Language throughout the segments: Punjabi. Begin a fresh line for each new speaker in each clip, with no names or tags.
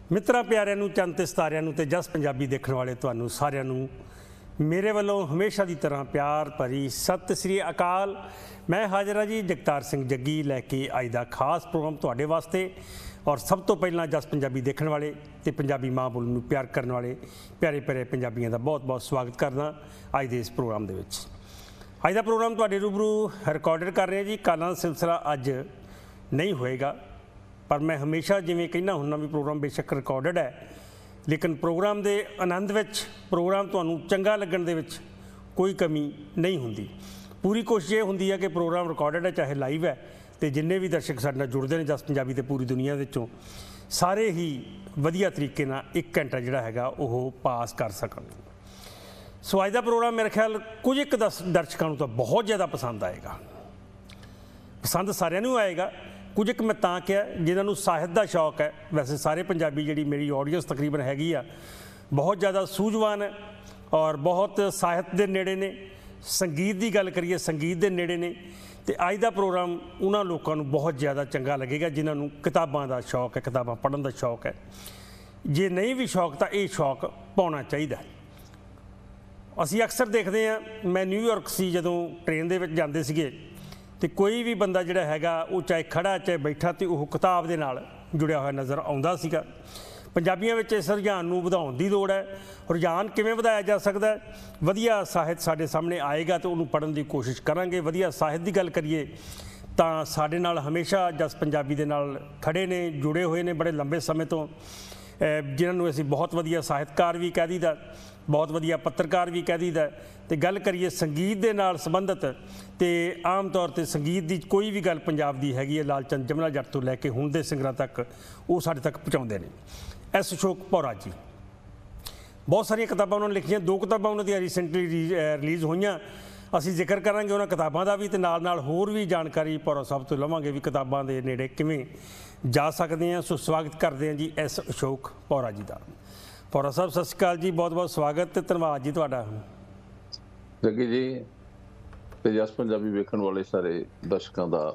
मित्रों प्यारिਆਂ ਨੂੰ ਚੰਨ ਤੇ ਸਿਤਾਰਿਆਂ ਨੂੰ ਤੇ ਜਸ ਪੰਜਾਬੀ ਦੇਖਣ ਵਾਲੇ ਤੁਹਾਨੂੰ ਸਾਰਿਆਂ ਨੂੰ ਮੇਰੇ ਵੱਲੋਂ ਹਮੇਸ਼ਾ ਦੀ ਤਰ੍ਹਾਂ ਪਿਆਰ ਭਰੀ ਸਤਿ ਸ੍ਰੀ ਅਕਾਲ। ਮੈਂ ਹਾਜ਼ਰ ਹਾਂ ਜੀ ਜਗਤਾਰ ਸਿੰਘ ਜੱਗੀ ਲੈ ਕੇ ਅੱਜ ਦਾ ਖਾਸ ਪ੍ਰੋਗਰਾਮ ਤੁਹਾਡੇ ਵਾਸਤੇ। और सब तो पहला जस पंजाबी देखने वाले तो पंजाबी माँ बोली में प्यार करने वाले प्यारे प्यारे पंजाबियों का बहुत बहुत स्वागत करना अज के इस प्रोग्राम के। अज का प्रोग्राम तुहाडे रूबरू रिकॉर्डेड कर रहे हैं जी। कालां दा सिलसिला अज नहीं होएगा, पर मैं हमेशा जिवें कहना हुन्ना भी प्रोग्राम बेशक रिकॉर्डेड है, लेकिन प्रोग्राम के आनंद विच प्रोग्राम तुहानूं चंगा लगण दे विच कोई कमी नहीं हुंदी। पूरी कोशिश ये हुंदी है कि प्रोग्राम रिकॉर्डेड है चाहे लाइव है, तो जिन्ने भी दर्शक साडे नाल जुड़ते हैं जस पंजाबी तो पूरी दुनिया विचों सारे ही वधिया तरीके नाल एक घंटा जिहड़ा हैगा ओह पास कर सकन। सो अज दा प्रोग्राम मेरे ख्याल कुछ एक दर्शकों तो बहुत ज़्यादा पसंद आएगा। पसंद सारिਆਂ ਨੂੰ आएगा। कुछ एक मैं तां कहा जिन्होंने साहित्य का शौक है। वैसे सारे पंजाबी जी मेरी ऑडियंस तकरीबन हैगी आ बहुत ज़्यादा सूझवान है और बहुत साहित्य के नेड़े ने। संगीत की गल करिए संगीत के नेड़े ने। तो अज का प्रोग्राम उन्होंने लोगों को बहुत ज़्यादा चंगा लगेगा जिन्होंने किताबों का शौक है, किताबां पढ़न का शौक है। जे नहीं भी शौक तो ये शौक पाना चाहिए। असी अक्सर देखते हैं, मैं न्यूयॉर्क से जदों ट्रेन के जाते सीगे तो कोई भी बंदा जिहड़ा हैगा वो चाहे खड़ा चाहे बैठा तो वह किताब के नाल जुड़िया हुआ नज़र आउंदा सीगा। पंजाबियों में इस रुझान नूं वधाउण दी लोड़ है। रुझान किवें वधाया जा सकता है? वधिया साहित्य साडे सामने आएगा तो उन्होंने पढ़न की कोशिश करांगे। वधिया साहित्य की गल करिए तो साडे नाल हमेशा जस पंजाबी दे नाल खड़े ने, जुड़े हुए ने बड़े लंबे समय तो, जिन्होंने असीं बहुत वधिया साहित्यकार भी कह दीदा, बहुत वधिया पत्रकार भी कह दीदा। तो गल करिए संगीत के नाल संबंधित तो आम तौर पर संगीत की कोई भी गल पंजाब की हैगी है लाल चंद जमना जट तो लैके हुण दे सिंगरां तक वो साडे तक पहुँचाउंदे ने। एस अशोक पौरा जी बहुत सारिया किताबां उन्होंने लिखियां, 2 किताबां उन्होंने रिसेंटली रिलीज़ होईयां। असीं जिक्र करांगे उन्होंने किताबां का भी, तो नाल होर भी जानकारी पौरा साहब तो लवांगे भी किताबां के नेड़े किवें जा सकते हैं। सो स्वागत करते हैं जी एस अशोक पौरा जी का। पौरा साहब सत श्री अकाल जी, बहुत बहुत स्वागत ते धन्यवाद जी तुहाडा।
जग्गी जी ते जस पंजाबी वेखण वाले सारे दर्शकों का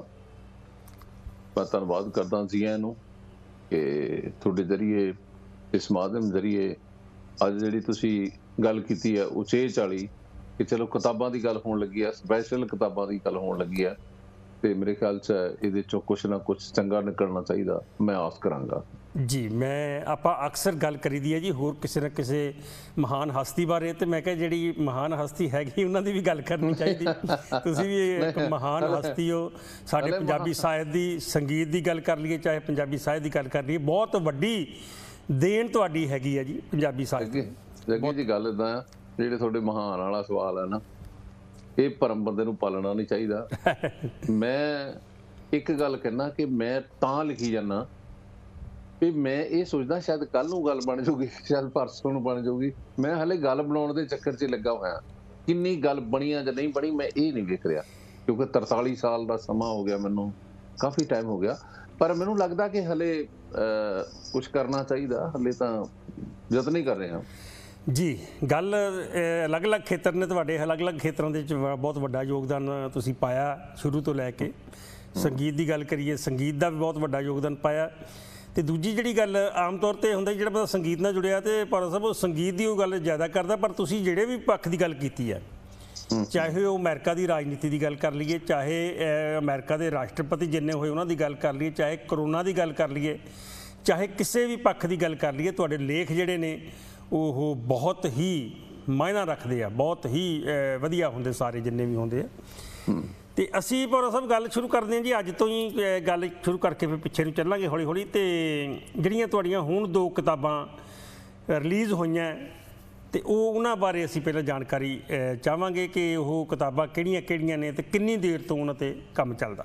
मैं धन्यवाद करदा जीआं नूं कि तुहाडे जरिए इस माध्यम जरिए अज जिहड़ी तुसीं गल कीती है उचेच वाली कि चलो किताबां की गल होण लगी है, स्पैशल किताबां की गल होण लगी है, तो मेरे ख्याल से इहदे चों कुछ ना कुछ चंगा निकलना चाहिए, मैं आस करांगा
जी। मैं आपां अक्सर गल करी दी है जी होर किसी न किसी महान हस्ती बारे, तो मैं कहा जिहड़ी महान हस्ती हैगी उन्हां दी भी गल करनी चाहिए। तुसीं भी एक महान हस्ती हो। साडे पंजाबी साहित्य दी संगीत की गल कर लीए चाहे पंजाबी साहित्य की गल कर लीए, बहुत वड्डी देन तुहाडी हैगी है जी पंजाबी साहित्य।
जग्गी जी गल इदां जिहड़े तुहाडे महान वाला सवाल है ना, ये भरम बंदे नूं पालना नहीं चाहिए। मैं एक गल कहना कि मैं तां लिखी जाना भी मैं ये सोचदा शायद कल नूं गल बन जाऊगी, शायद परसों नूं बन जाऊगी। मैं हले गल बनाउण दे चक्कर 'च लगा होया, किन्नी गल बनी या नहीं बनी मैं ये नहीं वेख रहा, क्योंकि 43 साल का समा हो गया, मैनूं काफ़ी टाइम हो गया। पर मैनूं लगदा कि हले कुछ करना चाहिए, हले तो यतन ही कर रहे हैं
जी। गल अलग अलग खेत्र ने तुहाडे अलग अलग खेत्रों के बहुत वड्डा योगदान तुसीं पाया शुरू तो लैके। संगीत की गल करिए संगीत का भी बहुत वड्डा योगदान पाया। तो दूजी जिहड़ी गल आम तौर पर हुंदा जिहड़ा बंदा संगीत नाल जुड़िया तो पौरा साहब वो संगीत की गल ज़्यादा करदा, पर तुसीं जिहड़े भी पक्ष की गल कीती है, चाहे वो अमेरिका की राजनीति की गल कर लीए, चाहे अमेरिका के राष्ट्रपति जिन्ने होए उन्हां दी गल कर लीए, चाहे करोना की गल कर लीए, चाहे किसी भी पक्ष की गल कर लीए, तुहाडे लेख जिहड़े ने वो बहुत ही मायना रखते हैं, बहुत ही वधिया होंदे सारे जिन्ने भी होंदे आ। तो असी पौरा साहब गल शुरू करते हैं जी अज तो ही गल शुरू करके फिर पिछे नूं चलांगे हौली हौली। तो जिहड़ियां तुहाडीआं हुण 2 किताबां रिलीज़ होईयां तो उन्हां बारे असी पहले जानकारी चाहांगे कि वो किताबां किहड़ियां ने ते किन्नी देर तो उन्हां ते काम चलदा।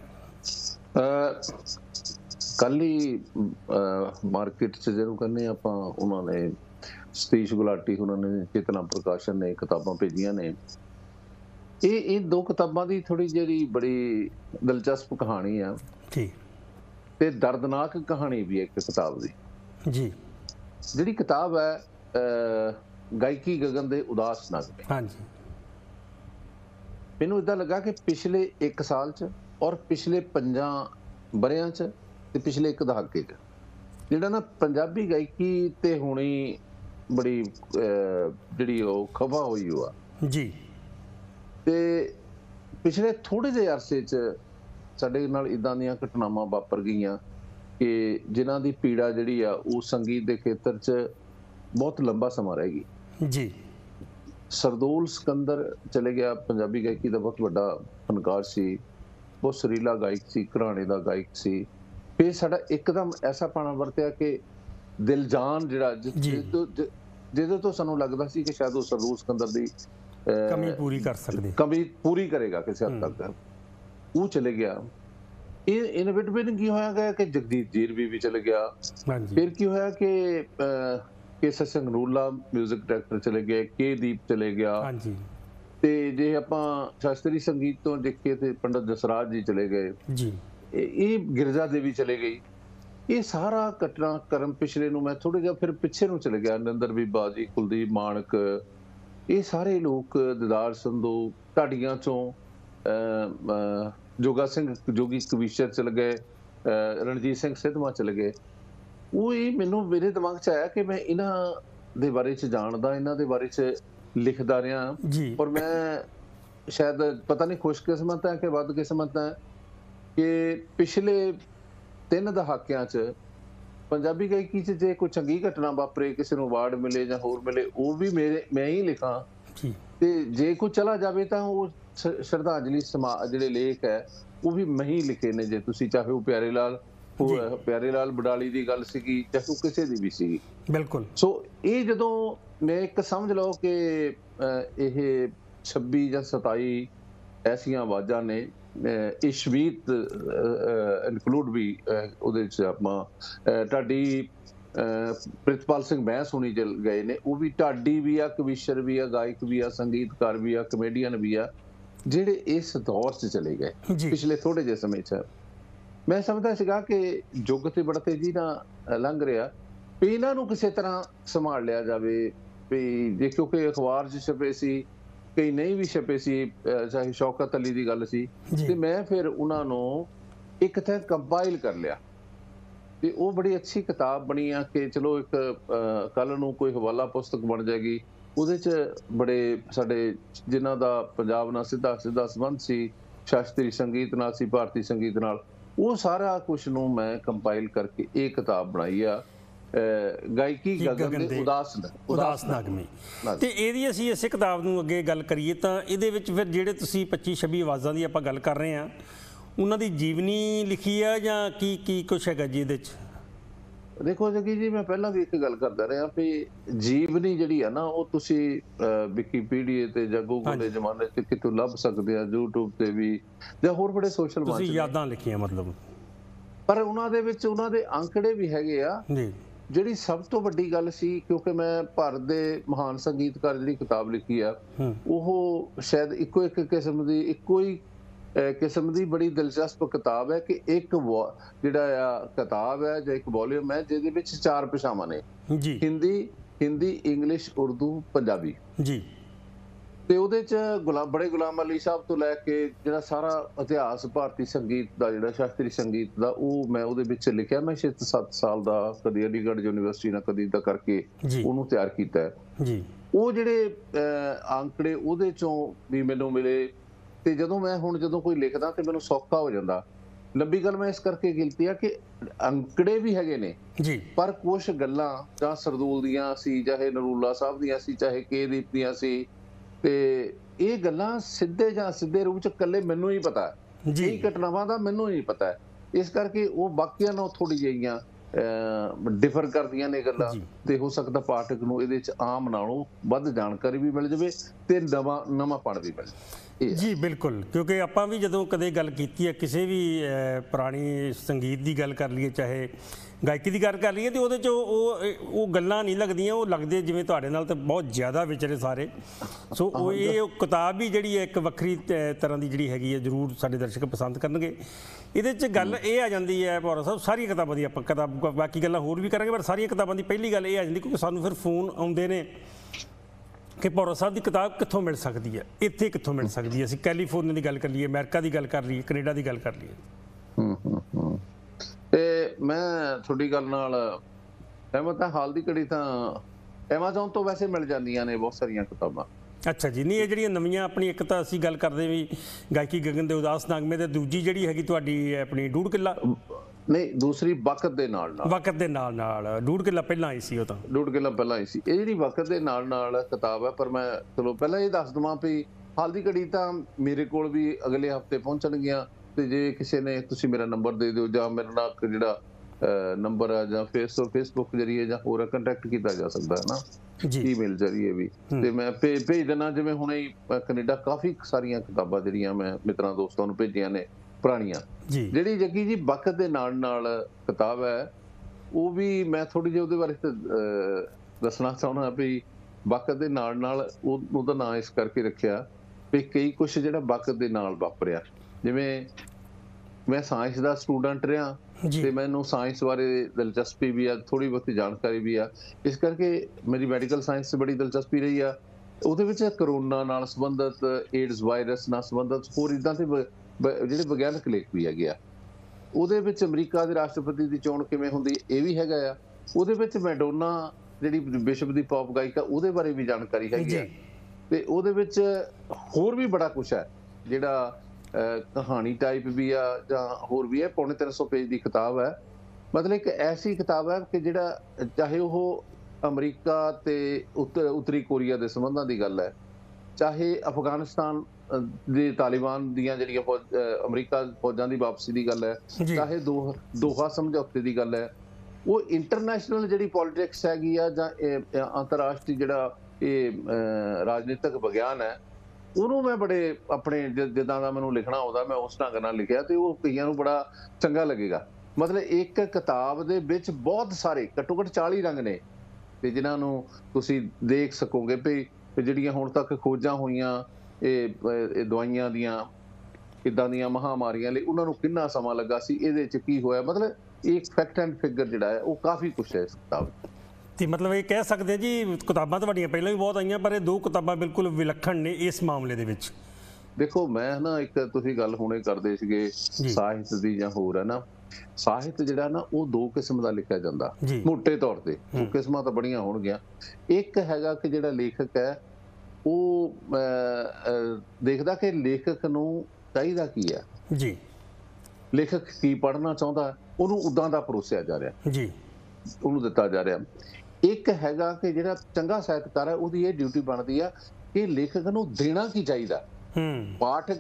कल ही मार्केट च जिहनूं कहने आपां उन्होंने सतीश गुलाटी उन्होंने चेतना प्रकाशन ने किताबां भेजियां ने। ये 2 किताबां की थोड़ी जी बड़ी दिलचस्प कहानी है ते दर्दनाक कहानी भी है एक किताब की
जी।
जिहड़ी किताब है गायकी गगन दे उदास नगमे।
हाँ जी।
मैनूं इदां लगा कि पिछले 1 साल च और पिछले 5 बरियां च ते पिछले 1 दहाके च ਜਿਹੜਾ ਨਾ ਪੰਜਾਬੀ ਗਾਇਕੀ ਤੇ ਹੁਣੀ ਬੜੀ ਜਿਹੜੀ ਉਹ ਖਫਾ ਹੋਈ ਹੋਆ
ਜੀ।
ਤੇ ਪਿਛਲੇ ਥੋੜੇ ਜਿਹੇ ਅਰਸੇ 'ਚ ਸਾਡੇ ਨਾਲ ਇਦਾਂ ਦੀਆਂ ਘਟਨਾਵਾਂ ਵਾਪਰ ਗਈਆਂ ਕਿ ਜਿਨ੍ਹਾਂ ਦੀ ਪੀੜਾ ਜਿਹੜੀ ਆ ਉਹ ਸੰਗੀਤ ਦੇ ਖੇਤਰ 'ਚ ਬਹੁਤ ਲੰਬਾ ਸਮਾਂ ਰਹਿ ਗਈ
ਜੀ।
ਸਰਦੂਲ ਸਿਕੰਦਰ ਚਲੇ ਗਿਆ, ਪੰਜਾਬੀ ਗਾਇਕੀ ਦਾ ਬਹੁਤ ਵੱਡਾ ਫਨਕਾਰ ਸੀ, ਬਹੁਤ ਸੁਰੀਲਾ ਗਾਇਕ ਸੀ, ਘਰਾਣੇ ਦਾ ਗਾਇਕ ਸੀ। ਫਿਰ ਸਾਡਾ ਇੱਕਦਮ ਐਸਾ ਪਾਣਾ ਵਰਤਿਆ ਕਿ ਦਿਲਜਾਨ ਜਿਹੜਾ ਜਿਹਦੇ ਤੋਂ ਸਾਨੂੰ ਲੱਗਦਾ ਸੀ ਕਿ ਸ਼ਾਇਦ ਉਹ ਸਰਦੂਲ ਸਿਕੰਦਰ ਦੀ ਕਮੀ ਪੂਰੀ ਕਰੇਗਾ ਕਿਸੇ ਹੱਦ ਤੱਕ, ਉਹ ਚਲੇ ਗਿਆ। ਇਹ ਇਨੋਵੇਟਿਵ ਕੀ ਹੋਇਆ ਗਿਆ ਕਿ ਜਗਦੀਪ ਜੀਰਵੀ ਵੀ ਚਲੇ ਗਿਆ। ਫਿਰ ਕੀ ਹੋਇਆ ਕਿ ਸੰਗਰੂਲਾ ਮਿਊਜ਼ਿਕ ਡਾਇਰੈਕਟਰ ਚਲੇ ਗਏ, ਕੇ ਦੀਪ ਚਲੇ ਗਿਆ। ਤੇ ਜੇ ਆਪਾਂ ਸ਼ਾਸਤਰੀ ਸੰਗੀਤ ਤੋਂ ਦੇਖੀਏ ਤੇ ਪੰਡਤ ਜਸਰਾਜ ਜੀ ਚਲੇ ਗਏ, ਇਹ ਗਿਰਜਾ ਦੇਵੀ ਚਲੇ ਗਈ। ਇਹ ਸਾਰਾ ਘਟਨਾਕ੍ਰਮ ਪਿਛਲੇ ਨੂੰ ਮੈਂ ਥੋੜਾ ਜਿਹਾ ਫਿਰ ਪਿੱਛੇ ਨੂੰ ਚਲੇ ਗਿਆ, ਨਰਿੰਦਰ ਬੀਬਾ ਜੀ, ਕੁਲਦੀਪ ਮਾਣਕ, ਇਹ ਸਾਰੇ ਲੋਕ, ਦਿਦਾਰ ਸੰਧੂ, ਢਾਡੀਆਂ ਚੋਂ ਜੋਗਾ ਸਿੰਘ ਜੋਗੀ ਕਵੀਸ਼ਰ ਚਲੇ ਗਏ, ਰਣਜੀਤ ਸਿੰਘ ਸਿੱਧਵਾਂ ਚਲੇ ਗਏ। ਉਹ ਇਹ ਮੇਰੇ ਦਿਮਾਗ 'ਚ ਆਇਆ ਕਿ ਮੈਂ ਇਹਨਾਂ ਦੇ ਬਾਰੇ 'ਚ ਜਾਣਦਾ, ਇਹਨਾਂ ਦੇ ਬਾਰੇ 'ਚ ਲਿਖਦਾ ਰਿਹਾ। ਔਰ ਮੈਂ ਸ਼ਾਇਦ ਪਤਾ ਨਹੀਂ ਖੁਸ਼ਕਿਸਮਤ ਹੈ ਕਿ ਬਦਕਿਸਮਤ ਹੈ ਕਿ ਪਿਛਲੇ 3 ਦਹਾਕਿਆਂ 'ਚ ਪੰਜਾਬੀ ਗਾਇਕੀ 'ਚ ਜੇ ਕੋਈ ਚੰਗੀ ਘਟਨਾ ਵਾਪਰੇ, ਕਿਸੇ ਨੂੰ ਅਵਾਰਡ ਮਿਲੇ ਜਾਂ ਹੋਰ ਮਿਲੇ, ਉਹ ਵੀ ਮੈਂ ਹੀ ਲਿਖਾਂ। ਤੇ ਜੇ ਕੋਈ ਚਲਾ ਜਾਵੇ ਤਾਂ ਉਹ ਸ਼ਰਧਾਂਜਲੀ ਜਿਹੜੇ ਲੇਖ ਹੈ ਉਹ ਵੀ ਮੈਂ ਹੀ ਲਿਖੇ ਨੇ। ਜੇ ਤੁਸੀਂ ਚਾਹੇ ਉਹ ਪਿਆਰੇ ਲਾਲ ਬਡਾਲੀ ਦੀ ਗੱਲ ਸੀਗੀ, ਚਾਹੇ ਉਹ ਕਿਸੇ ਦੀ ਵੀ ਸੀਗੀ। ਬਿਲਕੁਲ। ਸੋ ਇਹ ਜਦੋਂ ਮੈਂ ਇੱਕ ਸਮਝ ਲਓ ਕਿ ਇਹ 26 ਜਾਂ 27 ਐਸੀਆਂ ਆਵਾਜ਼ਾਂ ਨੇ, ਇਸ਼ਵੀਤ ਇਨਕਲੂਡ ਵੀ ਉਹਦੇ 'ਚ ਆਪਾਂ ਢਾਡੀ ਪ੍ਰਿਤਪਾਲ ਸਿੰਘ ਮੈਂ ਸੁਣੀ ਗਏ ਨੇ, ਉਹ ਵੀ ਢਾਡੀ ਵੀ ਆ, ਕਵੀਸ਼ਰ ਵੀ ਆ, ਗਾਇਕ ਵੀ ਆ, ਸੰਗੀਤਕਾਰ ਵੀ ਆ, ਕਮੇਡੀਅਨ ਵੀ ਆ, ਜਿਹੜੇ ਇਸ ਦੌਰ 'ਚ ਚਲੇ ਗਏ ਪਿਛਲੇ ਥੋੜੇ ਜਿਹੇ ਸਮੇਂ 'ਚ। ਮੈਂ ਸਮਝਦਾ ਸੀਗਾ ਕਿ ਯੁੱਗ ਤੇ ਬੜਾ ਤੇਜ਼ੀ ਨਾਲ ਲੰਘ ਰਿਹਾ, ਵੀ ਇਹਨਾਂ ਨੂੰ ਕਿਸੇ ਤਰ੍ਹਾਂ ਸੰਭਾਲ ਲਿਆ ਜਾਵੇ। ਵੀ ਜੇ ਕਿਉਂਕਿ ਅਖਬਾਰ 'ਚ ਛਪੇ ਸੀ, ਕਈ ਨਹੀਂ ਵੀ ਛਪੇ ਸੀ, ਚਾਹੇ ਸ਼ੌਕਤ ਅਲੀ ਦੀ ਗੱਲ ਸੀ, ਤੇ ਮੈਂ ਫਿਰ ਉਹਨਾਂ ਨੂੰ ਇੱਕ ਥਾਂ ਕੰਪਾਈਲ ਕਰ ਲਿਆ ਤੇ ਉਹ ਬੜੀ ਅੱਛੀ ਕਿਤਾਬ ਬਣੀ ਆ ਕਿ ਚਲੋ ਇੱਕ ਕੱਲ ਨੂੰ ਕੋਈ ਹਵਾਲਾ ਪੁਸਤਕ ਬਣ ਜਾਏਗੀ। ਉਹਦੇ 'ਚ ਬੜੇ ਸਾਡੇ ਜਿਨ੍ਹਾਂ ਦਾ ਪੰਜਾਬ ਨਾਲ ਸਿੱਧਾ ਸੰਬੰਧ ਸੀ, ਸ਼ਾਸਤਰੀ ਸੰਗੀਤ ਨਾਲ ਸੀ, ਭਾਰਤੀ ਸੰਗੀਤ ਨਾਲ, ਉਹ ਸਾਰਾ ਕੁਛ ਨੂੰ ਮੈਂ ਕੰਪਾਈਲ ਕਰਕੇ ਇਹ ਕਿਤਾਬ ਬਣਾਈ ਆ, ਗਾਇਕੀ ਗਗਨ ਦੇ ਉਦਾਸ ਨਗਮੇ।
ਤੇ ਇਹਦੀ ਅਸੀਂ ਇਸੇ ਕਿਤਾਬ ਨੂੰ ਅੱਗੇ ਗੱਲ ਕਰੀਏ ਤਾਂ ਇਹਦੇ ਵਿੱਚ ਫਿਰ ਜਿਹੜੇ ਤੁਸੀਂ 25-26 ਆਵਾਜ਼ਾਂ ਦੀ ਆਪਾਂ ਗੱਲ ਕਰ ਰਹੇ ਹਾਂ, ਉਹਨਾਂ ਦੀ ਜੀਵਨੀ ਲਿਖੀ ਆ ਜਾਂ ਕੀ ਕੁਛ ਹੈਗਾ ਜੀ ਇਹਦੇ 'ਚ?
ਦੇਖੋ ਜੱਗੀ ਜੀ, ਮੈਂ ਪਹਿਲਾਂ ਵੀ ਇੱਕ ਗੱਲ ਕਰਦਾ ਰਿਹਾ ਵੀ ਜੀਵਨੀ ਜਿਹੜੀ ਆ ਨਾ, ਉਹ ਤੁਸੀਂ ਵਿਕੀਪੀਡੀਆ ਤੇ ਜਾਂ ਗੂਗਲ ਦੇ ਜ਼ਮਾਨੇ 'ਚ ਕਿਤੋਂ ਲੱਭ ਸਕਦੇ ਆ, YouTube ਤੇ ਵੀ ਜਾਂ ਹੋਰ ਬੜੇ ਸੋਸ਼ਲ ਮੰਚ।
ਤੁਸੀਂ ਯਾਦਾਂ ਲਿਖੀਆਂ ਮਤਲਬ?
ਪਰ ਉਹਨਾਂ ਦੇ ਵਿੱਚ ਉਹਨਾਂ ਦੇ ਅੰਕੜੇ ਵੀ ਹੈਗੇ ਆ। ਜਿਹੜੀ ਸਭ ਤੋਂ ਵੱਡੀ ਗੱਲ ਸੀ, ਕਿਉਂਕਿ ਮੈਂ ਭਾਰਤ ਦੇ ਮਹਾਨ ਸੰਗੀਤਕਾਰ ਜਿਹੜੀ ਕਿਤਾਬ ਲਿਖੀ ਆ, ਉਹ ਸ਼ਾਇਦ ਇੱਕੋ ਹੀ ਕਿਸਮ ਦੀ ਬੜੀ ਦਿਲਚਸਪ ਕਿਤਾਬ ਹੈ ਕਿ ਇੱਕ ਜਿਹੜਾ ਆ ਕਿਤਾਬ ਹੈ ਜਾਂ ਇੱਕ ਵੋਲੀਅਮ ਹੈ ਜਿਹਦੇ ਵਿੱਚ 4 ਭਾਸ਼ਾਵਾਂ ਨੇ, ਹਿੰਦੀ, ਇੰਗਲਿਸ਼, ਉਰਦੂ, ਪੰਜਾਬੀ। ਤੇ ਉਹਦੇ 'ਚ ਬੜੇ ਗੁਲਾਮ ਅਲੀ ਸਾਹਿਬ ਤੋਂ ਲੈ ਕੇ ਜਿਹੜਾ ਸਾਰਾ ਇਤਿਹਾਸ ਭਾਰਤੀ ਸੰਗੀਤ ਦਾ, ਜਿਹੜਾ ਸ਼ਾਸਤਰੀ ਸੰਗੀਤ ਦਾ, ਉਹ ਮੈਂ ਉਹਦੇ ਵਿੱਚ ਲਿਖਿਆ। ਮੈਂ 6-7 ਸਾਲ ਦਾ ਕਦੀ ਅਲੀਗੜ੍ਹ ਯੂਨੀਵਰਸਿਟੀ ਨਾਲ ਕਦੀ ਦਾ ਕਰਕੇ ਉਹਨੂੰ ਤਿਆਰ ਕੀਤਾ ਹੈ। ਉਹ ਜਿਹੜੇ ਅੰਕੜੇ ਉਹਦੇ 'ਚੋਂ ਵੀ ਮੈਨੂੰ ਮਿਲੇ, ਤੇ ਜਦੋਂ ਕੋਈ ਲਿਖਦਾ ਤੇ ਮੈਨੂੰ ਸੌਖਾ ਹੋ ਜਾਂਦਾ। ਲੰਬੀ ਗੱਲ ਮੈਂ ਇਸ ਕਰਕੇ ਕੀਤੀ ਆ ਕਿ ਅੰਕੜੇ ਵੀ ਹੈਗੇ ਨੇ, ਪਰ ਕੁਛ ਗੱਲਾਂ ਜਾਂ ਸਰਦੂਲ ਦੀਆਂ ਸੀ, ਚਾਹੇ ਨਰੂਲਾ ਸਾਹਿਬ ਦੀਆਂ ਸੀ, ਚਾਹੇ ਕੇ ਦੀਪ ਦੀਆਂ ਸੀ, ਤੇ ਇਹ ਗੱਲਾਂ ਸਿੱਧੇ ਰੂਪ 'ਚ ਇਕੱਲੇ ਮੈਨੂੰ ਹੀ ਪਤਾ, ਇਹ ਘਟਨਾਵਾਂ ਦਾ ਮੈਨੂੰ ਹੀ ਪਤਾ ਹੈ। ਇਸ ਕਰਕੇ ਉਹ ਬਾਕੀਆਂ ਨਾਲ ਥੋੜੀ ਜਿਹੀਆਂ ਡਿਫਰ ਕਰਦੀਆਂ ਨੇ ਗੱਲਾਂ, ਤੇ ਹੋ ਸਕਦਾ ਪਾਠਕ ਨੂੰ ਇਹਦੇ 'ਚ ਆਮ ਨਾਲੋਂ ਵੱਧ ਜਾਣਕਾਰੀ ਵੀ ਮਿਲ ਜਾਵੇ ਤੇ ਨਵਾਂਪਣ ਵੀ ਮਿਲ ਜਾਵੇ।
ਜੀ ਬਿਲਕੁਲ, ਕਿਉਂਕਿ ਆਪਾਂ ਵੀ ਜਦੋਂ ਕਦੇ ਗੱਲ ਕੀਤੀ ਹੈ ਕਿਸੇ ਵੀ ਪੁਰਾਣੀ ਸੰਗੀਤ ਦੀ ਗੱਲ ਕਰ ਲਈਏ, ਚਾਹੇ ਗਾਇਕੀ ਦੀ ਗੱਲ ਕਰ ਲਈਏ, ਤੇ ਉਹਦੇ 'ਚ ਉਹ ਗੱਲਾਂ ਨਹੀਂ ਲੱਗਦੀਆਂ, ਉਹ ਲੱਗਦੇ ਜਿਵੇਂ ਤੁਹਾਡੇ ਨਾਲ ਤਾਂ ਬਹੁਤ ਜ਼ਿਆਦਾ ਵਿਚਰੇ ਸਾਰੇ। ਸੋ ਉਹ ਕਿਤਾਬ ਵੀ ਜਿਹੜੀ ਹੈ ਇੱਕ ਵੱਖਰੀ ਤਰ੍ਹਾਂ ਦੀ ਜਿਹੜੀ ਹੈਗੀ ਹੈ, ਜ਼ਰੂਰ ਸਾਡੇ ਦਰਸ਼ਕ ਪਸੰਦ ਕਰਨਗੇ। ਇਹਦੇ 'ਚ ਗੱਲ ਇਹ ਆ ਜਾਂਦੀ ਹੈ ਭੌਰਾ ਸਾਹਿਬ, ਸਾਰੀਆਂ ਕਿਤਾਬਾਂ ਦੀ ਆਪਾਂ ਬਾਕੀ ਗੱਲਾਂ ਹੋਰ ਵੀ ਕਰਾਂਗੇ, ਪਰ ਸਾਰੀਆਂ ਕਿਤਾਬਾਂ ਦੀ ਪਹਿਲੀ ਗੱਲ ਇਹ ਆ ਜਾਂਦੀ, ਕਿਉਂਕਿ ਸਾਨੂੰ ਫਿਰ ਫੋਨ ਆਉਂਦੇ ਨੇ ਕਿ ਭੌਰਾ ਸਾਹਿਬ ਦੀ ਕਿਤਾਬ ਕਿੱਥੋਂ ਮਿਲ ਸਕਦੀ ਹੈ, ਇੱਥੇ ਕਿੱਥੋਂ ਮਿਲ ਸਕਦੀ ਹੈ। ਅਸੀਂ ਕੈਲੀਫੋਰਨੀਆ ਦੀ ਗੱਲ ਕਰ ਲਈਏ, ਅਮਰੀਕਾ ਦੀ ਗੱਲ ਕਰ ਲਈਏ, ਕੈਨੇਡਾ ਦੀ ਗੱਲ ਕਰ ਲਈਏ।
ਤੇ ਮੈਂ ਤੁਹਾਡੀ ਗੱਲ ਨਾਲ ਸਹਿਮਤ ਹਾਂ। ਹਾਲ ਦੀ ਘੜੀ ਤਾਂ ਐਮਾਜ਼ੋਨ ਤੋਂ ਵੈਸੇ ਮਿਲ ਜਾਂਦੀਆਂ ਨੇ ਬਹੁਤ ਸਾਰੀਆਂ ਕਿਤਾਬਾਂ।
ਅੱਛਾ ਜੀ, ਨਹੀਂ ਇਹ ਜਿਹੜੀਆਂ ਨਵੀਆਂ ਆਪਣੀ, ਇੱਕ ਤਾਂ ਅਸੀਂ ਗੱਲ ਕਰਦੇ ਵੀ ਗਾਇਕੀ ਗਗਨ ਦੇ ਉਦਾਸ ਨਗਮੇ, ਤੇ ਦੂਜੀ ਜਿਹੜੀ ਹੈਗੀ ਤੁਹਾਡੀ ਆਪਣੀ ਡੂਢ ਕਿੱਲਾ,
ਨਹੀਂ ਦੂਸਰੀ ਵਕਤ ਦੇ ਨਾਲ ਨਾਲ,
ਵਕਤ ਦੇ ਨਾਲ ਨਾਲ, ਡੂਢ ਕਿੱਲਾ ਪਹਿਲਾਂ ਆਈ ਸੀ, ਉਹ ਤਾਂ
ਡੂਢ ਕਿੱਲਾ ਪਹਿਲਾਂ ਆਈ ਸੀ। ਇਹ ਜਿਹੜੀ ਵਕਤ ਦੇ ਨਾਲ ਨਾਲ ਕਿਤਾਬ ਹੈ, ਪਰ ਮੈਂ ਚਲੋ ਪਹਿਲਾਂ ਇਹ ਦੱਸ ਦਵਾਂ ਵੀ ਹਾਲ ਦੀ ਘੜੀ ਤਾਂ ਮੇਰੇ ਕੋਲ ਵੀ ਅਗਲੇ ਹਫਤੇ ਪਹੁੰਚਣਗੀਆਂ, ਤੇ ਜੇ ਕਿਸੇ ਨੇ ਤੁਸੀਂ ਮੇਰਾ ਨੰਬਰ ਦੇ ਦਿਓ, ਜਾਂ ਮੇਰੇ ਨਾਲ ਜਿਹੜਾ ਨੰਬਰ ਆ, ਜਾਂ ਫੇਸਬੁੱਕ ਜਰੀਏ ਜਾਂ ਹੋਰ ਕੰਟੈਕਟ ਕੀਤਾ ਜਾ ਸਕਦਾ ਹੈ ਨਾ, ਈਮੇਲ ਜਰੀਏ ਵੀ, ਤੇ ਮੈਂ ਭੇਜ ਦੇਣਾ। ਜਿਵੇਂ ਹੁਣੇ ਕੈਨੇਡਾ ਕਾਫੀ ਸਾਰੀਆਂ ਕਿਤਾਬਾਂ ਜਿਹੜੀਆਂ ਮੈਂ ਮਿੱਤਰਾਂ ਦੋਸਤਾਂ ਨੂੰ ਭੇਜੀਆਂ ਨੇ ਪੁਰਾਣੀਆਂ। ਜਿਹੜੀ ਜੱਗੀ ਜੀ ਵਕਤ ਦੇ ਨਾਲ ਨਾਲ ਕਿਤਾਬ ਹੈ, ਉਹ ਵੀ ਮੈਂ ਥੋੜੀ ਜਿਹੀ ਉਹਦੇ ਬਾਰੇ ਦੱਸਣਾ ਚਾਹੁੰਦਾ ਵੀ ਵਕਤ ਦੇ ਨਾਲ ਨਾਲ ਉਹਦਾ ਨਾਂ ਇਸ ਕਰਕੇ ਰੱਖਿਆ ਵੀ ਕਈ ਕੁਛ ਜਿਹੜਾ ਵਕਤ ਦੇ ਨਾਲ ਵਾਪਰਿਆ। ਜਿਵੇਂ ਮੈਂ ਸਾਇੰਸ ਦਾ ਸਟੂਡੈਂਟ ਰਿਹਾ ਤੇ ਮੈਨੂੰ ਸਾਇੰਸ ਬਾਰੇ ਦਿਲਚਸਪੀ ਵੀ ਆ, ਥੋੜੀ ਬਹੁਤੀ ਜਾਣਕਾਰੀ ਵੀ ਆ, ਇਸ ਕਰਕੇ ਮੇਰੀ ਮੈਡੀਕਲ ਸਾਇੰਸ 'ਚ ਬੜੀ ਦਿਲਚਸਪੀ ਰਹੀ ਆ। ਉਹਦੇ ਵਿੱਚ ਕਰੋਨਾ ਨਾਲ ਸੰਬੰਧਿਤ, ਏਡਜ਼ ਵਾਇਰਸ ਨਾਲ ਸੰਬੰਧਿਤ ਹੋਰ ਇੱਦਾਂ ਦੇ ਜਿਹੜੇ ਵਿਗਿਆਨਕ ਲੇਖ ਵੀ ਹੈਗੇ ਆ। ਉਹਦੇ ਵਿੱਚ ਅਮਰੀਕਾ ਦੇ ਰਾਸ਼ਟਰਪਤੀ ਦੀ ਚੋਣ ਕਿਵੇਂ ਹੁੰਦੀ ਇਹ ਵੀ ਹੈਗਾ ਆ। ਉਹਦੇ ਵਿੱਚ ਮੈਡੋਨਾ ਜਿਹੜੀ ਵਿਸ਼ਵ ਦੀ ਪੌਪ ਗਾਇਕਾ, ਉਹਦੇ ਬਾਰੇ ਵੀ ਜਾਣਕਾਰੀ ਹੈਗੀ ਆ। ਤੇ ਉਹਦੇ ਵਿੱਚ ਹੋਰ ਵੀ ਬੜਾ ਕੁਛ ਹੈ, ਜਿਹੜਾ ਕਹਾਣੀ ਟਾਈਪ ਵੀ ਆ ਜਾਂ ਹੋਰ ਵੀ ਹੈ। 350 ਪੇਜ ਦੀ ਕਿਤਾਬ ਹੈ। ਮਤਲਬ ਇੱਕ ਐਸੀ ਕਿਤਾਬ ਹੈ ਕਿ ਜਿਹੜਾ ਚਾਹੇ ਉਹ ਅਮਰੀਕਾ ਤੇ ਉੱਤਰੀ ਕੋਰੀਆ ਦੇ ਸੰਬੰਧਾਂ ਦੀ ਗੱਲ ਹੈ, ਚਾਹੇ ਅਫਗਾਨਿਸਤਾਨ ਦੇ ਤਾਲਿਬਾਨ ਦੀਆਂ ਜਿਹੜੀਆਂ ਅਮਰੀਕਾ ਫੌਜਾਂ ਦੀ ਵਾਪਸੀ ਦੀ ਗੱਲ ਹੈ, ਚਾਹੇ ਦੋਹਾ ਸਮਝੌਤੇ ਦੀ ਗੱਲ ਹੈ, ਉਹ ਇੰਟਰਨੈਸ਼ਨਲ ਜਿਹੜੀ ਪੋਲੀਟਿਕਸ ਹੈਗੀ ਆ, ਜਾਂ ਅੰਤਰਰਾਸ਼ਟਰੀ ਜਿਹੜਾ ਇਹ ਰਾਜਨੀਤਿਕ ਵਿਗਿਆਨ ਹੈ, ਉਹਨੂੰ ਮੈਂ ਬੜੇ ਆਪਣੇ ਜਿੱਦਾਂ ਦਾ ਮੈਨੂੰ ਲਿਖਣਾ ਆਉਂਦਾ ਮੈਂ ਉਸ ਢੰਗ ਨਾਲ ਲਿਖਿਆ, ਤੇ ਉਹ ਕਈਆਂ ਨੂੰ ਬੜਾ ਚੰਗਾ ਲੱਗੇਗਾ। ਮਤਲਬ ਇੱਕ ਕਿਤਾਬ ਦੇ ਵਿੱਚ ਬਹੁਤ ਸਾਰੇ ਘੱਟੋ ਘੱਟ 40 ਰੰਗ ਨੇ, ਤੇ ਜਿਨ੍ਹਾਂ ਨੂੰ ਤੁਸੀਂ ਦੇਖ ਸਕੋਗੇ ਵੀ ਜਿਹੜੀਆਂ ਹੁਣ ਤੱਕ ਖੋਜਾਂ ਹੋਈਆਂ ਇਹ ਦਵਾਈਆਂ ਦੀਆਂ, ਇੱਦਾਂ ਦੀਆਂ ਮਹਾਮਾਰੀਆਂ ਲਈ, ਉਹਨਾਂ ਨੂੰ ਕਿੰਨਾ ਸਮਾਂ ਲੱਗਾ ਸੀ, ਇਹਦੇ 'ਚ ਕੀ ਹੋਇਆ। ਮਤਲਬ ਇੱਕ ਫੈਕਟ ਐਂਡ ਫਿਗਰ ਜਿਹੜਾ ਹੈ ਉਹ ਕਾਫੀ ਕੁਛ ਹੈ ਇਸ ਕਿਤਾਬ 'ਚ।
ਤੇ ਮਤਲਬ ਇਹ ਕਹਿ ਸਕਦੇ ਜੀ ਕਿਤਾਬਾਂ ਤੁਹਾਡੀਆਂ ਪਹਿਲਾਂ ਵੀ ਬਹੁਤ ਆਈਆਂ, ਪਰ ਇਹ ਦੋ ਕਿਤਾਬਾਂ ਬਿਲਕੁਲ ਵਿਲੱਖਣ ਨੇ ਇਸ ਮਾਮਲੇ ਦੇ ਵਿੱਚ।
ਦੇਖੋ ਮੈਂ ਨਾ, ਇੱਕ ਤੁਸੀਂ ਗੱਲ ਹੁਣੇ ਕਰਦੇ ਸੀਗੇ ਸਾਹਿਤ ਦੀ ਜਾਂ ਹੋਰ ਹੈ ਨਾ, ਸਾਹਿਤ ਜਿਹੜਾ ਨਾ ਉਹ ਦੋ ਕਿਸਮ ਦਾ ਲਿਖਿਆ ਜਾਂਦਾ ਮੋਟੇ ਤੌਰ ਤੇ। ਉਹ ਕਿਸਮਾਂ ਤਾਂ ਬੜੀਆਂ ਹੋਣਗੀਆਂ। ਇੱਕ ਹੈਗਾ ਕਿ ਜਿਹੜਾ ਲੇਖਕ ਹੈ ਉਹ ਦੇਖਦਾ ਕਿ ਲੇਖਕ ਨੂੰ ਚਾਹੀਦਾ ਕੀ ਹੈ, ਲੇਖਕ ਕੀ ਪੜ੍ਹਨਾ ਚਾਹੁੰਦਾ, ਉਹਨੂੰ ਉਦਾਂ ਦਾ ਪਰੋਸਿਆ ਜਾ ਰਿਹਾ, ਉਹਨੂੰ ਦਿੱਤਾ ਜਾ ਰਿਹਾ। ਇੱਕ ਹੈਗਾ ਕਿ ਜਿਹੜਾ ਚੰਗਾ ਸਾਹਿਤਕਾਰ ਹੈ, ਉਹਦੀ ਇਹ ਡਿਊਟੀ ਬਣਦੀ ਆ ਕਿ ਲੇਖਕ ਨੂੰ ਦੇਣਾ ਕੀ ਚਾਹੀਦਾ, ਪਾਠਕ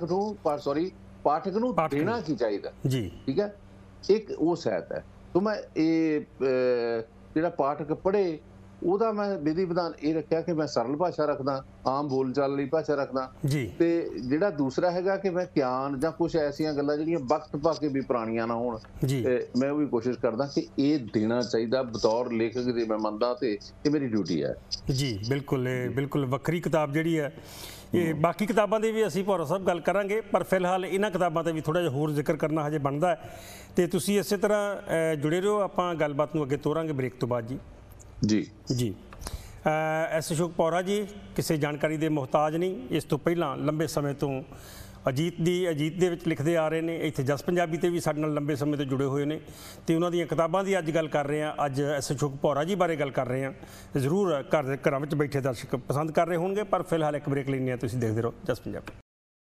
ਨੂੰ ਦੇਣਾ ਕੀ ਚਾਹੀਦਾ। ਠੀਕ ਹੈ, ਇੱਕ ਉਹ ਸਾਹਿਤ ਹੈ। ਤਾਂ ਮੈਂ ਇਹ ਜਿਹੜਾ ਪਾਠਕ ਪੜ੍ਹੇ ਉਹਦਾ ਮੈਂ ਵਿਧੀ ਵਿਧਾਨ ਇਹ ਰੱਖਿਆ ਕਿ ਮੈਂ ਸਰਲ ਭਾਸ਼ਾ ਰੱਖਦਾ, ਆਮ ਬੋਲਚਾਲ ਲਈ ਭਾਸ਼ਾ ਰੱਖਦਾ। ਤੇ ਜਿਹੜਾ ਦੂਸਰਾ ਹੈਗਾ ਕਿ ਮੈਂ ਗਿਆਨ ਜਾਂ ਕੁਛ ਐਸੀਆਂ ਗੱਲਾਂ ਜਿਹੜੀਆਂ ਵਕਤ ਪਾ ਕੇ ਵੀ ਪੁਰਾਣੀਆਂ ਨਾ ਹੋਣ, ਮੈਂ ਉਹ ਵੀ ਕੋਸ਼ਿਸ਼ ਕਰਦਾ ਕਿ ਇਹ ਦੇਣਾ ਚਾਹੀਦਾ ਬਤੌਰ ਲੇਖਕ ਦੇ। ਮੈਂ ਮੰਨਦਾ ਤੇ ਇਹ ਮੇਰੀ ਡਿਊਟੀ ਹੈ। ਜੀ
ਬਿਲਕੁਲ, ਇਹ ਬਿਲਕੁਲ ਵੱਖਰੀ ਕਿਤਾਬ ਜਿਹੜੀ ਹੈ। ਇਹ ਬਾਕੀ ਕਿਤਾਬਾਂ ਦੀ ਵੀ ਅਸੀਂ ਭੌਰਾ ਸਾਹਿਬ ਗੱਲ ਕਰਾਂਗੇ, ਪਰ ਫਿਲਹਾਲ ਇਹਨਾਂ ਕਿਤਾਬਾਂ ਤੇ ਵੀ ਥੋੜ੍ਹਾ ਜਿਹਾ ਹੋਰ ਜ਼ਿਕਰ ਕਰਨਾ ਹਜੇ ਬਣਦਾ ਹੈ। ਤੇ ਤੁਸੀਂ ਇਸੇ ਤਰ੍ਹਾਂ ਜੁੜੇ ਰਹੋ, ਆਪਾਂ ਗੱਲਬਾਤ ਨੂੰ ਅੱਗੇ ਤੋਰਾਂਗੇ ਬ੍ਰੇਕ ਤੋਂ ਬਾਅਦ। ਜੀ ਐਸ ਅਸ਼ੋਕ ਪੌਰਾ ਜੀ ਕਿਸੇ ਜਾਣਕਾਰੀ ਦੇ ਮੁਹਤਾਜ ਨਹੀਂ। ਇਸ ਤੋਂ ਪਹਿਲਾਂ ਲੰਬੇ ਸਮੇਂ ਤੋਂ ਅਜੀਤ ਦੇ ਵਿੱਚ ਲਿਖਦੇ ਆ ਰਹੇ ਨੇ। ਇੱਥੇ ਜਸ ਪੰਜਾਬੀ ਤੇ ਵੀ ਸਾਡੇ ਨਾਲ ਲੰਬੇ ਸਮੇਂ ਤੋਂ ਜੁੜੇ ਹੋਏ ਨੇ, ਤੇ ਉਹਨਾਂ ਦੀਆਂ ਕਿਤਾਬਾਂ ਦੀ ਅੱਜ ਗੱਲ ਕਰ ਰਹੇ ਹਾਂ। ਅੱਜ ਐਸ ਅਸ਼ੋਕ ਪੌਰਾ ਜੀ ਬਾਰੇ ਗੱਲ ਕਰ ਰਹੇ ਹਾਂ। ਜ਼ਰੂਰ ਘਰਾਂ ਵਿੱਚ ਬੈਠੇ ਦਰਸ਼ਕ ਪਸੰਦ ਕਰ ਰਹੇ ਹੋਣਗੇ, ਪਰ ਫਿਲਹਾਲ ਇੱਕ ਬ੍ਰੇਕ ਲੈਂਦੇ ਹਾਂ। ਤੁਸੀਂ ਦੇਖਦੇ ਰਹੋ ਜਸ ਪੰਜਾਬੀ।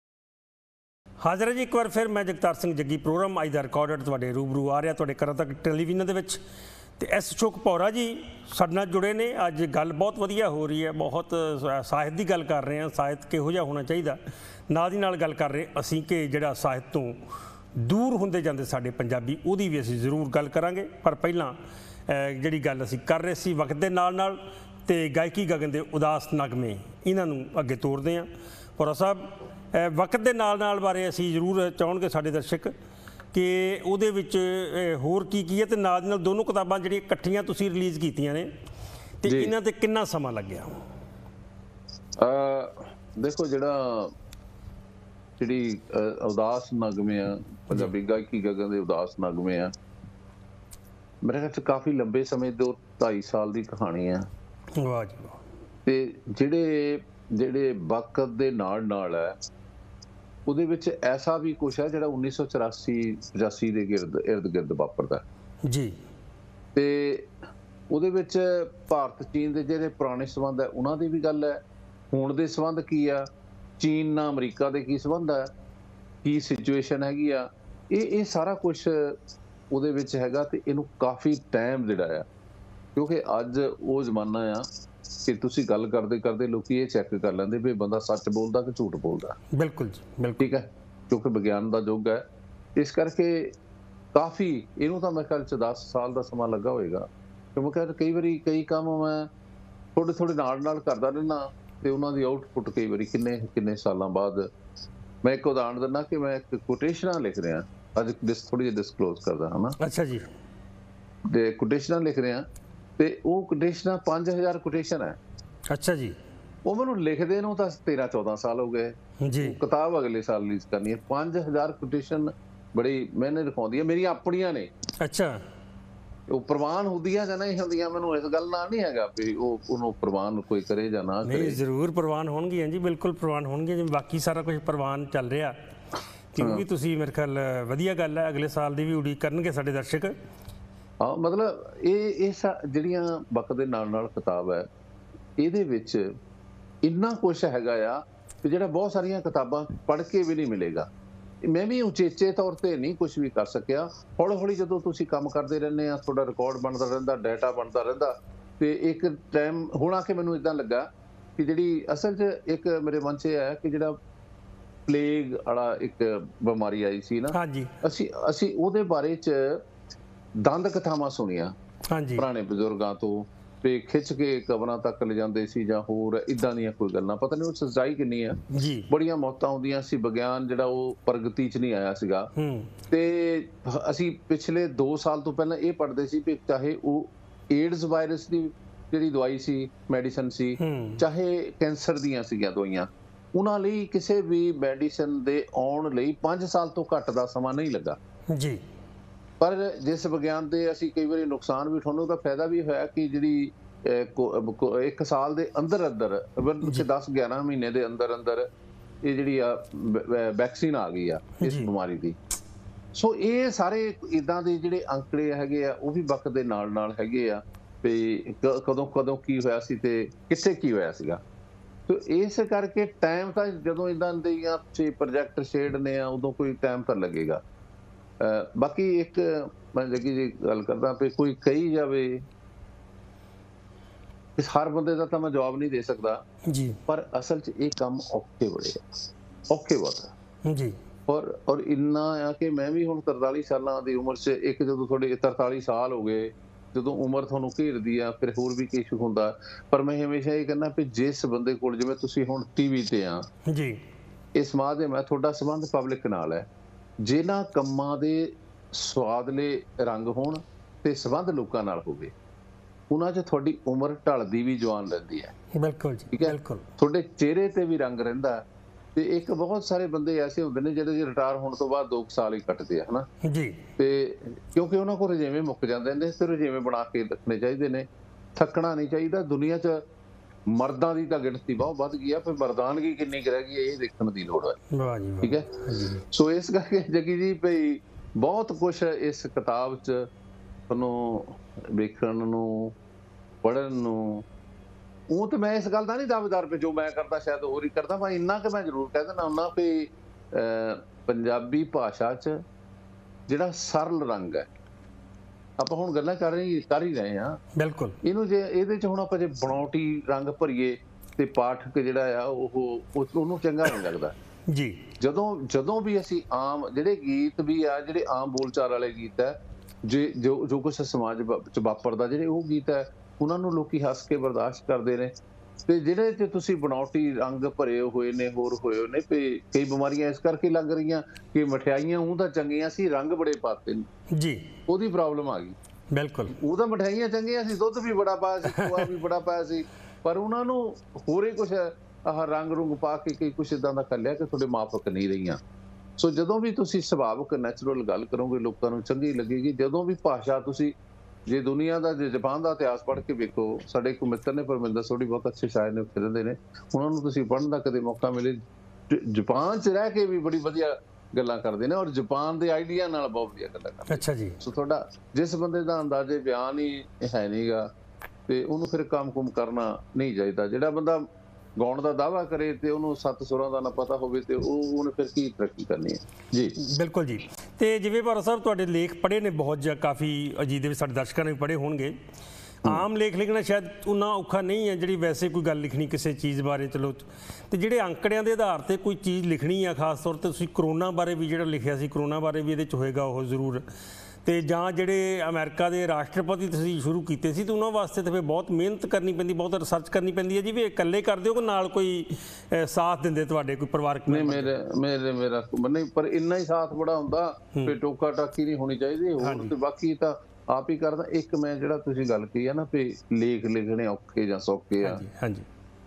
ਹਾਜ਼ਰ ਹੈ ਜੀ ਇੱਕ ਵਾਰ ਫਿਰ ਮੈਂ ਜਗਤਾਰ ਸਿੰਘ ਜੱਗੀ। ਪ੍ਰੋਗਰਾਮ ਅੱਜ ਦਾ ਰਿਕਾਰਡਡ ਤੁਹਾਡੇ ਰੂਬਰੂ ਆ ਰਿਹਾ, ਤੁਹਾਡੇ ਘਰਾਂ ਤੱਕ ਟੈਲੀਵਿਜ਼ਨ ਦੇ ਵਿੱਚ। ਤੇ ਐਸ ਅਸ਼ੋਕ ਪੌਰਾ ਜੀ ਸਾਡੇ ਨਾਲ ਜੁੜੇ ਨੇ। ਅੱਜ ਗੱਲ ਬਹੁਤ ਵਧੀਆ ਹੋ ਰਹੀ ਹੈ, ਬਹੁਤ ਸਾਹਿਤ ਦੀ ਗੱਲ ਕਰ ਰਹੇ ਹਾਂ, ਸਾਹਿਤ ਕਿਹੋ ਜਿਹਾ ਹੋਣਾ ਚਾਹੀਦਾ। ਨਾਲ ਦੀ ਨਾਲ ਗੱਲ ਕਰ ਰਹੇ ਅਸੀਂ ਕਿ ਜਿਹੜਾ ਸਾਹਿਤ ਤੋਂ ਦੂਰ ਹੁੰਦੇ ਜਾਂਦੇ ਸਾਡੇ ਪੰਜਾਬੀ, ਉਹਦੀ ਵੀ ਅਸੀਂ ਜ਼ਰੂਰ ਗੱਲ ਕਰਾਂਗੇ। ਪਰ ਪਹਿਲਾਂ ਜਿਹੜੀ ਗੱਲ ਅਸੀਂ ਕਰ ਰਹੇ ਸੀ ਵਕਤ ਦੇ ਨਾਲ ਨਾਲ ਤੇ ਗਾਇਕੀ ਗਗਨ ਦੇ ਉਦਾਸ ਨਗਮੇ, ਇਹਨਾਂ ਨੂੰ ਅੱਗੇ ਤੋਰਦੇ ਹਾਂ। ਪੌਰਾ ਸਾਹਿਬ, ਵਕਤ ਦੇ ਨਾਲ ਨਾਲ ਬਾਰੇ ਅਸੀਂ ਜ਼ਰੂਰ ਚਾਹੁੰਗੇ ਸਾਡੇ ਦਰਸ਼ਕ ਕਿ ਉਹਦੇ ਵਿੱਚ ਹੋਰ ਕੀ ਕੀ ਹੈ, ਤੇ ਨਾਲ ਦੀ ਨਾਲ ਦੋਨੋਂ ਕਿਤਾਬਾਂ ਜਿਹੜੀਆਂ ਇਕੱਠੀਆਂ ਤੁਸੀਂ ਰਿਲੀਜ਼ ਕੀਤੀਆਂ ਨੇ, ਤੇ ਇਹਨਾਂ ਤੇ ਕਿੰਨਾ ਸਮਾਂ ਲੱਗਿਆ?
ਦੇਖੋ ਜਿਹੜੀ ਉਦਾਸ ਨਗਮੇ ਆ, ਪੰਜਾਬੀ ਗਾਇਕੀ ਗਗਨ ਦੇ ਉਦਾਸ ਨਗਮੇ ਆ, ਮੇਰੇ ਖਿਆਲ 'ਚ ਕਾਫੀ ਲੰਬੇ ਸਮੇਂ ਤੋਂ 2.5 ਸਾਲ ਦੀ ਕਹਾਣੀ ਆ।
ਵਾਹ ਜੀ ਵਾਹ।
ਤੇ ਜਿਹੜੇ ਵਕਤ ਦੇ ਨਾਲ ਨਾਲ ਹੈ, ਉਹਦੇ ਵਿੱਚ ਐਸਾ ਵੀ ਕੁਛ ਹੈ ਜਿਹੜਾ 1984-85 ਦੇ ਇਰਦ ਗਿਰਦ ਵਾਪਰਦਾ।
ਜੀ।
ਤੇ ਉਹਦੇ ਵਿੱਚ ਭਾਰਤ ਚੀਨ ਦੇ ਜਿਹੜੇ ਪੁਰਾਣੇ ਸੰਬੰਧ ਹੈ ਉਹਨਾਂ ਦੀ ਵੀ ਗੱਲ ਹੈ, ਹੁਣ ਦੇ ਸੰਬੰਧ ਕੀ ਆ, ਚੀਨ ਨਾਲ ਅਮਰੀਕਾ ਦੇ ਕੀ ਸੰਬੰਧ ਹੈ, ਕੀ ਸਿਚੁਏਸ਼ਨ ਹੈਗੀ ਆ, ਇਹ ਸਾਰਾ ਕੁਝ ਉਹਦੇ ਵਿੱਚ ਹੈਗਾ। ਤੇ ਇਹਨੂੰ ਕਾਫੀ ਟਾਈਮ ਜਿਹੜਾ ਆ, ਕਿਉਂਕਿ ਅੱਜ ਉਹ ਜ਼ਮਾਨਾ ਆ ਕਿ ਤੁਸੀਂ ਗੱਲ ਕਰਦੇ ਕਰਦੇ ਲੋਕੀ ਇਹ ਚੈੱਕ ਕਰ ਲੈਂਦੇ ਵੀ ਬੰਦਾ ਸੱਚ ਬੋਲਦਾ ਕਿ ਝੂਠ ਬੋਲਦਾ।
ਬਿਲਕੁਲ ਜੀ, ਬਿਲਕੁਲ।
ਠੀਕ ਹੈ, ਕਿਉਂਕਿ ਵਿਗਿਆਨ ਦਾ ਯੁੱਗ ਹੈ, ਇਸ ਕਰਕੇ ਕਾਫੀ ਇਹਨੂੰ ਤਾਂ ਮੇਰੇ ਖਿਆਲ 'ਚ 10 ਸਾਲ ਦਾ ਸਮਾਂ ਲੱਗਾ ਹੋਏਗਾ। ਕਿਉਂਕਿ ਕਈ ਵਾਰੀ ਕਈ ਕੰਮ ਮੈਂ ਥੋੜੇ ਨਾਲ ਕਰਦਾ ਰਹਿਣਾ ਤੇ ਉਹਨਾਂ ਦੀ ਆਊਟਪੁੱਟ ਕਈ ਵਾਰੀ ਕਿੰਨੇ ਸਾਲਾਂ ਬਾਅਦ। ਮੈਂ ਇੱਕ ਉਦਾਹਰਨ ਦਿੰਦਾ ਕਿ ਮੈਂ ਇੱਕ ਕੋਟੇਸ਼ਨਾਂ ਲਿਖ ਰਿਹਾ ਅੱਜ, ਥੋੜੀ ਜਿਹੀ ਡਿਸਕਲੋਜ਼ ਕਰਦਾ ਹਾਂ।
ਅੱਛਾ ਜੀ।
ਤੇ ਕੋਟੇਸ਼ਨਾਂ ਲਿਖ ਰਿਹਾ ਤੇ ਉਹ ਕੋਟੇਸ਼ਨਾਂ 5000 ਕੋਟੇਸ਼ਨ ਹੈ।
ਅੱਛਾ ਜੀ।
ਉਹ ਮੈਨੂੰ ਲਿਖਦੇ ਨੂੰ ਤਾਂ 13-14 ਸਾਲ ਹੋ ਗਏ
ਜੀ।
ਕਿਤਾਬ ਅਗਲੇ ਸਾਲ ਰਿਲੀਜ਼ ਕਰਨੀ ਹੈ। 5000 ਕੋਟੇਸ਼ਨ ਬੜੀ ਮਿਹਨਤ ਦਿਖਾਉਂਦੀ ਹੈ, ਮੇਰੀਆਂ ਆਪਣੀਆਂ ਨੇ।
ਅੱਛਾ।
ਉਹ ਪ੍ਰਵਾਨ ਹੁੰਦੀਆਂ ਜਾਂ ਨਹੀਂ ਹੁੰਦੀਆਂ ਮੈਨੂੰ ਇਸ ਗੱਲ ਨਾਲ ਨਹੀਂ ਹੈਗਾ ਵੀ ਉਹਨੂੰ ਪ੍ਰਵਾਨ ਕੋਈ ਕਰੇ ਜਾਂ ਨਾ ਕਰੇ।
ਨਹੀਂ, ਜ਼ਰੂਰ ਪ੍ਰਵਾਨ ਹੋਣਗੀਆਂ ਜੀ, ਬਿਲਕੁਲ ਪ੍ਰਵਾਨ ਹੋਣਗੀਆਂ, ਜਿਵੇਂ ਬਾਕੀ ਸਾਰਾ ਕੁਝ ਪ੍ਰਵਾਨ ਚੱਲ ਰਿਹਾ। ਤੇ ਉਹ ਵੀ ਤੁਸੀਂ ਮੇਰੇ ਖਿਆਲ ਵਧੀਆ ਗੱਲ ਹੈ, ਅਗਲੇ ਸਾਲ ਦੀ ਵੀ ਉਡੀਕ ਕਰਨਗੇ ਸਾਡੇ ਦਰਸ਼ਕ।
ਹਾਂ, ਮਤਲਬ ਇਹ ਜਿਹੜੀਆਂ ਵਕਤ ਦੇ ਨਾਲ ਕਿਤਾਬ ਹੈ, ਇਹਦੇ ਵਿੱਚ ਇੰਨਾ ਕੁਛ ਹੈਗਾ ਆ ਕਿ ਜਿਹੜਾ ਬਹੁਤ ਸਾਰੀਆਂ ਕਿਤਾਬਾਂ ਪੜ੍ਹ ਕੇ ਵੀ ਨਹੀਂ ਮਿਲੇਗਾ। ਮੈਂ ਵੀ ਉਚੇਚੇ ਤੌਰ ਤੇ ਨਹੀਂ ਕੁਝ ਵੀ ਕਰ ਸਕਿਆ। ਹੌਲੀ ਜਦੋਂ ਤੁਸੀਂ ਕੰਮ ਕਰਦੇ ਰਹਿੰਦੇ ਆ, ਤੁਹਾਡਾ ਰਿਕਾਰਡ ਬਣਦਾ ਰਹਿੰਦਾ, ਡਾਟਾ ਬਣਦਾ ਰਹਿੰਦਾ। ਤੇ ਇੱਕ ਟਾਈਮ ਹੁਣ ਆ ਕੇ ਮੈਨੂੰ ਇਦਾਂ ਲੱਗਾ ਕਿ ਜਿਹੜੀ ਅਸਲ 'ਚ ਇੱਕ ਮੇਰੇ ਮਨ 'ਚ ਹੈ ਕਿ ਜਿਹੜਾ ਪਲੇਗ ਵਾਲਾ ਇੱਕ ਬਿਮਾਰੀ ਆਈ ਸੀ ਨਾ,
ਹਾਂਜੀ,
ਅਸੀਂ ਉਹਦੇ ਬਾਰੇ 'ਚ ਦੰਦ ਕਥਾਵਾਂ ਸੁਣੀਆਂ
ਹਾਂਜੀ,
ਪੁਰਾਣੇ ਬਜ਼ੁਰਗਾਂ ਤੋਂ, ਤੇ ਖਿੱਚ ਕੇ ਕਬਰਾਂ ਤੱਕ ਲਿਜਾਂਦੇ ਸੀ ਜਾਂ ਹੋਰ ਇਦਾਂ ਦੀਆਂ ਕੋਈ ਗੱਲਾਂ। ਪਤਾ ਨਹੀਂ ਉਹ ਸੱਚਾਈ ਕਿੰਨੀ ਆ
ਜੀ।
ਬੜੀਆਂ ਮੌਤਾਂ ਆਉਂਦੀਆਂ ਸੀ, ਵਿਗਿਆਨ ਜਿਹੜਾ ਉਹ ਪ੍ਰਗਤੀ 'ਚ ਨਹੀਂ ਆਇਆ ਸੀਗਾ। ਤੇ ਅਸੀਂ ਪਿਛਲੇ 2 ਸਾਲ ਤੋਂ ਪਹਿਲਾਂ ਇਹ ਪੜ੍ਹਦੇ ਸੀ ਵੀ ਚਾਹੇ ਉਹ ਏਡਜ਼ ਵਾਇਰਸ ਦੀ ਜਿਹੜੀ ਦਵਾਈ ਸੀ, ਮੈਡੀਸਨ ਸੀ, ਚਾਹੇ ਕੈਂਸਰ ਦੀਆਂ ਸੀਗੀਆਂ ਦਵਾਈਆਂ, ਉਹਨਾਂ ਲਈ ਕਿਸੇ ਵੀ ਮੈਡੀਸਨ ਦੇ ਆਉਣ ਲਈ 5 ਸਾਲ ਤੋਂ ਘੱਟ ਦਾ ਸਮਾਂ ਨਹੀਂ ਲੱਗਾ
ਜੀ।
ਪਰ ਜਿਸ ਵਿਗਿਆਨ ਦੇ ਅਸੀਂ ਕਈ ਵਾਰੀ ਨੁਕਸਾਨ ਵੀ, ਤੁਹਾਨੂੰ ਉਹਦਾ ਫਾਇਦਾ ਵੀ ਹੋਇਆ ਕਿ ਜਿਹੜੀ 1 ਸਾਲ ਦੇ ਅੰਦਰ 10-11 ਮਹੀਨੇ ਦੇ ਅੰਦਰ ਇਹ ਜਿਹੜੀ ਆ ਵੈਕਸੀਨ ਆ ਗਈ ਆ ਇਸ ਬਿਮਾਰੀ ਦੀ। ਸੋ ਇਹ ਸਾਰੇ ਇਦਾਂ ਦੇ ਜਿਹੜੇ ਅੰਕੜੇ ਹੈਗੇ ਆ ਉਹ ਵੀ ਵਕਤ ਦੇ ਨਾਲ ਹੈਗੇ ਆ ਵੀ ਕਦੋਂ ਕੀ ਹੋਇਆ ਸੀ ਤੇ ਕਿੱਥੇ ਕੀ ਹੋਇਆ ਸੀਗਾ। ਸੋ ਇਸ ਕਰਕੇ ਟਾਈਮ ਤਾਂ ਜਦੋਂ ਇਦਾਂ ਦੀਆਂ ਪ੍ਰੋਜੈਕਟ ਛੇੜਨੇ ਆ ਉਦੋਂ ਕੋਈ ਟਾਈਮ ਤਾਂ ਲੱਗੇਗਾ। ਬਾਕੀ ਇੱਕ ਮੈਂ ਜੱਗੀ ਜੀ ਗੱਲ ਕਰਦਾ ਵੀ ਕੋਈ ਕਹੀ ਜਾਵੇ, ਇਸ ਹਰ ਬੰਦੇ ਦਾ ਤਾਂ ਮੈਂ ਜਵਾਬ ਨਹੀਂ ਦੇ ਸਕਦਾ ਜੀ, ਪਰ ਅਸਲ 'ਚ ਇਹ ਕੰਮ ਔਖੇ ਬੜੇ ਆ, ਔਖੇ ਬਹੁਤ ਆ ਜੀ। ਔਰ ਇੰਨਾ ਆ ਕਿ ਮੈਂ ਵੀ ਹੁਣ 43 ਸਾਲਾਂ ਦੀ ਉਮਰ 'ਚ ਇੱਕ ਜਦੋਂ ਤੁਹਾਡੇ 43 ਸਾਲ ਹੋ ਗਏ, ਜਦੋਂ ਉਮਰ ਤੁਹਾਨੂੰ ਘੇਰਦੀ ਆ ਫਿਰ ਹੋਰ ਵੀ ਕੁਛ ਹੁੰਦਾ। ਪਰ ਮੈਂ ਹਮੇਸ਼ਾ ਇਹ ਕਹਿੰਦਾ ਵੀ ਜਿਸ ਬੰਦੇ ਕੋਲ, ਜਿਵੇਂ ਤੁਸੀਂ ਹੁਣ ਟੀਵੀ ਤੇ ਆ ਜੀ, ਇਸ ਮਾਧਿਅਮ ਹੈ, ਤੁਹਾਡਾ ਸੰਬੰਧ ਪਬਲਿਕ ਨਾਲ ਹੈ। ਜਿਹਨਾਂ ਕੰਮਾਂ ਦੇ ਸਵਾਦਲੇ ਰੰਗ ਹੋਣ ਤੇ ਸੰਬੰਧ ਲੋਕਾਂ ਨਾਲ ਹੋਵੇ, ਉਹਨਾਂ 'ਚ ਤੁਹਾਡੀ ਉਮਰ ਢਲਦੀ ਵੀ ਜਵਾਨ ਰਹਿੰਦੀ ਹੈ। ਬਿਲਕੁਲ ਜੀ, ਬਿਲਕੁਲ। ਤੁਹਾਡੇ ਚਿਹਰੇ ਤੇ ਵੀ ਰੰਗ ਰਹਿੰਦਾ। ਤੇ ਇੱਕ ਬਹੁਤ ਸਾਰੇ ਬੰਦੇ ਐਸੇ ਹੁੰਦੇ ਨੇ ਜਿਹੜੇ ਰਿਟਾਇਰ ਹੋਣ ਤੋਂ ਬਾਅਦ 2 ਸਾਲ ਹੀ ਕੱਟਦੇ ਆ, ਹਨਾ ਜੀ। ਤੇ ਕਿਉਂਕਿ ਉਹਨਾਂ ਕੋਲ ਰਜੇਵੇਂ ਮੁੱਕ ਜਾਂਦੇ ਨੇ, ਤੇ ਰਜੇਵੇਂ ਬਣਾ ਕੇ ਰੱਖਣੇ ਚਾਹੀਦੇ ਨੇ, ਥੱਕਣਾ ਨਹੀਂ ਚਾਹੀਦਾ। ਦੁਨੀਆ 'ਚ ਮਰਦਾਂ ਦੀ ਤਾਂ ਗਿਣਤੀ ਬਹੁਤ ਵੱਧ ਗਈ ਆ, ਫਿਰ ਮਰਦਾਨਗੀ ਕਿੰਨੀ ਕੁ ਰਹਿ ਗਈ ਹੈ ਇਹ ਦੇਖਣ ਦੀ ਲੋੜ ਹੈ। ਠੀਕ ਹੈ, ਸੋ ਇਸ ਕਰਕੇ ਜੱਗੀ ਜੀ ਭਈ ਬਹੁਤ ਕੁਛ ਇਸ ਕਿਤਾਬ 'ਚ ਤੁਹਾਨੂੰ ਵੇਖਣ ਨੂੰ, ਪੜ੍ਹਨ ਨੂੰ। ਉਹ ਤਾਂ ਮੈਂ ਇਸ ਗੱਲ ਦਾ ਨਹੀਂ ਦਾਅਵੇਦਾਰ ਵੀ ਜੋ ਮੈਂ ਕਰਦਾ ਸ਼ਾਇਦ ਹੋਰ ਹੀ ਕਰਦਾ, ਪਰ ਇੰਨਾ ਕਿ ਮੈਂ ਜ਼ਰੂਰ ਕਹਿ ਦਿੰਦਾ ਹੁੰਦਾ ਵੀ ਪੰਜਾਬੀ ਭਾਸ਼ਾ 'ਚ ਜਿਹੜਾ ਸਰਲ ਰੰਗ ਹੈ, ਆਪਾਂ ਹੁਣ ਗੱਲਾਂ ਕਰ ਹੀ ਰਹੇ ਹਾਂ, ਬਿਲਕੁਲ। ਇਹਨੂੰ ਜੇ ਇਹਦੇ 'ਚ ਹੁਣ ਆਪਾਂ ਜੇ ਬਣਾਉਟੀ ਰੰਗ ਭਰੀਏ ਤੇ ਪਾਠਕ ਜਿਹੜਾ ਆ ਉਹਨੂੰ ਚੰਗਾ ਨਹੀਂ ਲੱਗਦਾ ਜੀ। ਜਦੋਂ ਵੀ ਅਸੀਂ ਆਮ ਜਿਹੜੇ ਗੀਤ ਵੀ ਆ, ਜਿਹੜੇ ਆਮ ਬੋਲਚਾਲ ਵਾਲੇ ਗੀਤ ਹੈ, ਜੋ ਕੁਛ ਸਮਾਜ 'ਚ ਵਾਪਰਦਾ, ਜਿਹੜੇ ਉਹ ਗੀਤ ਹੈ, ਉਹਨਾਂ ਨੂੰ ਲੋਕੀ ਹੱਸ ਕੇ ਬਰਦਾਸ਼ਤ ਕਰਦੇ ਨੇ। ਤੇ ਜਿਹੜੇ 'ਚ ਤੁਸੀਂ ਬਣਾਉਟੀ ਰੰਗ ਭਰੇ ਹੋਏ ਨੇ, ਹੋਰ ਹੋਏ ਨੇ, ਤੇ ਕਈ ਬਿਮਾਰੀਆਂ ਇਸ ਕਰਕੇ ਲੱਗ ਰਹੀਆਂ ਕਿ ਮਠਿਆਈਆਂ ਉਹ ਤਾਂ ਚੰਗੀਆਂ ਸੀ, ਰੰਗ ਬੜੇ ਪਾਤੇ ਨੇ ਜੀ, ਉਹਦੀ ਪ੍ਰੋਬਲਮ ਆ ਗਈ। ਬਿਲਕੁਲ, ਉਹ ਤਾਂ ਮਠਿਆਈਆਂ ਚੰਗੀਆਂ ਸੀ, ਦੁੱਧ ਵੀ ਬੜਾ ਪਾਇਆ ਸੀ, ਖੋਆ ਵੀ ਬੜਾ ਪਾਇਆ ਸੀ, ਪਰ ਉਹਨਾਂ ਨੂੰ ਹੋਰੇ ਕੁਛ ਆਹ ਰੰਗ ਰੁੰਗ ਪਾ ਕੇ ਕਈ ਕੁਛ ਏਦਾਂ ਦਾ ਕਰ ਲਿਆ ਕਿ ਤੁਹਾਡੇ ਮਾਫਕ ਨਹੀਂ ਰਹੀਆਂ। ਸੋ ਜਦੋਂ ਵੀ ਤੁਸੀਂ ਸੁਭਾਵਿਕ ਨੈਚੁਰਲ ਗੱਲ ਕਰੋਗੇ, ਲੋਕਾਂ ਨੂੰ ਚੰਗੀ ਲੱਗੇਗੀ। ਜਦੋਂ ਵੀ ਭਾਸ਼ਾ ਤੁਸੀਂ, ਜੇ ਦੁਨੀਆ ਦਾ, ਜੇ ਜਾਪਾਨ ਦਾ ਇਤਿਹਾਸ ਪੜ੍ਹ ਕੇ ਵੇਖੋ, ਸਾਡੇ ਇੱਕ ਮਿੱਤਰ ਨੇ ਪਰਮਿੰਦਰ ਸੋਢੀ, ਬਹੁਤ ਅੱਛੇ ਸ਼ਾਇਰ ਨੇ, ਫਿਰਦੇ ਨੇ, ਉਹਨਾਂ ਨੂੰ ਤੁਸੀਂ ਪੜ੍ਹਨ ਦਾ ਕਦੇ ਮੌਕਾ ਮਿਲੇ, ਜਾਪਾਨ 'ਚ ਰਹਿ ਕੇ ਵੀ ਬੜੀ ਵਧੀਆ ਗੱਲਾਂ ਕਰਦੇ ਨੇ, ਔਰ ਜਾਪਾਨ ਦੇ ਆਈਡੀਆ ਨਾਲ ਬਹੁਤ ਵਧੀਆ ਗੱਲਾਂ ਕਰਦੇ।
ਅੱਛਾ ਜੀ।
ਸੋ ਤੁਹਾਡਾ ਜਿਸ ਬੰਦੇ ਦਾ ਅੰਦਾਜ਼ੇ ਬਿਆਨ ਹੀ ਹੈ ਨਹੀਂਗਾ ਤੇ ਉਹਨੂੰ ਫਿਰ ਕੰਮ-ਕੁਮ ਕਰਨਾ ਨਹੀਂ ਚਾਹੀਦਾ। ਜਿਹੜਾ ਬੰਦਾ ਗਾਉਣ ਦਾ ਦਾਅਵਾ ਕਰੇ ਤੇ ਉਹਨੂੰ 7 ਸੁਰਾਂ ਦਾ ਨਾ ਪਤਾ ਹੋਵੇ ਤੇ ਉਹਨੇ ਫਿਰ ਕੀ ਤਰੱਕੀ ਕਰਨੀ ਹੈ ਜੀ।
ਬਿਲਕੁਲ ਜੀ। ਤੇ ਜਿਵੇਂ ਭਾਰਤ ਸਾਹਿਬ ਤੁਹਾਡੇ ਲੇਖ ਪੜ੍ਹੇ ਨੇ ਬਹੁਤ ਜਾਂ ਕਾਫੀ ਅਜੀਤ ਦੇ ਵਿੱਚ ਸਾਡੇ ਦਰਸ਼ਕਾਂ ਨੇ ਵੀ ਪੜ੍ਹੇ ਹੋਣਗੇ। ਆਮ ਲੇਖ ਲਿਖਣਾ ਸ਼ਾਇਦ ਉਨਾ ਔਖਾ ਨਹੀਂ ਹੈ ਜਿਹੜੀ ਵੈਸੇ ਕੋਈ ਗੱਲ ਲਿਖਣੀ ਕਿਸੇ ਚੀਜ਼ ਬਾਰੇ। ਚਲੋ ਤੇ ਜਿਹੜੇ ਅੰਕੜਿਆਂ ਦੇ ਆਧਾਰ ਤੇ ਕੋਈ ਚੀਜ਼ ਲਿਖਣੀ ਆ, ਖਾਸ ਤੌਰ ਤੇ ਤੁਸੀਂ ਕਰੋਨਾ ਬਾਰੇ ਵੀ ਜਿਹੜਾ ਲਿਖਿਆ ਸੀ, ਕਰੋਨਾ ਬਾਰੇ ਵੀ ਇਹਦੇ 'ਚ ਹੋਏਗਾ ਉਹ ਜ਼ਰੂਰ। ਤੇ ਜਾਂ ਜਿਹੜੇ ਅਮਰੀਕਾ ਦੇ ਰਾਸ਼ਟਰਪਤੀ ਤੁਸੀਂ ਸ਼ੁਰੂ ਕੀਤੇ ਸੀ ਤੇ ਉਹਨਾਂ ਵਾਸਤੇ ਤਾਂ ਫਿਰ ਬਹੁਤ ਮਿਹਨਤ ਕਰਨੀ ਪੈਂਦੀ, ਬਹੁਤ ਰਿਸਰਚ ਕਰਨੀ ਪੈਂਦੀ ਹੈ ਜੀ। ਵੀ ਇਕੱਲੇ ਕਰਦੇ ਹੋ ਕਿ ਨਾਲ ਕੋਈ ਸਾਥ ਦਿੰਦੇ ਤੁਹਾਡੇ ਕੋਈ ਪਰਿਵਾਰਕ?
ਨਹੀਂ, ਮੇਰਾ ਨਹੀਂ, ਪਰ ਇੰਨਾ ਹੀ ਸਾਥ ਬੜਾ ਹੁੰਦਾ ਵੀ ਟੋਕਾ ਟਾਕੀ ਨਹੀਂ ਹੋਣੀ ਚਾਹੀਦੀ। ਹੋਰ ਤੇ ਬਾਕੀ ਤਾਂ ਆਪ ਹੀ ਕਰਦਾ। ਇੱਕ ਮੈਂ ਜਿਹੜਾ ਤੁਸੀਂ ਗੱਲ ਕਹੀ ਆ ਨਾ ਵੀ ਲੇਖ ਲਿਖਣੇ ਔਖੇ ਜਾਂ ਸੌਖੇ ਆ,
ਹਾਂਜੀ,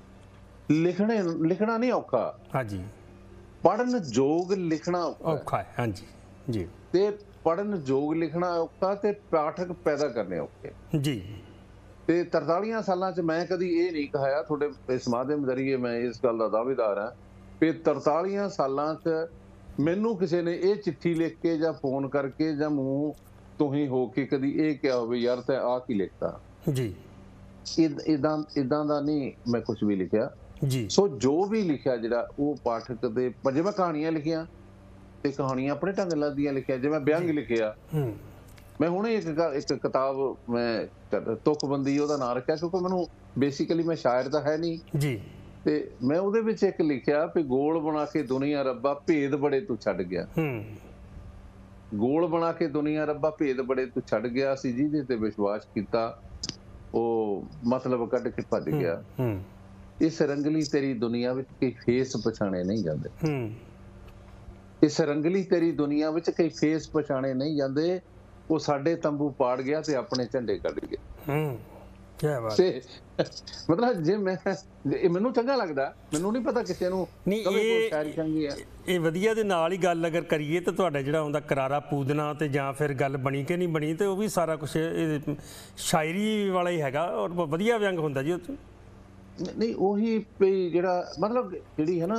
ਲਿਖਣਾ ਨਹੀਂ ਔਖਾ,
ਹਾਂਜੀ,
ਪੜ੍ਹਨ ਯੋਗ ਲਿਖਣਾ
ਔਖਾ ਹੈ। ਹਾਂਜੀ ਜੀ।
ਤੇ ਪੜ੍ਹਨ ਯੋਗ ਲਿਖਣਾ ਔਖਾ ਤੇ ਪਾਠਕ ਪੈਦਾ ਕਰਨੇ ਔਖੇ
ਜੀ।
ਤੇ 43 ਸਾਲਾਂ 'ਚ ਮੈਂ ਕਦੀ ਇਹ ਨਹੀਂ ਕਹਾਇਆ, ਤੁਹਾਡੇ ਇਸ ਮਾਧਿਅਮ ਜ਼ਰੀਏ ਮੈਂ ਇਸ ਗੱਲ ਦਾ ਦਾਅਵੇਦਾਰ ਹਾਂ ਵੀ 43 ਸਾਲਾਂ 'ਚ ਮੈਨੂੰ ਕਿਸੇ ਨੇ ਇਹ ਚਿੱਠੀ ਲਿਖ ਕੇ ਜਾਂ ਫੋਨ ਕਰਕੇ ਜਾਂ ਮੂੰਹ ਤੋਂ ਹੀ ਹੋ ਕੇ ਕਦੀ ਇਹ ਕਿਹਾ ਹੋਵੇ ਯਾਰ ਤੈਂ ਆਹ ਕੀ ਲਿਖਤਾ
ਜੀ।
ਇਦਾਂ ਦਾ ਨਹੀਂ ਮੈਂ ਕੁਝ ਵੀ ਲਿਖਿਆ
ਜੀ।
ਸੋ ਜੋ ਵੀ ਲਿਖਿਆ ਜਿਹੜਾ ਉਹ ਪਾਠਕ ਦੇ, ਜਿਵੇਂ ਕਹਾਣੀਆਂ ਲਿਖੀਆਂ ਤੇ ਕਹਾਣੀਆਂ ਆਪਣੇ ਢੰਗ ਨਾਲ ਦੀਆਂ ਲਿਖਿਆ, ਜਿਵੇਂ ਵਿਅੰਗ ਲਿਖਿਆ। ਮੈਂ ਹੁਣੇ ਇੱਕ ਕਿਤਾਬ ਮੈਂ ਤੁਕਬੰਦੀ ਉਹਦਾ ਨਾਂ ਰੱਖਿਆ ਕਿਉਂਕਿ ਮੈਨੂੰ ਬੇਸਿਕਲੀ ਮੈਂ ਸ਼ਾਇਰ ਤਾਂ ਹੈ ਨਹੀਂ
ਜੀ।
ਤੇ ਮੈਂ ਉਹਦੇ ਵਿੱਚ ਇੱਕ ਲਿਖਿਆ ਵੀ ਗੋਲ ਬਣਾ ਕੇ ਦੁਨੀਆ ਰੱਬਾ ਭੇਦ ਬੜੇ ਤੂੰ ਛੱਡ ਗਿਆ। ਗੋਲ ਬਣਾ ਕੇ ਦੁਨੀਆ ਰੱਬਾ ਭੇਦ ਬੜੇ ਤੂੰ ਛੱਡ ਗਿਆ, ਅਸੀਂ ਜਿਹਦੇ ਤੇ ਵਿਸ਼ਵਾਸ ਕੀਤਾ ਉਹ ਮਤਲਬ ਕੱਢ ਕੇ ਭੱਜ ਗਿਆ। ਇਸ ਰੰਗਲੀ ਤੇਰੀ ਦੁਨੀਆ ਵਿੱਚ ਕਈ ਫੇਸ ਪਛਾਣੇ ਨਹੀਂ ਜਾਂਦੇ। ਇਸ ਰੰਗਲੀ ਤੇਰੀ ਦੁਨੀਆ ਵਿੱਚ ਕਈ ਫੇਸ ਪਛਾਣੇ ਨਹੀਂ ਜਾਂਦੇ। ਉਹ ਸਾਡੇ ਤੰਬੂ ਪਾੜ ਗਿਆ ਤੇ ਆਪਣੇ ਝੰਡੇ ਕੱਢ ਗਿਆ।
ਕੀ ਬਾਤ
ਹੈ। ਮਤਲਬ ਜੇ ਮੈਨੂੰ ਚੰਗਾ ਲੱਗਦਾ, ਮੈਨੂੰ ਨਹੀਂ ਪਤਾ ਕਿਸੇ ਨੂੰ
ਨਹੀਂ ਇਹ ਵਧੀਆ ਦੇ ਨਾਲ ਹੀ ਗੱਲ ਅਗਰ ਕਰੀਏ ਤਾਂ ਤੁਹਾਡਾ ਜਿਹੜਾ ਆਉਂਦਾ ਕਰਾਰਾ ਪੂਦਨਾ ਤੇ ਜਾਂ ਫਿਰ ਗੱਲ ਬਣੀ ਕਿ ਨਹੀਂ ਬਣੀ ਤੇ ਉਹ ਵੀ ਸਾਰਾ ਕੁਝ ਸ਼ਾਇਰੀ ਵਾਲਾ ਹੀ ਹੈਗਾ ਔਰ ਵਧੀਆ ਵਿਅੰਗ ਹੁੰਦਾ ਜੀ ਉਹ
ਨਹੀਂ। ਉਹੀ ਜਿਹੜਾ ਮਤਲਬ ਜਿਹੜੀ ਹੈ ਨਾ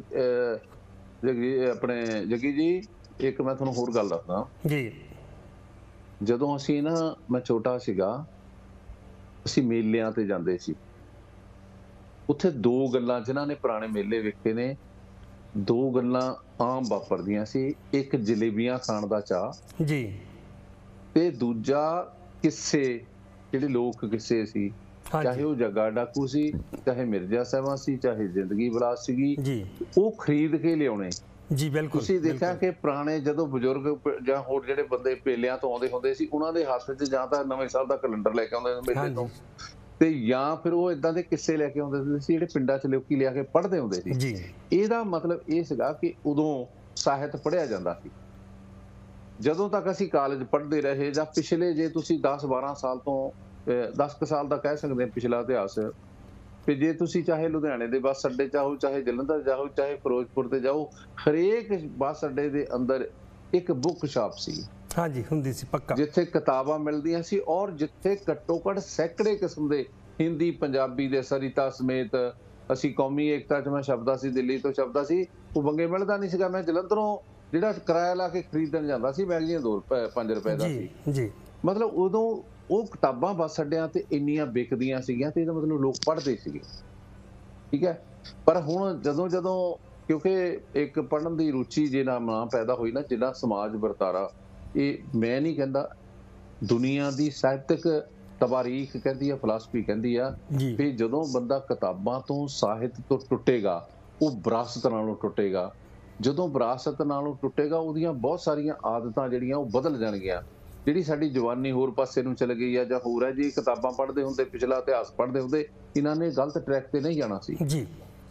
ਆਪਣੇ ਜੱਗੀ ਜੀ, ਇੱਕ ਮੈਂ ਤੁਹਾਨੂੰ ਹੋਰ ਗੱਲ ਦੱਸਦਾ
ਜੀ।
ਜਦੋਂ ਅਸੀਂ ਨਾ ਮੈਂ ਛੋਟਾ ਸੀਗਾ, ਅਸੀਂ ਮੇਲਿਆਂ ਤੇ ਜਾਂਦੇ ਸੀ। ਉੱਥੇ ਦੋ ਗੱਲਾਂ ਜਿਨ੍ਹਾਂ ਨੇ ਪੁਰਾਣੇ ਮੇਲੇ ਵੇਖੇ ਨੇ, ਦੋ ਗੱਲਾਂ ਆਮ ਵਾਪਰਦੀਆਂ ਸੀ। ਇੱਕ ਜਲੇਬੀਆਂ ਖਾਣ ਦਾ ਚਾਅ
ਜੀ
ਤੇ ਦੂਜਾ ਕਿੱਸੇ, ਜਿਹੜੇ ਲੋਕ ਕਿੱਸੇ ਸੀ, ਚਾਹੇ ਉਹ ਜੱਗਾ ਡਾਕੂ ਸੀ, ਚਾਹੇ ਮਿਰਜ਼ਾ ਸਾਹਿਬਾਂ ਸੀ, ਚਾਹੇ ਜ਼ਿੰਦਗੀ ਬਲਾਸ ਸੀਗੀ, ਉਹ ਖਰੀਦ ਕੇ ਲਿਆਉਣੇ
ਜੀ। ਬਿਲਕੁਲ
ਤੁਸੀਂ ਦੇਖਿਆ ਕਿ ਪੁਰਾਣੇ ਜਦੋਂ ਬਜ਼ੁਰਗ ਜਾਂ ਹੋਰ ਜਿਹੜੇ ਬੰਦੇ ਪੇਲਿਆਂ ਤੋਂ ਆਉਂਦੇ ਹੁੰਦੇ ਸੀ, ਉਹਨਾਂ ਦੇ ਹੱਥ 'ਚ ਜਾਂ ਤਾਂ ਨਵੇਂ ਸਾਲ ਦਾ ਕੈਲੰਡਰ ਲੈ ਕੇ ਆਉਂਦੇ ਹੁੰਦੇ ਮੇਲੇ ਤੋਂ, ਤੇ ਜਾਂ ਫਿਰ ਉਹ ਇਦਾਂ ਦੇ ਕਿੱਸੇ ਲੈ ਕੇ ਆਉਂਦੇ ਸੀ ਜਿਹੜੇ ਪਿੰਡਾਂ 'ਚ ਲੋਕੀ ਲਿਆ ਕੇ ਪੜ੍ਹਦੇ ਹੁੰਦੇ ਸੀ ਜੀ। ਇਹਦਾ ਮਤਲਬ ਇਹ ਸੀਗਾ ਕਿ ਉਦੋਂ ਸਾਹਿਤ ਪੜ੍ਹਿਆ ਜਾਂਦਾ ਸੀ। ਜਦੋਂ ਤੱਕ ਅਸੀਂ ਕਾਲਜ ਪੜ੍ਹਦੇ ਰਹੇ ਜਾਂ ਪਿਛਲੇ, ਜੇ ਤੁਸੀਂ 10-12 ਸਾਲ ਤੋਂ 10 ਸਾਲ ਦਾ ਕਹਿ ਸਕਦੇ ਹਾਂ ਪਿਛਲਾ ਇਤਿਹਾਸ, ਤੇ ਜੇ ਤੁਸੀਂ ਚਾਹੇ ਲੁਧਿਆਣੇ ਦੇ ਬੱਸ ਅੱਡੇ ਜਾਓ, ਚਾਹੇ ਜਲੰਧਰ ਜਾਓ, ਚਾਹੇ ਫਿਰੋਜ਼ਪੁਰ ਤੇ ਜਾਓ, ਹਰੇਕ ਬੱਸ ਅੱਡੇ ਦੇ ਅੰਦਰ ਇੱਕ ਬੁੱਕ ਸ਼ਾਪ ਸੀ।
ਹਾਂਜੀ, ਹੁੰਦੀ ਸੀ ਪੱਕਾ,
ਜਿੱਥੇ ਕਿਤਾਬਾਂ ਮਿਲਦੀਆਂ ਸੀ ਔਰ ਜਿੱਥੇ ਘੱਟੋ ਘੱਟ ਸੈਂਕੜੇ ਕਿਸਮ ਦੇ ਹਿੰਦੀ ਪੰਜਾਬੀ ਦੇ ਸਰਿਤਾ ਸਮੇਤ, ਅਸੀਂ ਕੌਮੀ ਏਕਤਾ 'ਚ ਮੈਂ ਛਪਦਾ ਸੀ, ਦਿੱਲੀ ਤੋਂ ਛਪਦਾ ਸੀ, ਉਹ ਵੰਗੇ ਮਿਲਦਾ ਨਹੀਂ ਸੀਗਾ। ਮੈਂ ਜਲੰਧਰੋਂ ਜਿਹੜਾ ਕਿਰਾਇਆ ਲਾ ਕੇ ਖਰੀਦਣ ਜਾਂਦਾ ਸੀ, ਮੈਗਜ਼ੀਨ 5 ਰੁਪਏ ਦਾ ਸੀ ਜੀ। ਮਤਲਬ ਉਦੋਂ ਉਹ ਕਿਤਾਬਾਂ ਬੱਸ ਅੱਡਿਆਂ ਤੇ ਇੰਨੀਆਂ ਵਿਕਦੀਆਂ ਸੀਗੀਆਂ ਤੇ ਇਹਦਾ ਮਤਲਬ ਲੋਕ ਪੜ੍ਹਦੇ ਸੀਗੇ, ਠੀਕ ਹੈ। ਪਰ ਹੁਣ ਜਦੋਂ ਕਿਉਂਕਿ ਇੱਕ ਪੜ੍ਹਨ ਦੀ ਰੁਚੀ ਜੇ ਨਾ ਪੈਦਾ ਹੋਈ ਨਾ, ਜਿਹੜਾ ਸਮਾਜ ਵਰਤਾਰਾ, ਇਹ ਮੈਂ ਨਹੀਂ ਕਹਿੰਦਾ, ਦੁਨੀਆ ਦੀ ਸਾਹਿਤਕ ਤਵਾਰੀਖ ਕਹਿੰਦੀ ਆ, ਫਿਲਾਸਫੀ ਕਹਿੰਦੀ ਆ ਵੀ ਜਦੋਂ ਬੰਦਾ ਕਿਤਾਬਾਂ ਤੋਂ, ਸਾਹਿਤ ਤੋਂ ਟੁੱਟੇਗਾ, ਉਹ ਵਿਰਾਸਤ ਨਾਲੋਂ ਟੁੱਟੇਗਾ। ਜਦੋਂ ਵਿਰਾਸਤ ਨਾਲੋਂ ਟੁੱਟੇਗਾ, ਉਹਦੀਆਂ ਬਹੁਤ ਸਾਰੀਆਂ ਆਦਤਾਂ ਜਿਹੜੀਆਂ ਉਹ ਬਦਲ ਜਾਣਗੀਆਂ। ਜਿਹੜੀ ਸਾਡੀ ਜਵਾਨੀ ਹੋਰ ਪਾਸੇ ਨੂੰ ਚਲ ਗਈ ਆ ਜਾਂ ਹੋਰ ਹੈ, ਜੀ ਕਿਤਾਬਾਂ ਪੜ੍ਹਦੇ ਹੁੰਦੇ, ਪਿਛਲਾ ਇਤਿਹਾਸ ਪੜ੍ਹਦੇ ਹੁੰਦੇ, ਇਹਨਾਂ ਨੇ ਗਲਤ ਟਰੈਕ ਤੇ ਨਹੀਂ ਜਾਣਾ ਸੀ ਜੀ।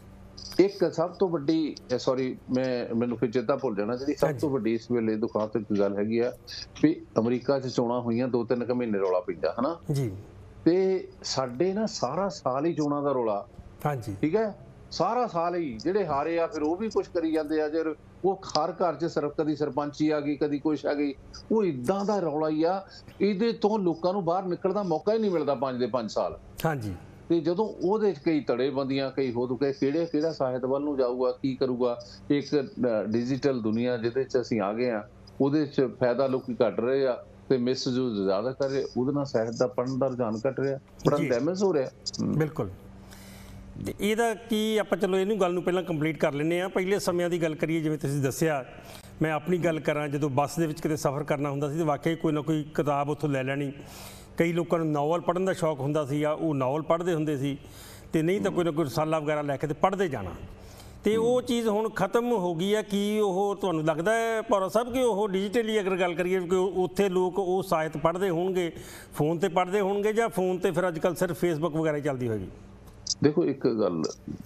ਇੱਕ ਸਭ ਤੋਂ ਵੱਡੀ, ਸੌਰੀ ਮੈਨੂੰ ਫਿਰ ਚੇਤਾ ਭੁੱਲ ਜਾਣਾ, ਜਿਹੜੀ ਸਭ ਤੋਂ ਵੱਡੀ ਇਸ ਵੇਲੇ ਦੁਖਾਂਤਕ ਗੱਲ ਹੈਗੀ ਆ ਵੀ ਅਮਰੀਕਾ 'ਚ ਚੋਣਾਂ ਹੋਈਆਂ, 2-3 ਮਹੀਨੇ ਰੌਲਾ ਪੈਂਦਾ ਹਨਾ ਜੀ, ਤੇ ਸਾਡੇ ਨਾ ਸਾਰਾ ਸਾਲ ਹੀ ਚੋਣਾਂ ਦਾ ਰੌਲਾ। ਹਾਂਜੀ, ਠੀਕ ਹੈ, ਸਾਰਾ ਸਾਲ ਹੀ ਜਿਹੜੇ ਹਾਰੇ ਆ ਫਿਰ ਉਹ ਵੀ ਕੁਛ ਕਰੀ ਜਾਂਦੇ ਆ, ਜੇ ਉਹ ਹਰ ਘਰ 'ਚ ਸਿਰਫ ਕਦੀ ਸਰਪੰਚੀ ਆ ਗਈ, ਕਦੀ ਕੁਛ ਆ ਗਈ, ਉਹ ਇਦਾਂ ਦਾ ਰੌਲਾ ਹੀ ਆ। ਇਹਦੇ ਤੋਂ ਲੋਕਾਂ ਨੂੰ ਬਾਹਰ ਨਿਕਲਣ ਦਾ ਮੌਕਾ ਹੀ ਨਹੀਂ ਮਿਲਦਾ 5 ਦੇ 5 ਸਾਲ। ਹਾਂਜੀ, ਤੇ ਜਦੋਂ ਉਹਦੇ 'ਚ ਕਈ ਧੜੇਬੰਦੀਆਂ, ਕਈ ਹੋ ਕੇ ਕਿਹੜਾ ਸਾਹਿਤ ਵੱਲ ਨੂੰ ਜਾਊਗਾ, ਕੀ ਕਰੂਗਾ। ਇੱਕ ਡਿਜੀਟਲ ਦੁਨੀਆ ਜਿਹਦੇ 'ਚ ਅਸੀਂ ਆ ਗਏ ਆ, ਉਹਦੇ 'ਚ ਫਾਇਦਾ ਲੋਕੀ ਕੱਢ ਰਹੇ ਆ ਤੇ ਮਿਸਯੂਜ਼ ਜ਼ਿਆਦਾ ਕਰ ਰਹੇ। ਉਹਦੇ ਨਾਲ ਸਾਹਿਤ ਦਾ ਪੜ੍ਹਨ ਦਾ ਰੁਝਾਨ ਘਟ ਰਿਹਾ, ਪੜ੍ਹਨ ਡੈਮੇਜ ਹੋ ਰਿਹਾ।
ਬਿਲਕੁਲ। ਤੇ ਇਹਦਾ ਕੀ ਆਪਾਂ ਚਲੋ ਇਹਨੂੰ ਗੱਲ ਨੂੰ ਪਹਿਲਾਂ ਕੰਪਲੀਟ ਕਰ ਲੈਂਦੇ ਆ। ਪਹਿਲੇ ਸਮਿਆਂ ਦੀ ਗੱਲ ਕਰੀਏ, ਜਿਵੇਂ ਤੁਸੀਂ ਦੱਸਿਆ, ਮੈਂ ਆਪਣੀ ਗੱਲ ਕਰਾਂ, ਜਦੋਂ ਬੱਸ ਦੇ ਵਿੱਚ ਕਿਤੇ ਸਫ਼ਰ ਕਰਨਾ ਹੁੰਦਾ ਸੀ ਤਾਂ ਵਾਕਈ ਕੋਈ ਨਾ ਕੋਈ ਕਿਤਾਬ ਉੱਥੋਂ ਲੈ ਲੈਣੀ। ਕਈ ਲੋਕਾਂ ਨੂੰ ਨਾਵਲ ਪੜ੍ਹਨ ਦਾ ਸ਼ੌਕ ਹੁੰਦਾ ਸੀ, ਆ ਉਹ ਨਾਵਲ ਪੜ੍ਹਦੇ ਹੁੰਦੇ ਸੀ, ਤੇ ਨਹੀਂ ਤਾਂ ਕੋਈ ਨਾ ਕੋਈ ਰਸਾਲਾ ਵਗੈਰਾ ਲੈ ਕੇ ਤੇ ਪੜ੍ਹਦੇ ਜਾਣਾ। ਤੇ ਉਹ ਚੀਜ਼ ਹੁਣ ਖਤਮ ਹੋ ਗਈ ਹੈ। ਕੀ ਉਹ ਤੁਹਾਨੂੰ ਲੱਗਦਾ ਹੈ ਭੌਰਾ ਸਾਹਿਬ ਕਿ ਉਹ ਡਿਜੀਟਲੀ ਅਗਰ ਗੱਲ ਕਰੀਏ ਕਿ ਉੱਥੇ ਲੋਕ ਉਹ ਸਾਹਿਤ ਪੜ੍ਹਦੇ ਹੋਣਗੇ, ਫੋਨ ਤੇ ਪੜ੍ਹਦੇ ਹੋਣਗੇ, ਜਾਂ ਫੋਨ ਤੇ ਫਿਰ ਅੱਜ ਕੱਲ੍ਹ ਸਿਰਫ ਫੇਸਬੁੱਕ ਵਗੈਰਾ ਚੱਲਦੀ ਹੋਏਗੀ?
ਦੇਖੋ ਇੱਕ ਗੱਲ,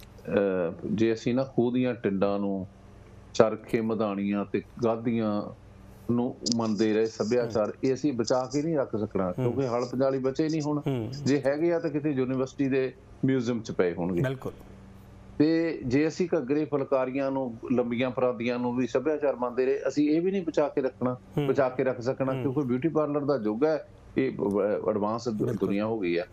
ਜੇ ਅਸੀਂ ਨਾ ਖੂਹ ਦੀਆਂ ਟਿੰਡਾਂ ਨੂੰ, ਚਰਖੇ ਮਧਾਣੀਆਂ ਤੇ ਗਾਧੀਆਂ ਨੂੰ ਮੰਨਦੇ ਰਹੇ ਸੱਭਿਆਚਾਰ, ਇਹ ਅਸੀਂ ਬਚਾ ਕੇ ਨਹੀਂ ਰੱਖ ਸਕਣਾ, ਕਿਉਂਕਿ ਹਲ ਪੰਜਾਲੀ ਬਚੇ ਨਹੀਂ ਹੁਣ। ਜੇ ਹੈਗੇ ਆ ਤਾਂ ਕਿਤੇ ਯੂਨੀਵਰਸਿਟੀ ਦੇ ਮਿਊਜ਼ੀਅਮ 'ਚ ਪਏ ਹੋਣਗੇ।
ਬਿਲਕੁਲ। ਤੇ
ਜੇ ਅਸੀਂ ਘੱਗਰੇ ਫੁਲਕਾਰੀਆਂ ਨੂੰ, ਲੰਬੀਆਂ ਪਰਾਂਦੀਆਂ ਨੂੰ ਵੀ ਸੱਭਿਆਚਾਰ ਮੰਨਦੇ ਰਹੇ, ਅਸੀਂ ਇਹ ਵੀ ਨਹੀਂ ਬਚਾ ਕੇ ਰੱਖ ਸਕਣਾ, ਕਿਉਂਕਿ ਬਿਊਟੀ ਪਾਰਲਰ ਦਾ ਯੁੱਗ ਹੈ, ਇਹ ਐਡਵਾਂਸ ਦੁਨੀਆ ਹੋ ਗਈ ਹੈ।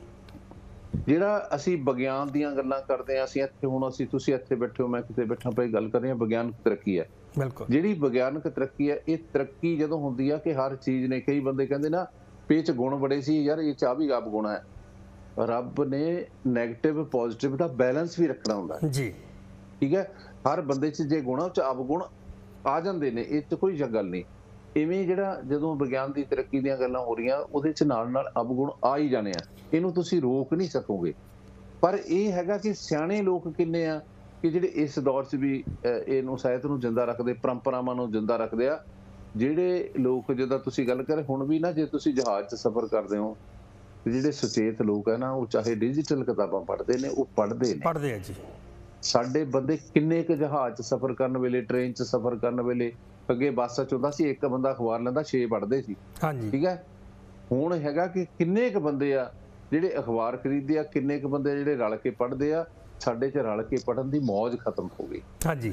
ਜਿਹੜਾ ਅਸੀਂ ਵਿਗਿਆਨ ਦੀਆਂ ਗੱਲਾਂ ਕਰਦੇ ਹਾਂ, ਅਸੀਂ ਇੱਥੇ ਹੁਣ ਤੁਸੀਂ ਇੱਥੇ ਬੈਠੇ ਹੋ, ਮੈਂ ਕਿਤੇ ਬੈਠਾ ਪਈ ਗੱਲ ਕਰ ਰਹੇ ਹਾਂ, ਵਿਗਿਆਨਕ ਤਰੱਕੀ ਹੈ।
ਬਿਲਕੁਲ।
ਜਿਹੜੀ ਵਿਗਿਆਨਕ ਤਰੱਕੀ ਹੈ, ਇਹ ਤਰੱਕੀ ਜਦੋਂ ਹੁੰਦੀ ਆ ਕਿ ਹਰ ਚੀਜ਼ ਨੇ, ਕਈ ਬੰਦੇ ਕਹਿੰਦੇ ਨਾ ਪੇ 'ਚ ਗੁਣ ਬੜੇ ਸੀ, ਯਾਰ ਇਹ 'ਚ ਆ ਵੀ ਆਪ ਗੁਣ ਹੈ। ਰੱਬ ਨੇ ਨੈਗੇਟਿਵ ਪੋਜ਼ਿਟਿਵ ਦਾ ਬੈਲੈਂਸ ਵੀ ਰੱਖਣਾ ਹੁੰਦਾ ਜੀ, ਠੀਕ ਹੈ। ਹਰ ਬੰਦੇ 'ਚ ਜੇ ਗੁਣ, ਉਹ 'ਚ ਅਵਗੁਣ ਆ ਜਾਂਦੇ ਨੇ, ਇਹ 'ਚ ਕੋਈ ਗੱਲ ਨਹੀਂ। ਇਵੇਂ ਜਿਹੜਾ ਜਦੋਂ ਵਿਗਿਆਨ ਦੀ ਤਰੱਕੀ ਦੀਆਂ ਗੱਲਾਂ ਹੋ ਰਹੀਆਂ, ਉਹਦੇ 'ਚ ਨਾਲ ਅਵਗੁਣ ਆ ਹੀ ਜਾਣੇ ਆ, ਇਹਨੂੰ ਤੁਸੀਂ ਰੋਕ ਨਹੀਂ ਸਕੋਗੇ। ਪਰ ਇਹ ਹੈਗਾ ਕਿ ਸਿਆਣੇ ਲੋਕ ਕਿੰਨੇ ਆ ਕਿ ਜਿਹੜੇ ਇਸ ਦੌਰ 'ਚ ਵੀ ਇਹਨੂੰ ਸਾਹਿਤ ਨੂੰ ਜਿੰਦਾ ਰੱਖਦੇ, ਪਰੰਪਰਾਵਾਂ ਨੂੰ ਜਿੰਦਾ ਰੱਖਦੇ ਆ। ਜਿਹੜੇ ਲੋਕ, ਜਿੱਦਾਂ ਤੁਸੀਂ ਗੱਲ ਕਰੇ, ਹੁਣ ਵੀ ਨਾ ਜੇ ਤੁਸੀਂ ਜਹਾਜ਼ 'ਚ ਸਫ਼ਰ ਕਰਦੇ ਹੋ, ਜਿਹੜੇ ਸੁਚੇਤ ਲੋਕ ਹੈ ਨਾ, ਉਹ ਚਾਹੇ ਡਿਜੀਟਲ ਕਿਤਾਬਾਂ ਪੜ੍ਹਦੇ ਨੇ, ਉਹ ਪੜ੍ਹਦੇ ਆ ਜੀ। ਸਾਡੇ ਬੰਦੇ ਕਿੰਨੇ ਕੁ ਜਹਾਜ਼ 'ਚ ਸਫ਼ਰ ਕਰਨ ਵੇਲੇ, ਟ੍ਰੇਨ 'ਚ ਸਫ਼ਰ ਕਰਨ ਵੇਲੇ, ਅੱਗੇ ਬੱਸ 'ਚ ਹੁੰਦਾ ਸੀ, ਇੱਕ ਬੰਦਾ ਅਖਬਾਰ ਲੈਂਦਾ, 6 ਪੜ੍ਹਦੇ ਸੀ, ਠੀਕ ਹੈ। ਹੁਣ ਹੈਗਾ ਕਿ ਕਿੰਨੇ ਕੁ ਬੰਦੇ ਆ ਜਿਹੜੇ ਅਖਬਾਰ ਖਰੀਦਦੇ ਆ, ਕਿੰਨੇ ਕੁ ਬੰਦੇ ਜਿਹੜੇ ਰਲ ਕੇ ਪੜ੍ਹਦੇ ਆ। ਸਾਡੇ 'ਚ ਰਲ ਕੇ ਪੜ੍ਹਨ ਦੀ ਮੌਜ ਖਤਮ ਹੋ ਗਈ,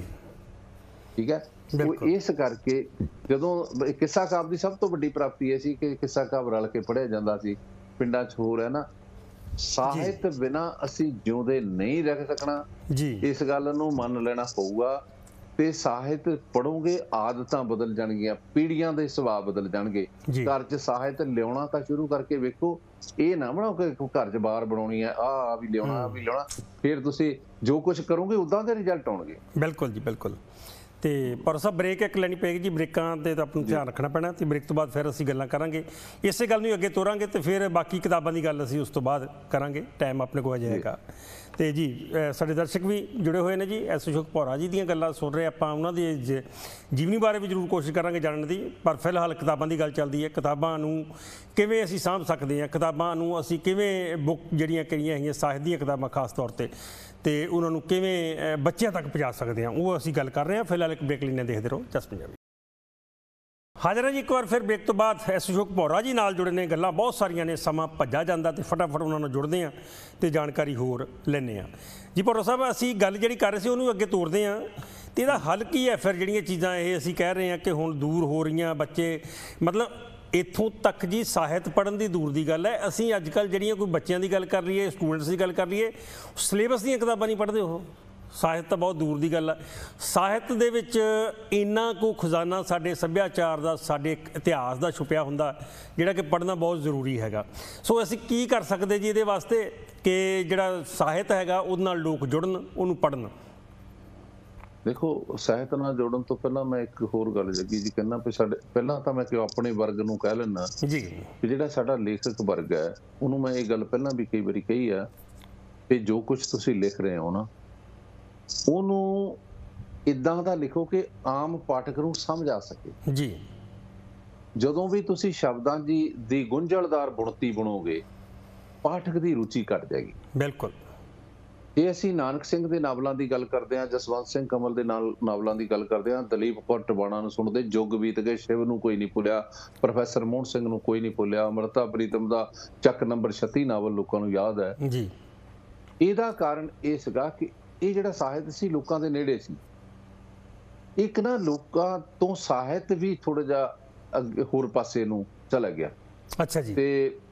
ਠੀਕ ਹੈ। ਉਹ ਇਸ ਕਰਕੇ ਜਦੋਂ ਕਿੱਸਾ ਕਾਵਿ ਦੀ ਸਭ ਤੋਂ ਵੱਡੀ ਪ੍ਰਾਪਤੀ ਇਹ ਸੀ ਕਿ ਕਿੱਸਾ ਕਾਵਿ ਰਲ ਕੇ ਪੜ੍ਹਿਆ ਜਾਂਦਾ ਸੀ। ਪਿੰਡਾਂ 'ਚ ਹੋਰ ਹੈ ਨਾ, ਸਾਹਿਤ ਬਿਨਾਂ ਅਸੀਂ ਜਿਉਂਦੇ ਨਹੀਂ ਰਹਿ ਸਕਣਾ, ਇਸ ਗੱਲ ਨੂੰ ਮੰਨ ਲੈਣਾ ਪਊਗਾ। ਤੇ ਸਾਹਿਤ ਪੜੋਗੇ, ਆਦਤਾਂ ਬਦਲ ਜਾਣਗੀਆਂ, ਪੀੜ੍ਹੀਆਂ ਦੇ ਸੁਭਾਅ ਬਦਲ ਜਾਣਗੇ। ਘਰ 'ਚ ਸਾਹਿਤ ਲਿਆਉਣਾ ਤਾਂ ਸ਼ੁਰੂ ਕਰਕੇ ਵੇਖੋ, ਇਹ ਨਾ ਬਣਾਓ ਕਿ ਘਰ 'ਚ ਬਾਰ ਬਣਾਉਣੀ ਹੈ, ਆ ਵੀ ਲਿਆਉਣਾ, ਆ ਵੀ ਲਿਆਉਣਾ, ਫਿਰ ਤੁਸੀਂ ਜੋ ਕੁਝ ਕਰੋਗੇ ਉਦਾਂ ਦੇ ਰਿਜ਼ਲਟ ਆਉਣਗੇ। ਬਿਲਕੁਲ ਜੀ, ਬਿਲਕੁਲ। ਤੇ ਪਰ ਸਭ ਬ੍ਰੇਕ ਇੱਕ ਲੈਣੀ ਪਏਗੀ ਜੀ, ਬ੍ਰੇਕਾਂ ਤੇ ਤਾਂ ਆਪਾਂ ਨੂੰ ਧਿਆਨ ਰੱਖਣਾ ਪੈਣਾ, ਤੇ ਬ੍ਰੇਕ ਤੋਂ ਬਾਅਦ ਫਿਰ ਅਸੀਂ ਗੱਲਾਂ ਕਰਾਂਗੇ, ਇਸੇ ਗੱਲ ਨੂੰ ਅੱਗੇ ਤੋਰਾਂਗੇ, ਤੇ ਫਿਰ ਬਾਕੀ ਕਿਤਾਬਾਂ ਦੀ ਗੱਲ ਅਸੀਂ ਉਸ ਤੋਂ ਬਾਅਦ ਕਰਾਂਗੇ, ਟਾਈਮ ਆਪਣੇ ਕੋਲ ਅਜੇ ਹੈਗਾ। ਤੇ ਜੀ ਸਾਡੇ ਦਰਸ਼ਕ ਵੀ ਜੁੜੇ ਹੋਏ ਨੇ ਜੀ, ਐਸ ਅਸ਼ੋਕ ਭੌਰਾ ਜੀ ਦੀਆਂ ਗੱਲਾਂ ਸੁਣ ਰਹੇ ਆਪਾਂ, ਉਹਨਾਂ ਦੀ ਜੀਵਨੀ ਬਾਰੇ ਵੀ ਜ਼ਰੂਰ ਕੋਸ਼ਿਸ਼ ਕਰਾਂਗੇ ਜਾਣਨ ਦੀ। ਪਰ ਫਿਲਹਾਲ ਕਿਤਾਬਾਂ ਦੀ ਗੱਲ ਚੱਲਦੀ ਹੈ, ਕਿਤਾਬਾਂ ਨੂੰ ਕਿਵੇਂ ਅਸੀਂ ਸਾਂਭ ਸਕਦੇ ਹਾਂ, ਕਿਤਾਬਾਂ ਨੂੰ ਅਸੀਂ ਕਿਵੇਂ ਬੁੱਕ ਜਿਹੜੀਆਂ ਕਰੀਆਂ ਹੈਗੀਆਂ ਸਾਹਿਤ ਦੀਆਂ ਕਿਤਾਬਾਂ ਖਾਸ ਤੌਰ ਤੇ ਉਹਨਾਂ ਨੂੰ ਕਿਵੇਂ ਬੱਚਿਆਂ ਤੱਕ ਪਹੁੰਚਾ ਸਕਦੇ ਹਾਂ, ਉਹ ਅਸੀਂ ਗੱਲ ਕਰ ਰਹੇ ਹਾਂ। ਫਿਲਹਾਲ ਇੱਕ ਬ੍ਰੇਕ ਲੈਣੇ, ਦੇਖਦੇ ਰਹੋ ਜਸ ਪੰਜਾਬੀ। ਹਾਜ਼ਰ ਹੈ ਜੀ ਇੱਕ ਵਾਰ ਫਿਰ ਬ੍ਰੇਕ ਤੋਂ ਬਾਅਦ। ਐਸ ਅਸ਼ੋਕ ਭੌਰਾ ਜੀ ਨਾਲ ਜੁੜੇ ਨੇ, ਗੱਲਾਂ ਬਹੁਤ ਸਾਰੀਆਂ ਨੇ, ਸਮਾਂ ਭੱਜਾ ਜਾਂਦਾ ਤੇ ਫਟਾਫਟ ਉਹਨਾਂ ਨਾਲ ਜੁੜਦੇ ਹਾਂ ਤੇ ਜਾਣਕਾਰੀ ਹੋਰ ਲੈਂਦੇ ਹਾਂ ਜੀ। ਭੌਰਾ ਸਾਹਿਬ, ਅਸੀਂ ਗੱਲ ਜਿਹੜੀ ਕਰ ਰਹੇ ਸੀ ਉਹਨੂੰ ਅੱਗੇ ਤੋਰਦੇ ਹਾਂ, ਤੇ ਇਹਦਾ ਹੱਲ ਕੀ ਹੈ ਫਿਰ? ਜਿਹੜੀਆਂ ਚੀਜ਼ਾਂ ਇਹ ਅਸੀਂ ਕਹਿ ਰਹੇ ਹਾਂ ਕਿ ਹੁਣ ਦੂਰ ਹੋ ਰਹੀਆਂ, ਬੱਚੇ ਮਤਲਬ ਇੱਥੋਂ ਤੱਕ ਜੀ ਸਾਹਿਤ ਪੜ੍ਹਨ ਦੀ ਦੂਰ ਦੀ ਗੱਲ ਹੈ, ਅਸੀਂ ਅੱਜ ਕੱਲ੍ਹ ਜਿਹੜੀਆਂ ਕੋਈ ਬੱਚਿਆਂ ਦੀ ਗੱਲ ਕਰ ਲਈਏ, ਸਟੂਡੈਂਟਸ ਦੀ ਗੱਲ ਕਰ ਲਈਏ, ਸਿਲੇਬਸ ਦੀਆਂ ਕਿਤਾਬਾਂ ਨਹੀਂ ਪੜ੍ਹਦੇ ਉਹ। ਸਾਹਿਤ ਤਾਂ ਬਹੁਤ ਦੂਰ ਦੀ ਗੱਲ ਹੈ। ਸਾਹਿਤ ਦੇ ਵਿੱਚ ਇੰਨਾ ਕੁ ਖਜ਼ਾਨਾ ਸਾਡੇ ਸੱਭਿਆਚਾਰ ਦਾ, ਸਾਡੇ ਇਤਿਹਾਸ ਦਾ ਛੁਪਿਆ ਹੁੰਦਾ, ਜਿਹੜਾ ਕਿ ਪੜ੍ਹਨਾ ਬਹੁਤ ਜ਼ਰੂਰੀ ਹੈਗਾ। ਸੋ ਅਸੀਂ ਕੀ ਕਰ ਸਕਦੇ ਜੀ ਇਹਦੇ ਵਾਸਤੇ ਕਿ ਜਿਹੜਾ ਸਾਹਿਤ ਹੈਗਾ ਉਹਦੇ ਨਾਲ ਲੋਕ ਜੁੜਨ, ਉਹਨੂੰ ਪੜ੍ਹਨ? ਦੇਖੋ, ਸਾਹਿਤ ਨਾਲ ਜੁੜਨ ਤੋਂ ਪਹਿਲਾਂ ਮੈਂ ਇੱਕ ਹੋਰ ਗੱਲ ਜੱਗੀ ਜੀ ਕਹਿਣਾ, ਵੀ ਸਾਡੇ ਪਹਿਲਾਂ ਤਾਂ ਮੈਂ ਆਪਣੇ ਵਰਗ ਨੂੰ ਕਹਿ ਲੈਣਾ ਜੀ, ਕਿ ਜਿਹੜਾ ਸਾਡਾ ਲੇਖਕ ਵਰਗ ਹੈ, ਉਹਨੂੰ ਮੈਂ ਇਹ ਗੱਲ ਪਹਿਲਾਂ ਵੀ ਕਈ ਵਾਰੀ ਕਹੀ ਆ ਕਿ ਜੋ ਕੁਝ ਤੁਸੀਂ ਲਿਖ ਰਹੇ ਹੋ ਨਾ, ਉਹਨੂੰ ਇਦਾਂ ਦਾ ਲਿਖੋ ਕਿ ਆਮ ਪਾਠਕ ਨੂੰ ਸਮਝ ਆ ਸਕੇ ਜੀ। ਜਦੋਂ ਵੀ ਤੁਸੀਂ ਸ਼ਬਦਾਂ ਦੀ ਗੁੰਝਲਦਾਰ ਬੁਣਤੀ ਬਣੋਗੇ, ਪਾਠਕ ਦੀ ਰੁਚੀ ਘਟ ਜਾਏਗੀ। ਬਿਲਕੁਲ। ਜੇ ਅਸੀਂ ਨਾਨਕ ਸਿੰਘ ਦੇ ਨਾਵਲਾਂ ਦੀ ਗੱਲ ਕਰਦੇ ਹਾਂ, ਜਸਵੰਤ ਸਿੰਘ ਕਮਲ ਦੇ ਨਾਵਲਾਂ ਦੀ ਗੱਲ ਕਰਦੇ ਹਾਂ, ਦਲੀਪ ਕੌਰ ਟਿਵਾਣਾ ਨੂੰ ਸੁਣਦੇ, ਜੁਗ ਬੀਤ ਗਏ, ਸ਼ਿਵ ਨੂੰ ਕੋਈ ਨਹੀਂ ਭੁੱਲਿਆ, ਪ੍ਰੋਫੈਸਰ ਮੋਹਨ ਸਿੰਘ ਨੂੰ ਕੋਈ ਨਹੀਂ ਭੁੱਲਿਆ, ਅੰਮ੍ਰਿਤਾ ਪ੍ਰੀਤਮ ਦਾ ਚੱਕ ਨੰਬਰ 36 ਨਾਵਲ ਲੋਕਾਂ ਨੂੰ ਯਾਦ ਹੈ ਜੀ। ਇਹਦਾ ਕਾਰਨ ਇਹ ਸੀਗਾ ਕਿ ਇਹ ਜਿਹੜਾ ਸਾਹਿਤ ਸੀ ਲੋਕਾਂ ਦੇ ਨੇੜੇ ਸੀ। ਇੱਕ ਨਾ ਲੋਕਾਂ ਤੋਂ ਸਾਹਿਤ ਵੀ ਥੋੜਾ ਜਿਹਾ ਅੱਗੇ ਹੋਰ ਪਾਸੇ ਨੂੰ ਚਲਾ ਗਿਆ। ਅੱਛਾ ਜੀ। ਤੇ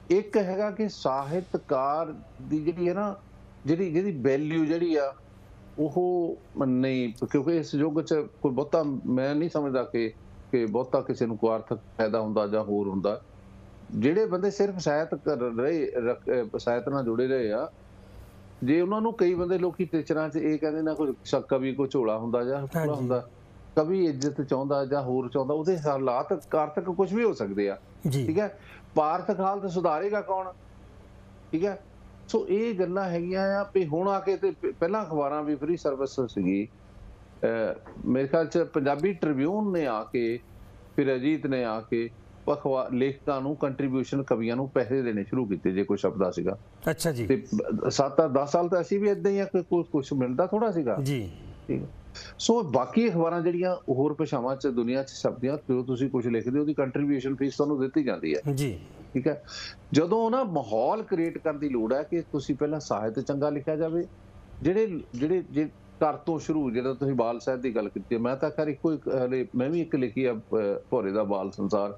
ਇੱਕ ਹੈਗਾ ਕਿ ਸਾਹਿਤਕਾਰ ਦੀ ਜਿਹੜੀ ਹੈ ਨਾ, ਜਿਹੜੀ ਵੈਲਿਊ ਜਿਹੜੀ ਆ ਉਹ ਨਹੀਂ, ਕਿਉਂਕਿ ਇਸ ਯੁੱਗ 'ਚ ਕੋਈ ਬਹੁਤਾ ਮੈਂ ਨਹੀਂ ਸਮਝਦਾ ਕਿ ਬਹੁਤਾ ਕਿਸੇ ਨੂੰ ਕੋਈ ਆਰਥਿਕ ਫਾਇਦਾ ਹੁੰਦਾ ਜਾਂ ਹੋਰ ਹੁੰਦਾ। ਜਿਹੜੇ ਬੰਦੇ ਸਿਰਫ ਸਾਹਿਤ ਕਰ ਰਹੇ, ਸਾਹਿਤ ਨਾਲ ਜੁੜੇ ਰਹੇ ਆ, ਜੇ ਉਹਨਾਂ ਨੂੰ ਕਈ ਬੰਦੇ ਲੋਕੀ ਟੀਚਰਾਂ 'ਚ ਇਹ ਕਹਿੰਦੇ ਨਾ ਕੋਈ ਕਵੀ ਕੋਈ ਝੋਲਾ ਹੁੰਦਾ ਜਾਂ ਪੂਰਾ ਹੁੰਦਾ, ਕਵੀ ਇੱਜ਼ਤ ਚਾਹੁੰਦਾ ਜਾਂ ਹੋਰ ਚਾਹੁੰਦਾ, ਉਹਦੇ ਹਾਲਾਤ ਕਾਰਤਿਕ ਕੁਝ ਵੀ ਹੋ ਸਕਦੇ ਆ। ਠੀਕ ਹੈ, ਪਾਰਥਕ ਹਾਲਤ ਸੁਧਾਰੇਗਾ ਕੌਣ? ਠੀਕ ਹੈ, ਸੋ ਇਹ ਗੱਲਾਂ ਹੈਗੀਆਂ ਆ ਵੀ ਹੁਣ ਆ ਕੇ। ਤੇ ਪਹਿਲਾਂ ਅਖਬਾਰਾਂ ਵੀ ਫ੍ਰੀ ਸਰਵਿਸ ਸੀਗੀ, ਮੇਰੇ ਖਿਆਲ 'ਚ ਪੰਜਾਬੀ ਟ੍ਰਿਬਿਊਨ ਨੇ ਆ ਕੇ, ਫਿਰ ਅਜੀਤ ਨੇ ਆ ਕੇ ਲੇਖਕਾਂ ਨੂੰ ਕੰਟਰੀਬਿਊਸ਼ਨ, ਕਵੀਆਂ ਨੂੰ ਪੈਸੇ ਦੇਣੇ ਸ਼ੁਰੂ ਕੀਤੇ ਜੇ ਕੋਈ ਸ਼ਬਦਾ ਸੀਗਾ।
ਅੱਛਾ ਜੀ।
ਤੇ 7-10 ਸਾਲ ਤਾਂ ਅਸੀਂ ਵੀ ਏਦਾਂ ਹੀ ਆ, ਕੁਝ ਮਿਲਦਾ ਥੋੜਾ ਸੀਗਾ ਜੀ। ਠੀਕ ਹੈ, ਸੋ ਬਾਕੀ ਅਖਬਾਰਾਂ ਜਿਹੜੀਆਂ ਹੋਰ ਭਾਸ਼ਾਵਾਂ 'ਚ ਦੁਨੀਆ 'ਚ ਛਪਦੀਆਂ, ਜੋ ਤੁਸੀਂ ਕੁਝ ਲਿਖਦੇ ਉਹਦੀ ਕੰਟਰੀਬਿਊਸ਼ਨ ਫੀਸ ਤੁਹਾਨੂੰ ਦਿੱਤੀ ਜਾਂਦੀ ਹੈ ਜੀ। ਠੀਕ ਹੈ, ਜਦੋਂ ਨਾ ਮਾਹੌਲ ਕ੍ਰੀਏਟ ਕਰਨ ਦੀ ਲੋੜ ਹੈ ਕਿ ਤੁਸੀਂ ਪਹਿਲਾਂ ਸਾਹਿਤ ਚੰਗਾ ਲਿਖਿਆ ਜਾਵੇ। ਜਿਹੜੇ ਘਰ ਤੋਂ ਸ਼ੁਰੂ, ਜਦੋਂ ਤੁਸੀਂ ਬਾਲ ਸਾਹਿਤ ਦੀ ਗੱਲ ਕੀਤੀ, ਮੈਂ ਤਾਂ ਖੈਰ ਹਲੇ ਮੈਂ ਵੀ ਇੱਕ ਲਿਖੀ ਆ, ਭੋਰੇ ਦਾ ਬਾਲ ਸੰਸਾਰ।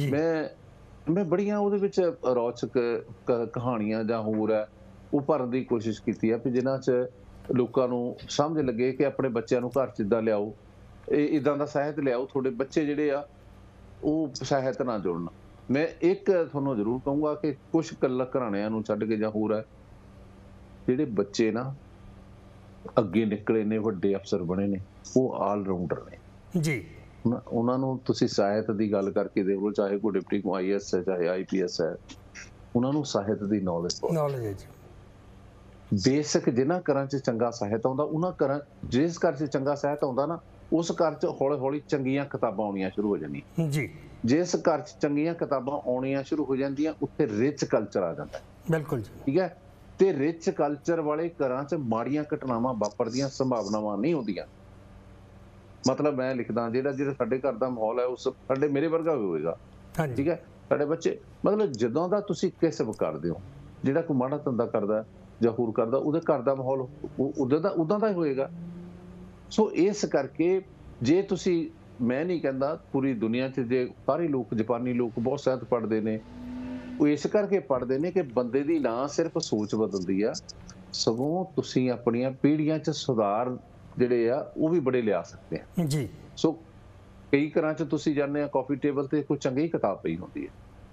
ਮੈਂ ਬੜੀਆਂ ਉਹਦੇ ਵਿੱਚ ਰੌਚਕ ਕਹਾਣੀਆਂ ਜਾਂ ਹੋਰ ਹੈ ਉਹ ਭਰਨ ਦੀ ਕੋਸ਼ਿਸ਼ ਕੀਤੀ ਆ, ਵੀ ਜਿਨ੍ਹਾਂ 'ਚ ਲੋਕਾਂ ਨੂੰ ਸਮਝ ਲੱਗੇ ਕਿ ਆਪਣੇ ਬੱਚਿਆਂ ਨੂੰ ਘਰ 'ਚ ਇੱਦਾਂ ਲਿਆਓ, ਇੱਦਾਂ ਦਾ ਸਾਹਿਤ ਲਿਆਓ, ਤੁਹਾਡੇ ਬੱਚੇ ਜਿਹੜੇ ਆ ਉਹ ਸਾਹਿਤ ਨਾਲ ਜੁੜਨ। ਮੈਂ ਇੱਕ ਤੁਹਾਨੂੰ ਜ਼ਰੂਰ ਕਹੂੰਗਾ ਕਿ ਕੁਛ ਘਰਾਣਿਆਂ ਨੂੰ ਛੱਡ ਕੇ ਜਾਂ ਹੋਰ ਹੈ, ਜਿਹੜੇ ਬੱਚੇ ਨਾ ਅੱਗੇ ਨਿਕਲੇ ਨੇ, ਵੱਡੇ ਅਫਸਰ ਬਣੇ ਨੇ, ਉਹ ਆਲ ਰਾਊਂਡਰ ਨੇ ਜੀ। ਉਹਨਾਂ ਨੂੰ ਤੁਸੀਂ ਸਾਹਿਤ ਦੀ ਗੱਲ ਕਰਕੇ ਦੇਖ ਲਓ, ਚਾਹੇ ਕੋਈ ਡਿਪਟੀ IAS ਹੈ, ਚਾਹੇ IPS ਹੈ, ਉਹਨਾਂ ਨੂੰ ਸਾਹਿਤ ਦੀ ਨੌਲੇਜ ਹੈ ਜੀ। ਬੇਸਿਕ ਜਿਨ੍ਹਾਂ ਘਰਾਂ 'ਚ ਚੰਗਾ ਸਾਹਿਤ ਆਉਂਦਾ, ਉਹਨਾਂ ਘਰਾਂ, ਜਿਸ ਘਰ 'ਚ ਚੰਗਾ ਸਾਹਿਤ ਆਉਂਦਾ ਨਾ, ਉਸ ਘਰ 'ਚ ਹੌਲੀ ਹੌਲੀ ਚੰਗੀਆਂ ਕਿਤਾਬਾਂ ਆਉਣੀਆਂ ਸ਼ੁਰੂ ਹੋ ਜਾਂਦੀਆਂ ਜੀ। ਜਿਸ ਘਰ 'ਚ ਚੰਗੀਆਂ ਕਿਤਾਬਾਂ ਆਉਣੀਆਂ ਸ਼ੁਰੂ ਹੋ ਜਾਂਦੀਆਂ, ਉੱਥੇ ਰਿਚ ਕਲਚਰ ਆ ਜਾਂਦਾ। ਬਿਲਕੁਲ ਜੀ। ਠੀਕ ਹੈ, ਤੇ ਰਿਚ ਕਲਚਰ ਵਾਲੇ ਘਰਾਂ 'ਚ ਮਾੜੀਆਂ ਘਟਨਾਵਾਂ ਵਾਪਰਦੀਆਂ ਸੰਭਾਵਨਾਵਾਂ ਨਹੀਂ ਹੁੰਦੀਆਂ। ਮਤਲਬ ਮੈਂ ਲਿਖਦਾ, ਜਿਹੜਾ ਸਾਡੇ ਘਰ ਦਾ ਮਾਹੌਲ ਹੈ, ਉਸ ਮੇਰੇ ਵਰਗਾ ਹੋਵੇਗਾ। ਠੀਕ ਹੈ, ਸਾਡੇ ਬੱਚੇ, ਮਤਲਬ ਜਦੋਂ ਦਾ ਤੁਸੀਂ ਕਿਸਬ ਕਰਦੇ ਹੋ, ਜਿਹੜਾ ਕੋਈ ਮਾੜਾ ਧੰਦਾ ਕਰਦਾ ਜਾਂ ਹੋਰ ਕਰਦਾ, ਉਹਦੇ ਘਰ ਦਾ ਮਾਹੌਲ ਉਦਾਂ ਦਾ ਹੀ ਹੋਏਗਾ। ਸੋ ਇਸ ਕਰਕੇ ਜੇ ਤੁਸੀਂ, ਮੈਂ ਨਹੀਂ ਕਹਿੰਦਾ ਪੂਰੀ ਦੁਨੀਆ 'ਚ ਜੇ ਸਾਰੇ ਲੋਕ, ਜਾਪਾਨੀ ਲੋਕ ਬਹੁਤ ਸਾਹਿਤ ਪੜ੍ਹਦੇ ਨੇ, ਉਹ ਇਸ ਕਰਕੇ ਪੜ੍ਹਦੇ ਨੇ ਕਿ ਬੰਦੇ ਦੀ ਨਾ ਸਿਰਫ ਸੋਚ ਬਦਲਦੀ ਆ, ਸਗੋਂ ਤੁਸੀਂ ਆਪਣੀਆਂ ਪੀੜ੍ਹੀਆਂ 'ਚ ਸੁਧਾਰ ਜਿਹੜੇ ਆ ਉਹ ਵੀ ਬੜੇ ਲਿਆ ਸਕਦੇ ਆ ਜੀ। ਸੋ ਕਈ ਘਰਾਂ 'ਚ ਤੁਸੀਂ ਜਾਂਦੇ ਆ, ਕਾਫੀ ਟੇਬਲ ਤੇ ਕੋਈ ਚੰਗੀ ਕਿਤਾਬ ਪਈ ਹੁੰਦੀ ਹੈ,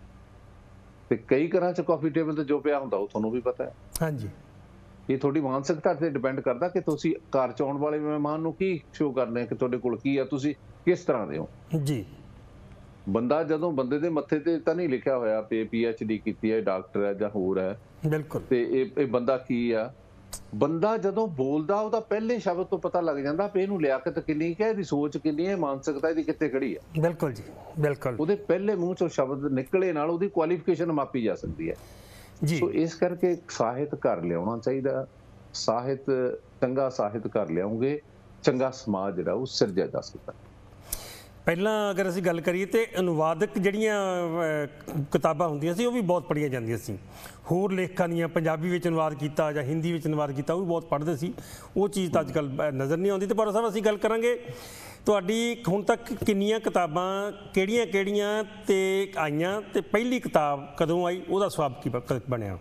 ਤੇ ਕਈ ਘਰਾਂ 'ਚ ਕਾਫੀ ਟੇਬਲ ਤੇ ਜੋ ਪਿਆ ਹੁੰਦਾ ਉਹ ਤੁਹਾਨੂੰ ਵੀ ਪਤਾ ਹੈ। ਹਾਂਜੀ, ਇਹ ਤੁਹਾਡੀ ਮਾਨਸਿਕਤਾ ਤੇ ਡਿਪੈਂਡ ਕਰਦਾ ਕਿ ਤੁਸੀਂ ਘਰ 'ਚ ਆਉਣ ਵਾਲੇ ਮਹਿਮਾਨ ਨੂੰ ਕੀ ਸ਼ੋਅ ਕਰਨਾ, ਕਿ ਤੁਹਾਡੇ ਕੋਲ ਕੀ ਆ, ਤੁਸੀਂ ਕਿਸ ਤਰ੍ਹਾਂ ਦੇ ਹੋ ਜੀ। ਬੰਦਾ ਜਦੋਂ, ਬੰਦੇ ਦੇ ਮੱਥੇ ਤੇ ਤਾਂ ਨਹੀਂ ਲਿਖਿਆ ਹੋਇਆ ਕਿ PhD ਕੀਤੀ ਹੈ, ਡਾਕਟਰ ਹੈ ਜਾਂ ਹੋਰ ਹੈ। ਬਿਲਕੁਲ। ਤੇ ਇਹ ਬੰਦਾ ਕੀ ਆ, ਬੰਦਾ ਜਦੋਂ ਬੋਲਦਾ ਉਹਦਾ ਪਹਿਲੇ ਸ਼ਬਦ ਤੋਂ ਪਤਾ ਲੱਗ ਜਾਂਦਾ ਵੀ ਇਹਨੂੰ ਲਿਆਕਤ ਕਿੰਨੀ ਹੈ, ਇਹਦੀ ਸੋਚ ਕਿੰਨੀ ਹੈ, ਮਾਨਸਿਕਤਾ ਇਹਦੀ ਕਿੱਥੇ ਖੜੀ ਹੈ। ਬਿਲਕੁਲ ਜੀ, ਬਿਲਕੁਲ। ਉਹਦੇ ਪਹਿਲੇ ਮੂੰਹ ਚੋਂ ਸ਼ਬਦ ਨਿਕਲੇ ਨਾਲ ਉਹਦੀ ਕੁਆਲੀਫਿਕੇਸ਼ਨ ਮਾਪੀ ਜਾ ਸਕਦੀ ਹੈ ਜੀ। ਸੋ ਇਸ ਕਰਕੇ ਸਾਹਿਤ ਘਰ ਲਿਆਉਣਾ ਚਾਹੀਦਾ। ਸਾਹਿਤ, ਚੰਗਾ ਸਾਹਿਤ ਘਰ ਲਿਆਉਂਗੇ, ਚੰਗਾ ਸਮਾਜ ਜਿਹੜਾ ਉਹ ਸਿਰਜਿਆ ਜਾ ਸਕਦਾ। ਪਹਿਲਾਂ ਅਗਰ ਅਸੀਂ ਗੱਲ ਕਰੀਏ ਤੇ ਅਨੁਵਾਦਕ ਜਿਹੜੀਆਂ ਕਿਤਾਬਾਂ ਹੁੰਦੀਆਂ ਸੀ ਉਹ ਵੀ ਬਹੁਤ ਪੜ੍ਹੀਆਂ ਜਾਂਦੀਆਂ ਸੀ। ਹੋਰ ਲੇਖਕਾਂ ਦੀਆਂ ਪੰਜਾਬੀ ਵਿੱਚ ਅਨੁਵਾਦ ਕੀਤਾ ਜਾਂ ਹਿੰਦੀ ਵਿੱਚ ਅਨੁਵਾਦ ਕੀਤਾ, ਉਹ ਵੀ ਬਹੁਤ ਪੜ੍ਹਦੇ ਸੀ। ਉਹ ਚੀਜ਼ ਤਾਂ ਅੱਜ ਕੱਲ੍ਹ ਨਜ਼ਰ ਨਹੀਂ ਆਉਂਦੀ। ਤੇ ਪਰ ਸਾਹਿਬ, ਅਸੀਂ ਗੱਲ ਕਰਾਂਗੇ ਤੁਹਾਡੀ ਹੁਣ ਤੱਕ ਕਿੰਨੀਆਂ ਕਿਤਾਬਾਂ, ਕਿਹੜੀਆਂ ਤੇ ਆਈਆਂ, ਤੇ ਪਹਿਲੀ ਕਿਤਾਬ ਕਦੋਂ ਆਈ, ਉਹਦਾ ਸਵਾਬ ਕੀ ਬਣਿਆ?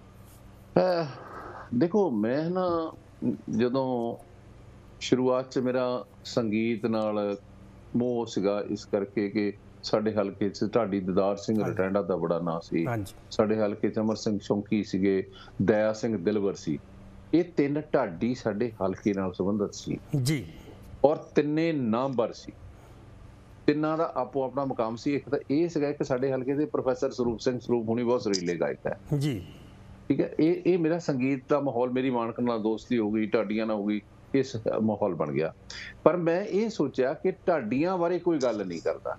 ਦੇਖੋ, ਮੈਂ ਨਾ ਜਦੋਂ ਸ਼ੁਰੂਆਤ 'ਚ ਮੇਰਾ ਸੰਗੀਤ ਨਾਲ ਮੋਹ ਸੀਗਾ, ਇਸ ਕਰਕੇ ਕਿ ਸਾਡੇ ਹਲਕੇ 'ਚ ਢਾਡੀ ਦੀਦਾਰ ਸਿੰਘ ਰਟੈਂਡਾ ਦਾ ਬੜਾ ਨਾਂ ਸੀ, ਸਾਡੇ ਹਲਕੇ 'ਚ ਅਮਰ ਸਿੰਘ ਸ਼ੌਂਕੀ ਸੀਗੇ, ਦਇਆ ਸਿੰਘ ਦਿਲਵਰ ਸੀ। ਇਹ ਤਿੰਨ ਢਾਡੀ ਸਾਡੇ ਹਲਕੇ ਨਾਲ ਸੰਬੰਧਿਤ ਸੀ ਜੀ, ਔਰ ਤਿੰਨੇ ਨਾਮਵਰ ਸੀ। ਤਿੰਨਾਂ ਦਾ ਆਪੋ ਆਪਣਾ ਮੁਕਾਮ ਸੀ। ਇੱਕ ਤਾਂ ਇਹ ਸੀਗਾ ਕਿ ਸਾਡੇ ਹਲਕੇ ਦੇ ਪ੍ਰੋਫੈਸਰ ਸਰੂਪ ਸਿੰਘ ਸਰੂਪ ਹੁਣੀ ਬਹੁਤ ਸੁਰੀਲੇ ਗਾਇਕ ਹੈ ਜੀ। ਠੀਕ ਹੈ, ਇਹ ਮੇਰਾ ਸੰਗੀਤ ਦਾ ਮਾਹੌਲ, ਮੇਰੀ ਮਾਨਕ ਨਾਲ ਦੋਸਤੀ ਹੋ ਗਈ, ਢਾਡੀਆਂ ਨਾਲ ਹੋ ਗਈ, ਇਸ ਮਾਹੌਲ ਬਣ ਗਿਆ। ਪਰ ਮੈਂ ਇਹ ਸੋਚਿਆ ਕਿ ਢਾਡੀਆਂ ਬਾਰੇ ਕੋਈ ਗੱਲ ਨਹੀਂ ਕਰਦਾ।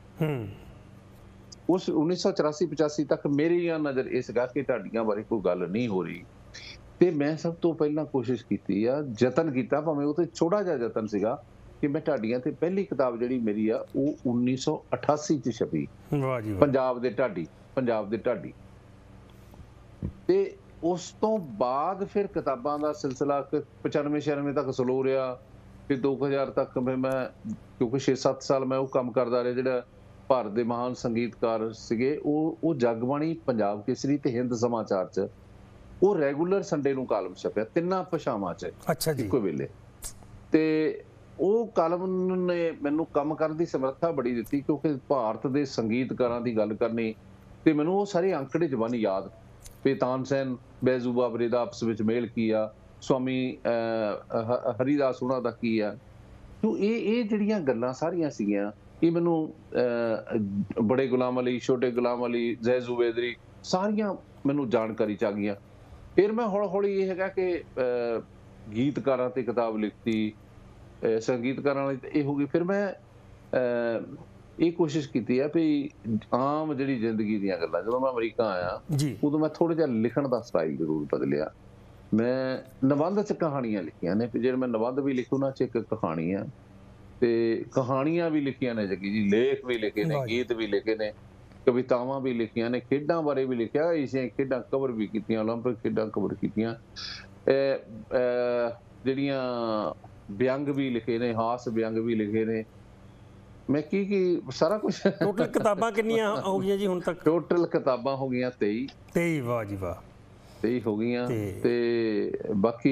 ਉਸ 1984-85 ਤੱਕ ਮੇਰੀ ਨਜ਼ਰ ਇਹ ਸੀਗਾ ਕਿ ਢਾਡੀਆਂ ਬਾਰੇ ਕੋਈ ਗੱਲ ਨਹੀਂ ਹੋ ਰਹੀ। ਤੇ ਮੈਂ ਸਭ ਤੋਂ ਪਹਿਲਾਂ ਕੋਸ਼ਿਸ਼ ਕੀਤੀ ਆ, ਯਤਨ ਕੀਤਾ, ਭਾਵੇਂ ਉਹ ਤੇ ਛੋਟਾ ਜਿਹਾ ਯਤਨ ਸੀਗਾ, ਕਿ ਮੈਂ ਢਾਡੀਆਂ ਤੇ ਪਹਿਲੀ ਕਿਤਾਬ ਜਿਹੜੀ ਮੇਰੀ ਆ ਉਹ 1988 'ਚ ਛਪੀ, ਪੰਜਾਬ ਦੇ ਢਾਡੀ। ਤੇ ਉਸ ਤੋਂ ਬਾਅਦ ਫਿਰ ਕਿਤਾਬਾਂ ਦਾ ਸਿਲਸਿਲਾ 95-96 ਤੱਕ ਸਲੋ ਰਿਹਾ। ਫਿਰ 2000 ਤੱਕ ਮੈਂ, ਕਿਉਂਕਿ 6-7 ਸਾਲ ਮੈਂ ਉਹ ਕੰਮ ਕਰਦਾ ਰਿਹਾ ਜਿਹੜਾ ਭਾਰਤ ਦੇ ਮਹਾਨ ਸੰਗੀਤਕਾਰ ਸੀਗੇ, ਉਹ ਜਗਬਾਣੀ, ਪੰਜਾਬ ਕੇਸਰੀ ਤੇ ਹਿੰਦ ਸਮਾਚਾਰ 'ਚ ਉਹ ਰੈਗੂਲਰ ਸੰਡੇ ਨੂੰ ਕਾਲਮ ਛਪਿਆ, ਤਿੰਨਾਂ ਭਾਸ਼ਾਵਾਂ 'ਚ
ਅੱਛਾ ਜੀ,
ਇੱਕੋ ਵੇਲੇ। ਤੇ ਉਹ ਕਾਲਮ ਨੇ ਮੈਨੂੰ ਕੰਮ ਕਰਨ ਦੀ ਸਮਰੱਥਾ ਬੜੀ ਦਿੱਤੀ, ਕਿਉਂਕਿ ਭਾਰਤ ਦੇ ਸੰਗੀਤਕਾਰਾਂ ਦੀ ਗੱਲ ਕਰਨੀ ਤੇ ਮੈਨੂੰ ਉਹ ਸਾਰੇ ਅੰਕੜੇ ਜ਼ਬਾਨੀ ਯਾਦ, ਵੀ ਤਾਨਸੈਨ ਬੈਜ਼ੂਬਾ ਬਰੇ ਦਾ ਆਪਸ ਵਿੱਚ ਮੇਲ ਕੀ ਆ, ਸਵਾਮੀ ਹਰੀਦਾਸ ਉਹਨਾਂ ਦਾ ਕੀ ਆ। ਤੋ ਇਹ ਜਿਹੜੀਆਂ ਗੱਲਾਂ ਸਾਰੀਆਂ ਸੀਗੀਆਂ, ਇਹ ਮੈਨੂੰ ਬੜੇ ਗੁਲਾਮ ਅਲੀ, ਛੋਟੇ ਗੁਲਾਮ ਅਲੀ, ਜ਼ੈ ਜ਼ੁਬੈਦਰੀ, ਸਾਰੀਆਂ ਮੈਨੂੰ ਜਾਣਕਾਰੀ 'ਚ ਆ ਗਈਆਂ। ਫਿਰ ਮੈਂ ਹੌਲੀ ਹੌਲੀ ਇਹ ਹੈਗਾ ਕਿ ਗੀਤਕਾਰਾਂ ਤੇ ਕਿਤਾਬ ਲਿਖਤੀ, ਸੰਗੀਤਕਾਰਾਂ ਵਾਲੀ ਇਹ ਹੋ ਗਈ। ਫਿਰ ਮੈਂ ਇਹ ਕੋਸ਼ਿਸ਼ ਕੀਤੀ ਹੈ ਵੀ ਆਮ ਜਿਹੜੀ ਜ਼ਿੰਦਗੀ ਦੀਆਂ ਗੱਲਾਂ, ਜਦੋਂ ਮੈਂ ਅਮਰੀਕਾ ਆਇਆ ਉਦੋਂ ਮੈਂ ਥੋੜ੍ਹਾ ਜਿਹਾ ਲਿਖਣ ਦਾ ਸਟਾਈਲ ਜ਼ਰੂਰ ਬਦਲਿਆ। ਮੈਂ ਨਿਬੰਧ 'ਚ ਕਹਾਣੀਆਂ ਲਿਖੀਆਂ ਨੇ, ਜਿਹੜੇ ਮੈਂ ਨਿਬੰਧ ਵੀ ਲਿਖੂ ਉਹਨਾਂ 'ਚ ਇੱਕ ਕਹਾਣੀ ਆ, ਤੇ ਕਹਾਣੀਆਂ ਵੀ ਲਿਖੀਆਂ ਨੇ ਜੱਗੀ ਜੀ, ਲੇਖ ਵੀ ਲਿਖੇ ਨੇ, ਗੀਤ ਵੀ ਲਿਖੇ ਨੇ, ਕਵਿਤਾਵਾਂ ਵੀ ਲਿਖੀਆਂ ਨੇ, ਖੇਡਾਂ ਬਾਰੇ ਵੀ ਲਿਖਿਆ, ਏਸ਼ੀਆਈ ਖੇਡਾਂ ਕਵਰ ਵੀ ਕੀਤੀਆਂ, ਓਲੰਪਿਕ ਖੇਡਾਂ ਕਵਰ ਕੀਤੀਆਂ, ਜਿਹੜੀਆਂ ਵਿਅੰਗ ਵੀ ਲਿਖੇ ਨੇ, ਹਾਸ ਵਿਅੰਗ ਵੀ ਲਿਖੇ ਨੇ। ਮੈਂ ਕੀ ਸਾਰਾ ਕੁਝ।
ਟੋਟਲ ਕਿਤਾਬਾਂ ਕਿੰਨੀਆਂ ਹੋ ਗਈਆਂ ਜੀ ਹੁਣ ਤੱਕ?
ਟੋਟਲ ਕਿਤਾਬਾਂ ਹੋ ਗਈਆਂ 23।
ਵਾਹ ਜੀ ਵਾਹ,
23 ਹੋ ਗਈਆਂ। ਤੇ ਬਾਕੀ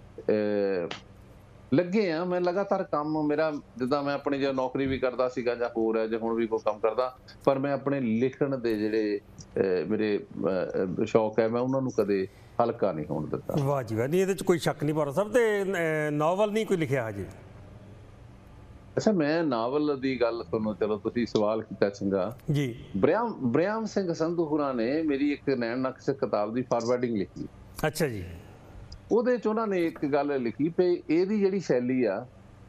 ਲੱਗੇ ਆ ਮੈਂ ਲਗਾਤਾਰ ਕੰਮ ਮੇਰਾ, ਜਿੱਦਾਂ ਮੈਂ ਆਪਣੀ ਜੇ ਨੌਕਰੀ ਵੀ ਕਰਦਾ ਸੀਗਾ ਜਾਂ ਹੋਰ ਹੈ, ਜੇ ਹੁਣ ਵੀ ਕੋਈ ਕੰਮ ਕਰਦਾ, ਪਰ ਮੈਂ ਆਪਣੇ ਲਿਖਣ ਦੇ ਜਿਹੜੇ ਮੇਰੇ ਸ਼ੌਕ ਹੈ, ਮੈਂ ਉਹਨਾਂ ਨੂੰ ਕਦੇ ਹਲਕਾ ਨਹੀਂ ਹੋਣ ਦਿੱਤਾ।
ਵਾਹ ਜੀ ਵਾਹ, ਨਹੀਂ ਇਹਦੇ 'ਚ ਕੋਈ ਸ਼ੱਕ ਨਹੀਂ ਪਾ ਸਾਹਿਬ। ਤੇ ਨਾਵਲ ਨਹੀਂ ਕੋਈ ਲਿਖਿਆ ਹਜੇ?
ਅੱਛਾ, ਮੈਂ ਨਾਵਲ ਦੀ ਗੱਲ ਤੁਹਾਨੂੰ, ਚਲੋ ਤੁਸੀਂ ਸਵਾਲ ਕੀਤਾ ਚੰਗਾ
ਜੀ।
ਬਰਿਆਮ ਸਿੰਘ ਸੰਧੂ ਹੋਰਾਂ ਨੇ ਮੇਰੀ ਇੱਕ ਨੈਣ ਨਕਸ਼ ਕਿਤਾਬ ਦੀ ਫਾਰਵਰਡਿੰਗ ਲਿਖੀ। ਅੱਛਾ ਜੀ। ਉਹਦੇ 'ਚ ਉਹਨਾਂ ਨੇ ਇੱਕ ਗੱਲ ਲਿਖੀ ਵੀ ਇਹਦੀ ਜਿਹੜੀ ਸ਼ੈਲੀ ਆ,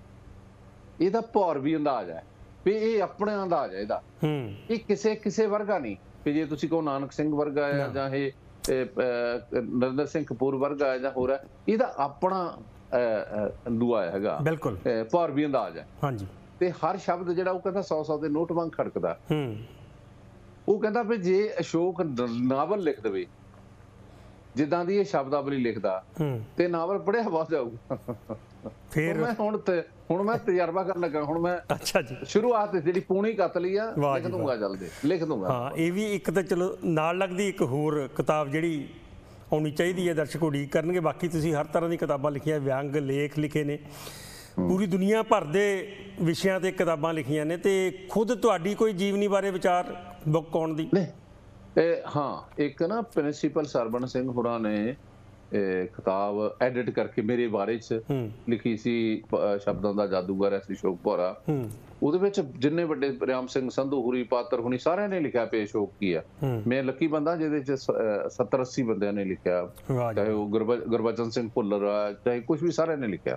ਇਹਦਾ ਭਾਰਵੀ ਅੰਦਾਜ਼ ਹੈ, ਵੀ ਇਹ ਆਪਣਾ ਅੰਦਾਜ਼ ਹੈ ਇਹਦਾ, ਇਹ ਕਿਸੇ ਵਰਗਾ ਨਹੀਂ। ਵੀ ਜੇ ਤੁਸੀਂ ਕਹੋ ਨਾਨਕ ਸਿੰਘ ਵਰਗਾ ਹੈ ਜਾਂ ਇਹ ਨਰਿੰਦਰ ਸਿੰਘ ਕਪੂਰ ਵਰਗਾ ਹੈ ਜਾਂ ਹੋਰ ਹੈ, ਇਹਦਾ ਆਪਣਾ ਦੁਆ ਹੈਗਾ, ਬਿਲਕੁਲ ਭਾਰਵੀ ਅੰਦਾਜ਼ ਹੈ। ਹਾਂਜੀ। ਤੇ ਹਰ ਸ਼ਬਦ ਜਿਹੜਾ ਉਹ ਕਹਿੰਦਾ 100 ਦੇ ਨੋਟ ਵਾਂਗ ਖੜਕਦਾ। ਉਹ ਕਹਿੰਦਾ ਵੀ ਜੇ ਅਸ਼ੋਕ ਨਾਵਲ ਲਿਖ ਦੇਵੇ ਜਿੱਦਾਂ ਦੀ ਇਹ ਸ਼ਬਦਾਵਲੀ ਲਿਖਦਾ, ਤੇ ਨਾਵਲ ਪੜ੍ਹਿਆ ਬਹੁਤ ਜਾਊਗਾ। ਫਿਰ ਹੁਣ ਮੈਂ ਤਜਰਬਾ ਕਰਨ ਲੱਗਾ, ਹੁਣ ਮੈਂ ਅੱਛਾ ਜੀ ਸ਼ੁਰੂਆਤ ਜਿਹੜੀ ਪੂਣੀ ਕਤਲੀ ਆ ਲਿਖ ਦੂੰਗਾ, ਜਲਦੀ ਲਿਖ ਦੂੰਗਾ। ਹਾਂ, ਇਹ ਵੀ ਇੱਕ ਤਾਂ ਚਲੋ ਨਾਲ ਲੱਗਦੀ ਇੱਕ ਹੋਰ ਕਿਤਾਬ ਜਿਹੜੀ ਆਉਣੀ ਚਾਹੀਦੀ ਹੈ, ਦਰਸ਼ਕ ਉਡੀਕ ਕਰਨਗੇ। ਬਾਕੀ ਤੁਸੀਂ ਹਰ ਤਰ੍ਹਾਂ ਦੀ ਕਿਤਾਬਾਂ ਲਿਖੀਆਂ, ਵਿਅੰਗ ਲੇਖ ਲਿਖੇ ਨੇ, ਪੂਰੀ ਦੁਨੀਆ ਭਰ ਦੇ ਵਿਸ਼ਿਆਂ ਤੇ ਕਿਤਾਬਾਂ ਲਿਖੀਆਂ ਨੇ, ਤੇ ਖੁਦ ਤੁਹਾਡੀ ਕੋਈ ਜੀਵਨੀ ਬਾਰੇ ਵਿਚਾਰ ਬੁੱਕ ਆਉਣ ਦੀ? ਹਾਂ, ਇੱਕ ਨਾ ਪ੍ਰਿੰਸੀਪਲ ਸਰਵਣ ਸਿੰਘ ਹੋਰਾਂ ਨੇ ਕਿਤਾਬ ਐਡਿਟ ਕਰਕੇ ਮੇਰੇ ਬਾਰੇ 'ਚ ਲਿਖੀ ਸੀ, ਸ਼ਬਦਾਂ ਦਾ ਜਾਦੂਗਰ ਐਸੀ ਅਸ਼ੋਕ ਭੌਰਾ। ਉਹਦੇ ਵਿੱਚ ਜਿੰਨੇ ਵੱਡੇ ਬਰਿਆਮ ਸਿੰਘ ਸੰਧੂ ਹੋਰੀ, ਪਾਤਰ ਹੋਣੀ, ਸਾਰਿਆਂ ਨੇ ਲਿਖਿਆ ਪਏ ਅਸ਼ੋਕ ਕੀ ਆ। ਮੈਂ ਲੱਕੀ ਬੰਦਾ ਜਿਹਦੇ 'ਚ 70-80 ਬੰਦਿਆਂ ਨੇ ਲਿਖਿਆ, ਚਾਹੇ ਉਹ ਗੁਰਬਚਨ ਸਿੰਘ ਭੁੱਲਰ ਆ, ਚਾਹੇ ਕੁਛ ਵੀ, ਸਾਰਿਆਂ ਨੇ ਲਿਖਿਆ।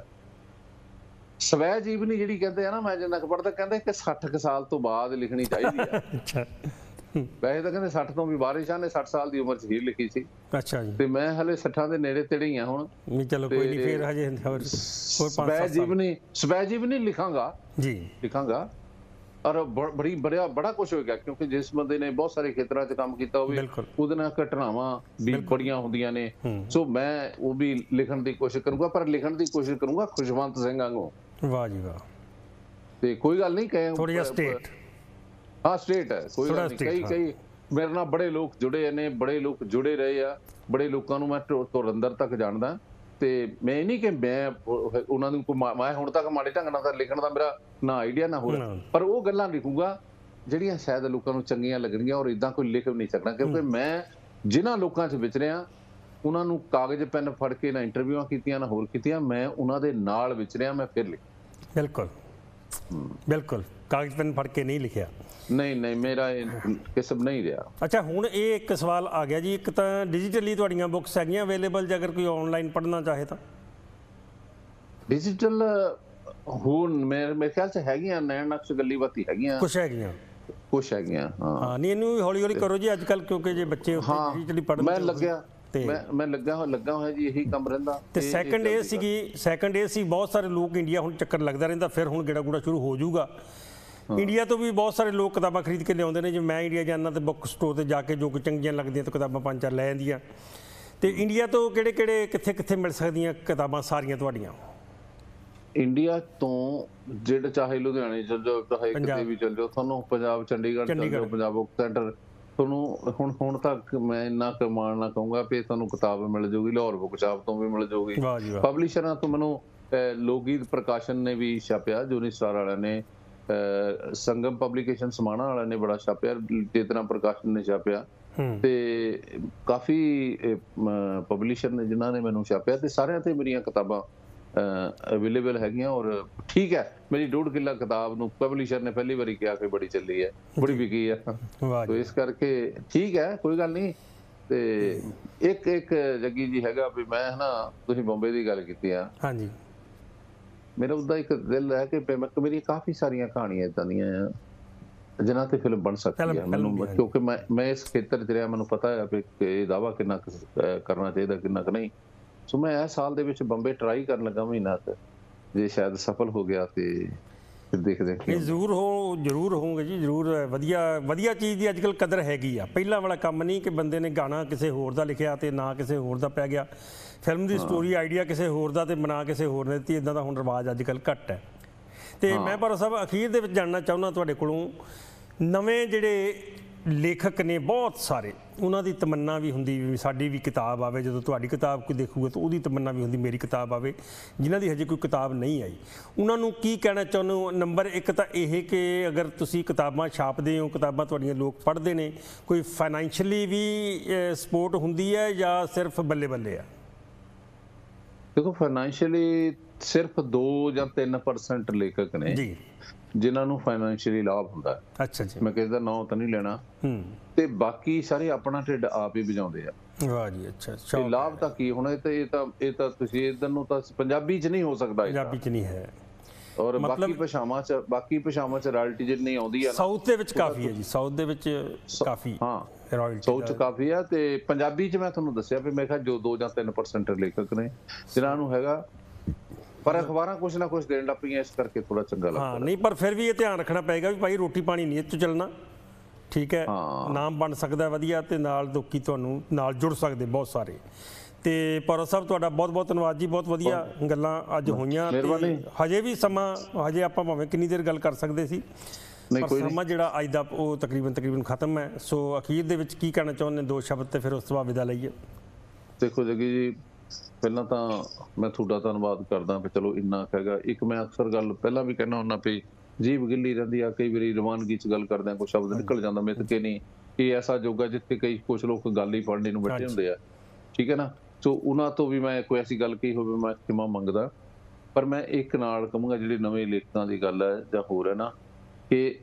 ਸਵੈ ਜੀਵਨੀ ਜਿਹੜੀ ਕਹਿੰਦੇ ਆ ਨਾ, ਮੈਂ ਜਿੰਨਾ ਕੁ ਪੜ੍ਹਦਾ, ਕਹਿੰਦੇ ਕਿ 60 ਸਾਲ ਤੋਂ ਬਾਅਦ ਲਿਖਣੀ ਚਾਹੀਦੀ ਆ। ਵੈਸੇ ਤਾਂ ਕਹਿੰਦੇ 60 ਤੋਂ ਵੀ ਬਾਰਿਸ਼ਾਂ ਨੇ 60 ਸਾਲ ਦੀ ਉਮਰ 'ਚ ਹੀ ਲਿਖੀ ਸੀ। ਅੱਛਾ ਜੀ। ਤੇ ਮੈਂ ਹਲੇ 60 ਦੇ ਨੇੜੇ ਤੇੜੇ ਹੀ ਆ ਹੁਣ। ਨਹੀਂ ਚਲੋ ਕੋਈ ਨਹੀਂ, ਫਿਰ ਹਜੇ ਹੋਰ 5-7 ਸਵੈ ਜੀਵਨੀ ਲਿਖਾਂਗਾ ਜੀ, ਲਿਖਾਂਗਾ। ਔਰ ਬੜਾ ਕੁਝ ਹੋਏਗਾ, ਕਿਉਂਕਿ ਜਿਸ ਬੰਦੇ ਨੇ ਬਹੁਤ ਸਾਰੇ ਖੇਤਰਾਂ 'ਚ ਕੰਮ ਕੀਤਾ ਹੋਵੇ, ਉਹਦੇ ਨਾਲ ਘਟਨਾਵਾਂ ਵੀ ਬੜੀਆਂ ਹੁੰਦੀਆਂ ਨੇ। ਸੋ ਮੈਂ ਉਹ ਵੀ ਲਿਖਣ ਦੀ ਕੋਸ਼ਿਸ਼ ਕਰੂੰਗਾ, ਪਰ ਲਿਖਣ ਦੀ ਕੋਸ਼ਿਸ਼ ਕਰੂੰਗਾ ਖੁਸ਼ਵੰਤ ਸਿੰਘ ਵਾਂਗੂ। ਵਾਹ ਜੀ ਵਾਹ। ਤੇ ਕੋਈ ਗੱਲ ਨਹੀਂ, ਕਹੇ ਥੋੜੀ ਜਿਹਾ ਸਟੇਟ, ਹਾਂ ਸਟੇਟ ਹੈ, ਕੋਈ ਗੱਲ ਨਹੀਂ। ਕਈ ਮੇਰੇ ਨਾਲ ਬੜੇ ਲੋਕ ਜੁੜੇ ਨੇ, ਬੜੇ ਲੋਕ ਜੁੜੇ ਰਹੇ ਆ, ਬੜੇ ਲੋਕਾਂ ਨੂੰ ਮੈਂ ਧੁਰੰਦਰ ਤੱਕ ਜਾਣਦਾ। ਤੇ ਮੈਂ ਇਹ ਨਹੀਂ ਕਿ ਮੈਂ ਉਹਨਾਂ ਨੂੰ ਮੈਂ ਹੁਣ ਤੱਕ ਮਾੜੇ ਢੰਗ ਨਾਲ ਤਾਂ ਲਿਖਣ ਦਾ ਮੇਰਾ ਨਾ ਆਈਡੀਆ ਨਾ ਹੋਰ, ਪਰ ਉਹ ਗੱਲਾਂ ਲਿਖੂੰਗਾ ਜਿਹੜੀਆਂ ਸ਼ਾਇਦ ਲੋਕਾਂ ਨੂੰ ਚੰਗੀਆਂ ਲੱਗਣਗੀਆਂ। ਔਰ ਇਦਾਂ ਕੋਈ ਲਿਖ ਨਹੀਂ ਸਕਦਾ, ਕਿਉਂਕਿ ਮੈਂ ਜਿਨ੍ਹਾਂ ਲੋਕਾਂ 'ਚ ਵਿਚਰਿਆ, ਉਹਨਾਂ ਨੂੰ ਕਾਗਜ਼ ਪੈਨ ਫੜ ਕੇ ਨਾ ਇੰਟਰਵਿਊਆਂ ਕੀਤੀਆਂ ਨਾ ਹੋਰ ਕੀਤੀਆਂ, ਮੈਂ ਉਹਨਾਂ ਦੇ ਨਾਲ ਵਿਚਰਿਆ, ਮੈਂ ਫਿਰ ਲਿਖ। ਬਿਲਕੁਲ ਬਿਲਕੁਲ, ਕਾਗਜ਼ ਪੈਨ ਫੜ ਕੇ ਨਹੀਂ ਲਿਖਿਆ। ਨਹੀਂ, ਮੇਰਾ ਇਹ ਕਿਸਮ ਨਹੀਂ ਰਿਹਾ। ਅੱਛਾ, ਹੁਣ ਇਹ ਇੱਕ ਸਵਾਲ ਆ ਗਿਆ ਜੀ, ਇੱਕ ਤਾਂ ਡਿਜੀਟਲੀ ਤੁਹਾਡੀਆਂ ਬੁੱਕਸ ਹੈਗੀਆਂ ਅਵੇਲੇਬਲ, ਜੇ ਅਗਰ ਕੋਈ ਆਨਲਾਈਨ ਪੜ੍ਹਨਾ ਚਾਹੇ ਤਾਂ? ਡਿਜੀਟਲ ਹੁਣ ਮੇਰੇ ਖਿਆਲ 'ਚ ਹੈਗੀਆਂ, ਨੈਣ ਨਕਸ਼ ਗੱਲੀ ਬਾਤੀ ਹੈਗੀਆਂ, ਕੁਛ ਹੈਗੀਆਂ। ਹਾਂ, ਨਹੀਂ ਇਹਨੂੰ ਵੀ ਹੌਲੀ ਹੌਲੀ ਕਰੋ ਜੀ ਅੱਜ ਕੱਲ੍ਹ, ਕਿਉਂਕਿ ਜੇ ਬੱਚੇ ਡਿਜੀਟਲੀ ਪੜ੍ਹਨ, ਮੈਂ ਲੱਗਾ ਹੋਇਆ ਜੀ, ਇਹੀ ਕੰਮ ਰਹਿੰਦਾ। ਤੇ ਸੈਕੰਡ ਇਹ ਸੀ ਬਹੁਤ ਸਾਰੇ ਲੋਕ ਇੰਡੀਆ ਹੁਣ ਚੱਕਰ ਲੱਗਦਾ ਰਹਿੰਦਾ, ਫਿਰ ਹੁਣ ਗੇੜਾ ਗੂੜਾ ਸ਼ੁਰੂ ਹੋ ਜਾਊਗਾ। ਇੰਡੀਆ ਤੋਂ ਵੀ ਬਹੁਤ ਸਾਰੇ ਲੋਕ ਕਿਤਾਬਾਂ ਖਰੀਦ ਕੇ ਲਿਆਉਂਦੇ ਨੇ, ਜਿਵੇਂ ਮੈਂ ਇੰਡੀਆ ਜਾਂਦਾ ਤੇ ਬੁੱਕ ਸਟੋਰ ਤੇ ਜਾ ਕੇ ਜੋ ਚੰਗੀਆਂ ਲੱਗਦੀਆਂ ਤਾਂ ਕਿਤਾਬਾਂ 5-4 ਲੈ ਜਾਂਦੀਆਂ। ਤੇ ਇੰਡੀਆ ਤੋਂ ਕਿਹੜੇ ਕਿੱਥੇ ਮਿਲ ਸਕਦੀਆਂ ਕਿਤਾਬਾਂ ਸਾਰੀਆਂ ਤੁਹਾਡੀਆਂ? ਇੰਡੀਆ ਤੋਂ ਜਿਹੜਾ ਚਾਹੇ ਲੁਧਿਆਣੇ ਚਲ ਜਾਓ, ਚਾਹੇ ਕਿਤੇ ਵੀ ਚਲ ਜਾਓ, ਤੁਹਾਨੂੰ ਪੰਜਾਬ ਚੰਡੀਗੜ੍ਹ ਚਲ ਜਾਓ, ਪੰਜਾਬ ਬੁੱਕ ਸੈਂਟਰ, ਤੁਹਾਨੂੰ ਹੁਣ ਤੱਕ ਮੈਂ ਇੰਨਾ ਕਮਾਲ ਨਾ ਕਹੂੰਗਾ ਵੀ ਤੁਹਾਨੂੰ ਕਿਤਾਬ ਮਿਲ ਜਾਊਗੀ, ਲਾਹੌਰ ਬੁੱਕ ਸ਼ਾਪ ਤੋਂ ਵੀ ਮਿਲ ਜਾਊਗੀ, ਪਬਲਿਸ਼ਰਾਂ ਤੋਂ। ਮੈਨੂੰ ਲੋਕਗੀਤ ਪ੍ਰਕਾਸ਼ਨ ਨੇ ਵੀ ਛਾਪਿਆ, ਜੂਨੀ ਸਟਾਰ ਵਾਲਿਆਂ ਨੇ, ਸੰਗਮ ਪਬਲੀਕੇਸ਼ਨ ਸਮਾਣਾ ਵਾਲਿਆਂ ਨੇ ਬੜਾ ਛਾਪਿਆ, ਚੇਤਨਾ ਪ੍ਰਕਾਸ਼ਨ ਨੇ ਛਾਪਿਆ, ਤੇ ਕਾਫੀ ਪਬਲਿਸ਼ਰ ਨੇ ਜਿਨ੍ਹਾਂ ਨੇ ਮੈਨੂੰ ਛਾਪਿਆ, ਤੇ ਸਾਰਿਆਂ ਤੇ ਮੇਰੀਆਂ ਕਿਤਾਬਾਂ ਅਵੇਲੇਬਲ ਹੈਗੀਆਂ। ਔਰ ਠੀਕ ਹੈ, ਮੇਰੀ 1.5 ਕਿੱਲਾ ਕਿਤਾਬ ਨੂੰ ਪਬਲਿਸ਼ਰ ਨੇ ਪਹਿਲੀ ਵਾਰੀ ਕਿਹਾ ਕਿ ਬੜੀ ਚੱਲੀ ਹੈ, ਬੜੀ ਵਿਕੀ ਹੈ, ਤੇ ਇਸ ਕਰਕੇ ਠੀਕ ਹੈ, ਕੋਈ ਗੱਲ ਨਹੀਂ। ਤੇ ਇੱਕ ਜੱਗੀ ਜੀ ਹੈਗਾ ਵੀ ਮੈਂ ਨਾ, ਤੁਸੀਂ ਬੰਬੇ ਦੀ ਗੱਲ ਕੀਤੀ ਆ, ਹਾਂਜੀ, ਮੇਰਾ ਉਹਦਾ ਇੱਕ ਦਿਲ ਹੈ ਕਿ ਮੇਰੀ ਕਾਫੀ ਸਾਰੀਆਂ ਕਹਾਣੀਆਂ ਏਦਾਂ ਦੀਆਂ ਆ ਜਿਨ੍ਹਾਂ ਤੇ ਫਿਲਮ ਬਣ ਸਕਦੀ ਹੈ। ਮੈਨੂੰ ਕਿਉਂਕਿ ਮੈਂ ਇਸ ਖੇਤਰ 'ਚ ਰਿਹਾ, ਮੈਨੂੰ ਪਤਾ ਹੈ ਵੀ ਇਹ ਦਾਅਵਾ ਕਿੰਨਾ ਕਰਨਾ ਚਾਹੀਦਾ, ਕਿੰਨਾ ਕੁ ਨਹੀਂ। ਸੋ ਮੈਂ ਇਸ ਸਾਲ ਦੇ ਵਿੱਚ ਬੰਬੇ ਟਰਾਈ ਕਰਨ ਲੱਗਾ ਮਹੀਨਾ ਕੁ, ਜੇ ਸ਼ਾਇਦ ਸਫਲ ਹੋ ਗਿਆ ਤੇ ਫਿਰ ਦੇਖਦੇ ਹਾਂ।
ਜ਼ਰੂਰ ਹੋਵੋਗੇ ਜੀ, ਜ਼ਰੂਰ। ਵਧੀਆ ਚੀਜ਼ ਦੀ ਅੱਜਕੱਲ੍ਹ ਕਦਰ ਹੈਗੀ ਆ, ਪਹਿਲਾਂ ਵਾਲਾ ਕੰਮ ਨਹੀਂ ਕਿ ਬੰਦੇ ਨੇ ਗਾਣਾ ਕਿਸੇ ਹੋਰ ਦਾ ਲਿਖਿਆ ਤੇ ਨਾ ਕਿਸੇ ਹੋਰ ਦਾ ਪੈ ਗਿਆ, ਫਿਲਮ ਦੀ ਸਟੋਰੀ ਆਈਡੀਆ ਕਿਸੇ ਹੋਰ ਦਾ ਤੇ ਬਣਾ ਕਿਸੇ ਹੋਰ ਨੇ ਦਿੱਤੀ, ਇੱਦਾਂ ਦਾ ਹੁਣ ਰਿਵਾਜ ਅੱਜਕੱਲ੍ਹ ਘੱਟ ਹੈ। ਤੇ ਮੈਂ ਪਰ ਸਭ ਅਖੀਰ ਦੇ ਵਿੱਚ ਜਾਣਨਾ ਚਾਹੁੰਦਾ ਤੁਹਾਡੇ ਕੋਲੋਂ, ਨਵੇਂ ਜਿਹੜੇ ਲੇਖਕ ਨੇ ਬਹੁਤ ਸਾਰੇ, ਉਹਨਾਂ ਦੀ ਤਮੰਨਾ ਵੀ ਹੁੰਦੀ ਵੀ ਸਾਡੀ ਵੀ ਕਿਤਾਬ ਆਵੇ, ਜਦੋਂ ਤੁਹਾਡੀ ਕਿਤਾਬ ਕੋਈ ਦੇਖੂਗਾ ਤਾਂ ਉਹਦੀ ਤਮੰਨਾ ਵੀ ਹੁੰਦੀ ਮੇਰੀ ਕਿਤਾਬ ਆਵੇ। ਜਿਨ੍ਹਾਂ ਦੀ ਹਜੇ ਕੋਈ ਕਿਤਾਬ ਨਹੀਂ ਆਈ, ਉਹਨਾਂ ਨੂੰ ਕੀ ਕਹਿਣਾ ਚਾਹੁੰਦੇ ਹੋ? ਨੰਬਰ 1 ਤਾਂ ਇਹ ਕਿ ਅਗਰ ਤੁਸੀਂ ਕਿਤਾਬਾਂ ਛਾਪਦੇ ਹੋ, ਕਿਤਾਬਾਂ ਤੁਹਾਡੀਆਂ ਲੋਕ ਪੜ੍ਹਦੇ ਨੇ, ਕੋਈ ਫਾਈਨੈਂਸ਼ੀਅਲੀ ਵੀ ਸਪੋਰਟ ਹੁੰਦੀ ਹੈ ਜਾਂ ਸਿਰਫ ਬੱਲੇ ਬੱਲੇ ਆ?
ਦੇਖੋ, ਫਾਈਨੈਂਸ਼ੀਅਲੀ ਸਿਰਫ 2 ਜਾਂ 3% ਲੇਖਕ ਨੇ ਜੀ ਜਿਨ੍ਹਾਂ ਨੂੰ ਫਾਈਨੈਂਸ਼ੀਅਲੀ ਲਾਭ ਹੁੰਦਾ ਹੈ। ਅੱਛਾ ਜੀ, ਮੈਂ ਕਿਸੇ ਦਾ ਨਾਂ ਤਾਂ ਨਹੀਂ ਲੈਣਾ, ਤੇ ਬਾਕੀ ਸਾਰੇ ਆਪਣਾ ਢਿੱਡ ਆਪ ਹੀ ਵਜਾਉਂਦੇ ਆ। ਵਾਹ ਜੀ, ਅੱਛਾ। ਲਾਭ ਤਾਂ ਕੀ ਹੁਣ, ਇਹ ਤਾਂ ਤੁਸੀਂ ਇਧਰ ਨੂੰ ਤਾਂ ਪੰਜਾਬੀ 'ਚ ਨਹੀਂ ਹੋ ਸਕਦਾ, ਪੰਜਾਬੀ 'ਚ ਨਹੀਂ ਹੈ। ਔਰ ਬਾਕੀ ਭਾਸ਼ਾਵਾਂ 'ਚ ਰਾਇਲਟੀ ਜਿੰਨੀ ਆਉਂਦੀ ਆ, ਸਾਊਥ ਦੇ ਵਿੱਚ ਕਾਫੀ ਹੈ ਜੀ, ਸਾਊਥ ਦੇ ਵਿੱਚ ਕਾਫੀ, ਹਾਂ ਸਾਊਥ 'ਚ ਕਾਫੀ ਆ। ਤੇ ਪੰਜਾਬੀ 'ਚ ਮੈਂ ਤੁਹਾਨੂੰ ਦੱਸਿਆ ਵੀ ਮੈਂ ਕਿਹਾ ਜੋ 2 ਜਾਂ 3% ਲੇਖਕ ਨੇ ਜਿਨ੍ਹਾਂ ਨੂੰ ਹੈਗਾ, ਪਰ ਅਖਬਾਰਾਂ ਕੁਛ ਨਾ ਕੁਛ ਦੇਣ ਲੱਗ ਪਈਆਂ, ਇਸ ਕਰਕੇ ਥੋੜਾ ਚੰਗਾ ਲੱਗਦਾ। ਹਾਂ ਨਹੀਂ, ਪਰ ਫਿਰ ਵੀ ਇਹ ਧਿਆਨ ਰੱਖਣਾ ਪਏਗਾ ਵੀ ਭਾਈ ਰੋਟੀ ਪਾਣੀ ਨਹੀਂ ਇਹ 'ਚ ਚੱਲਣਾ, ਠੀਕ ਹੈ, ਨਾਮ ਬਣ ਸਕਦਾ ਵਧੀਆ, ਤੇ ਨਾਲ ਲੋਕੀ ਤੁਹਾਨੂੰ ਨਾਲ ਜੁੜ ਸਕਦੇ ਬਹੁਤ ਸਾਰੇ। ਤੇ ਪੌਰਾ ਸਾਹਿਬ, ਤੁਹਾਡਾ ਬਹੁਤ ਬਹੁਤ ਧੰਨਵਾਦ ਜੀ, ਬਹੁਤ ਵਧੀਆ ਗੱਲਾਂ ਅੱਜ ਹੋਈਆਂ। ਹਜੇ ਵੀ ਸਮਾਂ, ਹਜੇ ਆਪਾਂ ਭਾਵੇਂ ਕਿੰਨੀ ਦੇਰ ਗੱਲ ਕਰ ਸਕਦੇ ਸੀ, ਪਰ ਸਮਾਂ ਜਿਹੜਾ ਅੱਜ ਦਾ ਉਹ ਤਕਰੀਬਨ ਖਤਮ ਹੈ। ਸੋ ਅਖੀਰ ਦੇ ਵਿੱਚ ਕੀ ਕਹਿਣਾ ਚਾਹੁੰਦੇ 2 ਸ਼ਬਦ, ਤੇ ਫਿਰ ਉਸ ਤੋਂ ਬਾਅਦ ਵਿਦਾ ਲਈਏ? ਦੇਖੋ ਜੱਗੀ ਜੀ, ਪਹਿਲਾਂ ਤਾਂ ਮੈਂ ਤੁਹਾਡਾ ਧੰਨਵਾਦ ਕਰਦਾ ਵੀ ਚਲੋ ਇੰਨਾ ਹੈਗਾ। ਇੱਕ ਮੈਂ ਅਕਸਰ ਗੱਲ ਪਹਿਲਾਂ ਵੀ ਕਹਿਣਾ ਹੁੰਦਾ ਵੀ ਜੀਭ ਗਿੱਲੀ ਰਹਿੰਦੀ ਆ, ਕਈ ਵਾਰੀ ਰਵਾਨਗੀ 'ਚ ਗੱਲ ਕਰਦੇ ਆ ਕੋਈ ਸ਼ਬਦ ਨਿਕਲ ਜਾਂਦਾ ਮਿੱਥ ਕੇ ਨਹੀਂ। ਇਹ ਐਸਾ ਯੁੱਗ ਆ ਜਿੱਥੇ ਕੁਛ ਲੋਕ ਗੱਲ ਹੀ ਪੜ੍ਹਨੇ ਨੂੰ ਬੈਠੇ ਹੁੰਦੇ ਆ, ਠੀਕ ਹੈ ਨਾ। ਸੋ ਉਹਨਾਂ ਤੋਂ ਵੀ ਮੈਂ ਕੋਈ ਐਸੀ ਗੱਲ ਕਹੀ ਹੋਵੇ ਮੈਂ ਖਿਮਾ ਮੰਗਦਾ। ਪਰ ਮੈਂ ਇੱਕ ਨਾਲ ਕਹੂੰਗਾ, ਜਿਹੜੇ ਨਵੇਂ ਲੇਖਕਾਂ ਦੀ ਗੱਲ ਹੈ ਜਾਂ ਹੋਰ ਹੈ ਨਾ, ਕਿ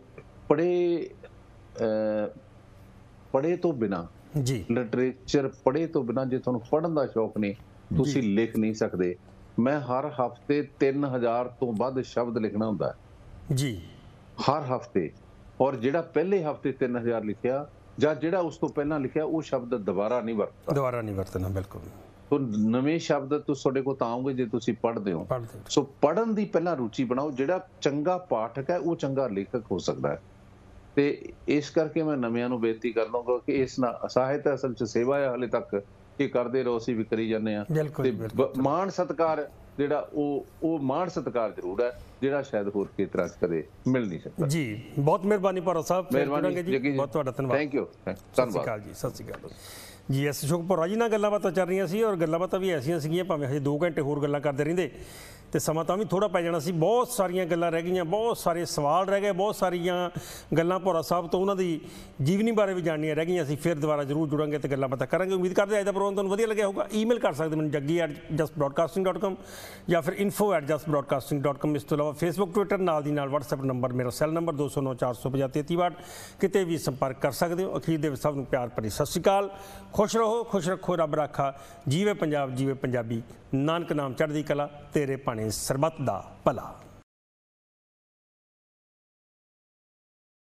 ਪੜ੍ਹੇ ਤੋਂ ਬਿਨਾਂ ਜੀ, ਲਿਟਰੇਚਰ ਪੜ੍ਹੇ ਤੋਂ ਬਿਨਾਂ, ਜੇ ਤੁਹਾਨੂੰ ਪੜ੍ਹਨ ਦਾ ਸ਼ੌਕ ਨਹੀਂ, ਤੁਸੀਂ ਲਿਖ ਨਹੀਂ ਸਕਦੇ। ਮੈਂ ਹਰ ਹਫ਼ਤੇ 3000 ਤੋਂ ਵੱਧ ਸ਼ਬਦ ਲਿਖਣਾ ਹੁੰਦਾ ਜੀ, ਹਰ ਹਫ਼ਤੇ। ਔਰ ਜਿਹੜਾ ਪਹਿਲੇ ਹਫ਼ਤੇ 3000 ਲਿਖਿਆ ਜਾਂ ਜਿਹੜਾ ਉਸ ਤੋਂ ਪਹਿਲਾਂ ਲਿਖਿਆ, ਉਹ ਸ਼ਬਦ ਦੁਬਾਰਾ ਨਹੀਂ ਵਰਤਣਾ। ਬਿਲਕੁਲ। ਸੋ ਨਵੇਂ ਸ਼ਬਦ ਤੁਹਾਡੇ ਕੋਲ ਤਾਂ ਆਉਂਗੇ ਜੇ ਤੁਸੀਂ ਪੜ੍ਹਦੇ ਹੋ। ਸੋ ਪੜ੍ਹਨ ਦੀ ਪਹਿਲਾਂ ਰੁਚੀ ਬਣਾਓ। ਜਿਹੜਾ ਚੰਗਾ ਪਾਠਕ ਹੈ ਉਹ ਚੰਗਾ ਲੇਖਕ ਹੋ ਸਕਦਾ ਹੈ। ਤੇ ਇਸ ਕਰਕੇ ਮੈਂ ਨਵਿਆਂ ਨੂੰ ਬੇਨਤੀ ਕਰਦਾ ਕਿ ਇਸ ਨਾਲ ਸਾਹਿਤ ਅਸਲ 'ਚ ਸੇਵਾ ਹੈ, ਹਾਲੇ ਤੱਕ ਇਹ ਕਰਦੇ ਰਹੋ, ਅਸੀਂ ਵੀ ਕਰੀ ਜਾਂਦੇ ਹਾਂ। ਤੇ ਮਾਣ ਸਤਿਕਾਰ ਜਿਹੜਾ ਉਹ ਮਾਣ ਸਤਿਕਾਰ ਜ਼ਰੂਰ ਹੈ, ਜਿਹੜਾ ਸ਼ਾਇਦ ਹੋਰ ਖੇਤਰਾਂ 'ਚ ਕਦੇ ਮਿਲ ਨਹੀਂ ਸਕਦਾ ਜੀ। ਬਹੁਤ ਮਿਹਰਬਾਨੀ ਪੌਰਾ ਸਾਹਿਬ, ਮਿਹਰਬਾਨੀ ਜੀ, ਬਹੁਤ ਤੁਹਾਡਾ ਧੰਨਵਾਦ। ਥੈਂਕ ਯੂ, ਧੰਨਵਾਦ ਜੀ, ਸਤਿ ਸ਼੍ਰੀ ਅਕਾਲ ਜੀ। ਐਸ ਅਸ਼ੋਕ ਪੌਰਾ ਜੀ ਨਾਲ ਗੱਲਾਂ ਬਾਤਾਂ ਚੱਲ ਰਹੀਆਂ ਸੀ, ਔਰ ਗੱਲਾਂ ਬਾਤਾਂ ਵੀ ਐਸੀਆਂ ਸੀਗੀਆਂ, ਭਾਵੇਂ ਹਜੇ 2 ਘੰਟੇ ਹੋਰ ਗੱਲਾਂ ਕਰਦੇ ਰਹਿੰਦੇ ਤੇ ਸਮਾਂ ਤਾਂ ਵੀ ਥੋੜਾ ਪੈ ਜਾਣਾ ਸੀ। ਬਹੁਤ ਸਾਰੀਆਂ ਗੱਲਾਂ ਰਹਿ ਗਈਆਂ, ਬਹੁਤ ਸਾਰੇ ਸਵਾਲ ਰਹਿ ਗਏ, ਬਹੁਤ ਸਾਰੀਆਂ ਗੱਲਾਂ ਪੌਰਾ ਸਾਹਿਬ ਤੋਂ ਉਹਨਾਂ ਦੀ ਜੀਵਨੀ ਬਾਰੇ ਵੀ ਜਾਣਨੀਆਂ ਰਹਿ ਗਈਆਂ ਸੀ। ਫਿਰ ਦੁਬਾਰਾ ਜ਼ਰੂਰ ਜੁੜਾਂਗੇ ਤੇ ਗੱਲਾਂ ਬਾਤਾਂ ਕਰਾਂਗੇ। ਉਮੀਦ ਕਰਦੇ ਅੱਜ ਦਾ ਪ੍ਰੋਗਰਾਮ ਤੁਹਾਨੂੰ ਵਧੀਆ ਲੱਗਿਆ ਹੋਊਗਾ। ਈਮੇਲ ਕਰ ਸਕਦੇ ਮੈਨੂੰ jaggi@justbroadcasting.com ਜਾਂ ਫਿਰ info@justbroadcasting.com। ਇਸ ਤੋਂ ਇਲਾਵਾ ਫੇਸਬੁੱਕ, ਟਵਿੱਟਰ, ਨਾਲ ਦੀ ਨਾਲ WhatsApp ਨੰਬਰ, ਮੇਰਾ ਸੈੱਲ ਨੰਬਰ 209-450-3362, ਕਿਤੇ ਵੀ ਸੰਪਰਕ ਕਰ ਸਕਦੇ ਹੋ। ਅਖੀਰ ਦੇ ਵਿੱਚ ਸਭ ਨੂੰ ਪਿਆਰ ਭਰੀ ਸਤਿ ਸ਼੍ਰੀ ਅਕਾਲ। ਖੁਸ਼ ਰਹੋ, ਖੁਸ਼ ਰੱਖੋ, ਰੱਬ ਰਾਖਾ। ਜੀਵੇ ਪੰਜਾਬ, ਜੀਵੇ ਪੰਜਾਬੀ। ਨਾਨਕ ਨਾਮ ਚੜ੍ਹਦੀ ਕਲਾ, ਤੇਰੇ ਭਾਣੇ ਸਰਬੱਤ ਦਾ ਭਲਾ।